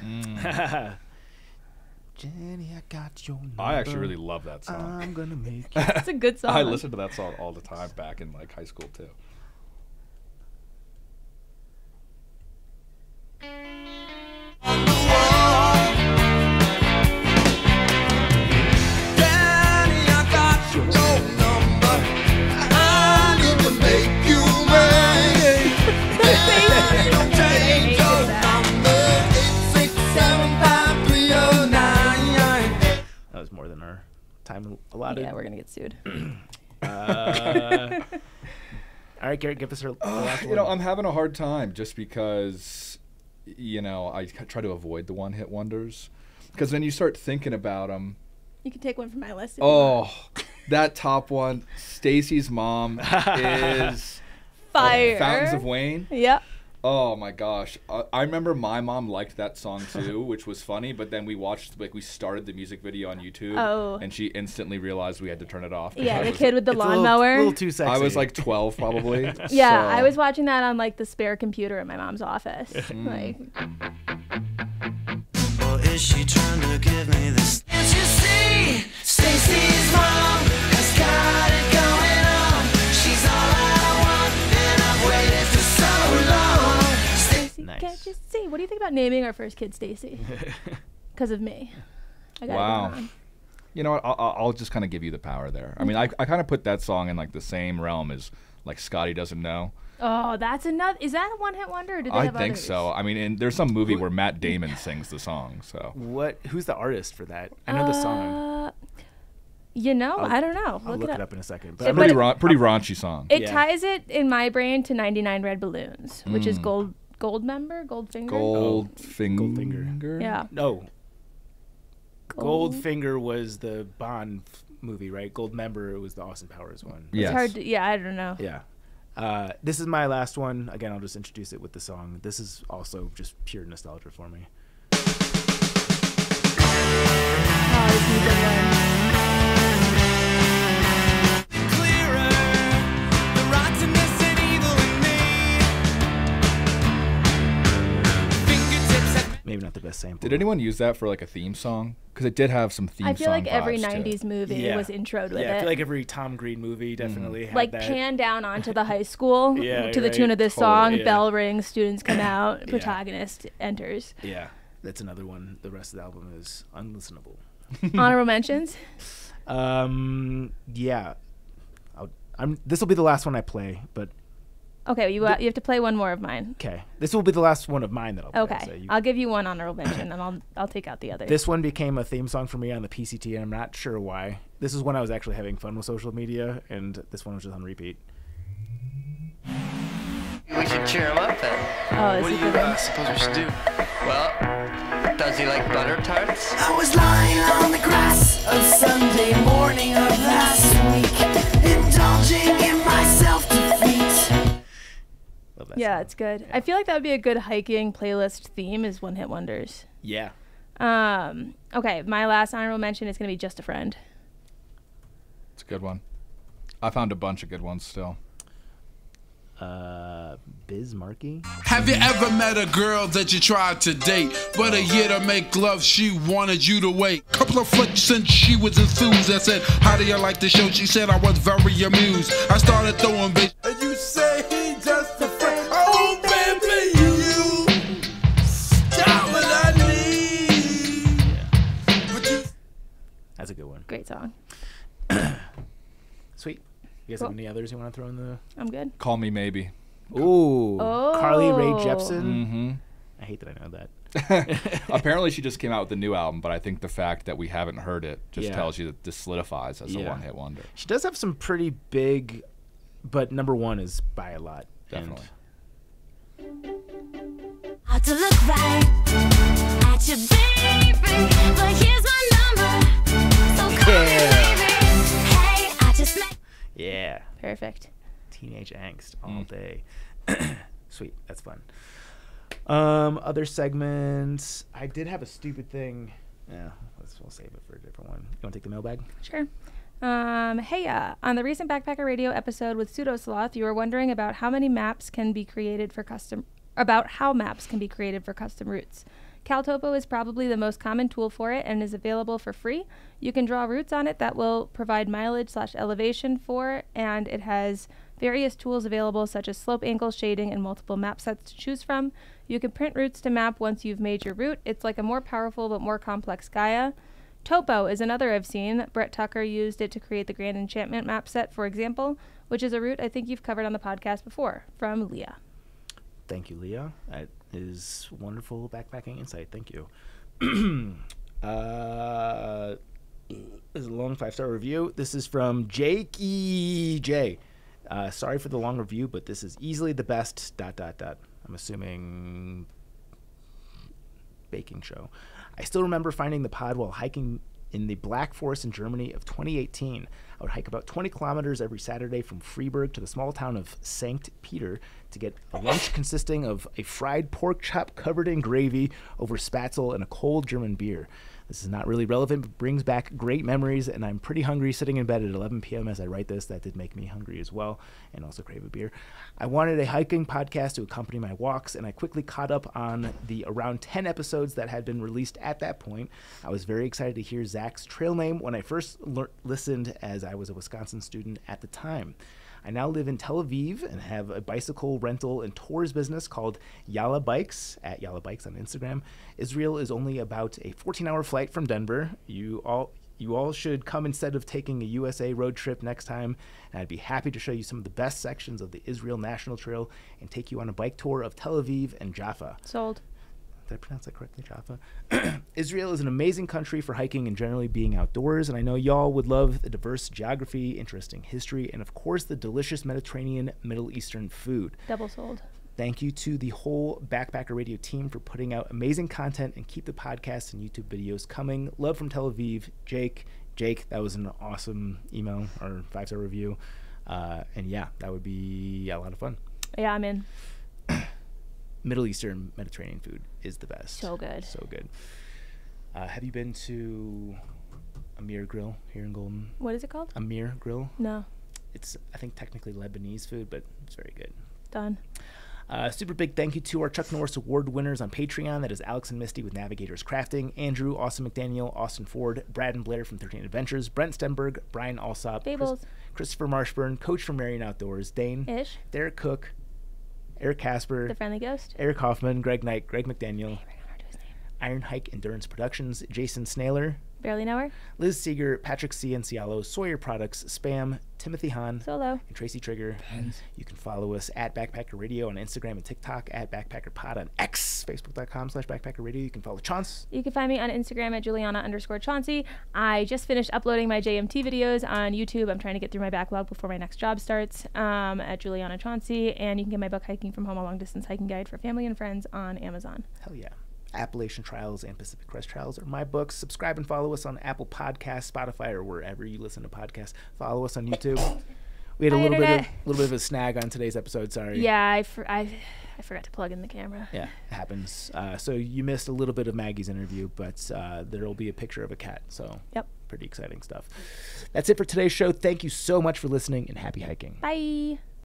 Jenny, I got your number. I actually really love that song. I'm gonna make you. It's a good song. I listened to that song all the time back in like high school too. Danny, I got your number. I'm gonna make you mine. Danny, don't change your number. 8675309. That was more than our time allotted. Yeah, we're gonna get sued. All right, Garrett, give us her last You one. know, I'm having a hard time just because, you know, I try to avoid the one-hit wonders. Because then you start thinking about them. You can take one from my list. If you want. Oh, that top one, Stacy's mom is Fire. Fountains of Wayne. Yep. Oh my gosh, I remember my mom liked that song too, which was funny. But then we started the music video on YouTube, and she instantly realized we had to turn it off. Yeah, the kid with the It's lawnmower. a little too sexy. I was like 12 probably. Yeah, so. I was watching that on like the spare computer in my mom's office. Like, Or is she trying to give me this? Can't you see? Stacy's mom has got it going on. She's all I want, and I've waited for so long. Stacy, Nice. can't you see? What do you think about naming our first kid Stacy? Because of me. I got it Wow. going on. You know what? I'll just kind of give you the power there. I mean, I kind of put that song in like the same realm as like Scotty Doesn't Know. Oh, that's another. Is that a one-hit wonder? Or do they I have think others? so. I mean, and there's some movie where Matt Damon sings the song. So Who's the artist for that? I know the song. You know, I'll- I don't know. I'll look it up in a second. But I'm pretty gonna- pretty raunchy song. It Yeah. ties it in my brain to 99 Red Balloons, which is Goldfinger. Goldfinger. Yeah. No. Goldfinger was the Bond movie, right? Goldmember was the Austin Powers one. Yes. It's hard to, yeah, I don't know. Yeah. This is my last one. Again, I'll just introduce it with the song. This is also just pure nostalgia for me. Oh, this is a good one. Clearer, the rottenness and evil in me. Fingertips at Maybe not the best sample. Did anyone use that for like a theme song? Because it did have some theme song I feel like every vibes to it. 90s movie Yeah. was introed with Yeah, I it. feel like every Tom Green movie definitely had Like that. pan down onto the high school Yeah, to the right. tune of this Totally, song. yeah. Bell rings, students come out, Yeah. protagonist enters. Yeah, that's another one. The rest of the album is unlistenable. Honorable mentions. Yeah. This will be the last one I play, but Okay, you have to play one more of mine. okay. This will be the last one of mine that I'll play. Okay, so I'll give you one honorable mention, and I'll take out the others. This one became a theme song for me on the PCT, and I'm not sure why. This is when I was actually having fun with social media, and this one was just on repeat. We should cheer him up then. Oh, What this do is you good. suppose we should do? Well, does he like butter tarts? I was lying on the grass of Sunday morning of last week, indulging in my self-defeat. Love that Yeah, song. it's good. I feel like that would be a good hiking playlist theme is one-hit wonders. Yeah. Okay, my last honorable mention is going to be Just a Friend. It's a good one. I found a bunch of good ones still. Biz Markey. Have you ever met a girl that you tried to date, but a year to make love she wanted you to wait? Couple of flicks since she was enthused. I said, how do you like the show? She said I was very amused. I started throwing bitch. And you say he just a friend. Oh, baby, you got what I need. That's a good one. Great song. Sweet. You guys have any others you want to throw in the... I'm good. Call Me Maybe. Ooh. Oh. Carly Rae Jepsen. Mm-hmm. I hate that I know that. Apparently she just came out with a new album, but I think the fact that we haven't heard it just Yeah. tells you that this solidifies as a Yeah. one-hit wonder. She does have some pretty big, but number one is by a lot. Definitely. Hard to look right at your baby, but here's my number, so call me baby. Hey, I just met. Yeah. Perfect. Teenage angst all day. Sweet. That's fun. Other segments. I did have a stupid thing. Yeah, we'll save it for a different one. You want to take the mailbag? Sure. Hey, on the recent Backpacker Radio episode with Pseudo Sloth, you were wondering about how maps can be created for custom routes. CalTopo is probably the most common tool for it and is available for free. You can draw routes on it that will provide mileage/elevation for, and it has various tools available such as slope angle, shading, and multiple map sets to choose from. You can print routes to map once you've made your route. It's like a more powerful but more complex Gaia. Topo is another I've seen. Brett Tucker used it to create the Grand Enchantment map set, for example, which is a route I think you've covered on the podcast before. From Leah. Thank you, Leah. That is wonderful backpacking insight. Thank you. This is a long 5-star review. This is from Jakey J. Sorry for the long review, but this is easily the best... I'm assuming baking show. I still remember finding the pod while hiking in the Black Forest in Germany of 2018. I would hike about 20 kilometers every Saturday from Freiburg to the small town of St. Peter to get a lunch consisting of a fried pork chop covered in gravy over spatzel and a cold German beer. This is not really relevant, but brings back great memories, and I'm pretty hungry sitting in bed at 11 p.m. as I write this. That did make me hungry as well, and also crave a beer. I wanted a hiking podcast to accompany my walks, and I quickly caught up on the around 10 episodes that had been released at that point. I was very excited to hear Zach's trail name when I first listened, as I was a Wisconsin student at the time. I now live in Tel Aviv and have a bicycle rental and tours business called Yalla Bikes, at Yalla Bikes on Instagram. Israel is only about a 14-hour flight from Denver. You all should come instead of taking a USA road trip next time, and I'd be happy to show you some of the best sections of the Israel National Trail and take you on a bike tour of Tel Aviv and Jaffa. Sold. Did I pronounce that correctly, Jaffa? Israel is an amazing country for hiking and generally being outdoors, and I know y'all would love the diverse geography, interesting history, and of course the delicious Mediterranean Middle Eastern food. Double sold. Thank you to the whole Backpacker Radio team for putting out amazing content and keep the podcasts and YouTube videos coming. Love from Tel Aviv, Jake, that was an awesome email or 5-star review. And yeah, that would be a lot of fun. Yeah, I'm in. Middle Eastern Mediterranean food is the best. So good. So good. Have you been to Amir Grill here in Golden? What is it called? Amir Grill. No. It's, I think, technically Lebanese food, but it's very good. Done. Super big thank you to our Chuck Norris Award winners on Patreon. That is Alex and Misty with Navigators Crafting, Andrew, Austin McDaniel, Austin Ford, Brad and Blair from 13 Adventures, Brent Stenberg, Brian Alsop, Christopher Marshburn, Coach from Marion Outdoors, Dane, Ish, Derek Cook, Eric Casper, The Friendly Ghost, Eric Hoffman, Greg Knight, Greg McDaniel, Iron Hike Endurance Productions, Jason Snaler, Barely Know Her, Liz Seeger, Patrick C. Cialo, Sawyer Products, Spam, Timothy Hahn, Solo, and Tracy Trigger. You can follow us at Backpacker Radio on Instagram and TikTok, at Backpacker Pod on X, Facebook.com/Backpacker Radio. You can follow Chaunce. You can find me on Instagram at Juliana_Chauncey. I just finished uploading my JMT videos on YouTube. I'm trying to get through my backlog before my next job starts, at Juliana Chauncey. And you can get my book, Hiking from Home, a long distance hiking guide for family and friends, on Amazon. Hell yeah. Appalachian Trials and Pacific Crest Trials are my books. Subscribe and follow us on Apple Podcasts, Spotify, or wherever you listen to podcasts. Follow us on YouTube. We had a little bit of a snag on today's episode. Sorry. Yeah, I forgot to plug in the camera. Yeah, it happens. So you missed a little bit of Maggie's interview, but there will be a picture of a cat. So yep, pretty exciting stuff. That's it for today's show. Thank you so much for listening, and happy hiking. Bye.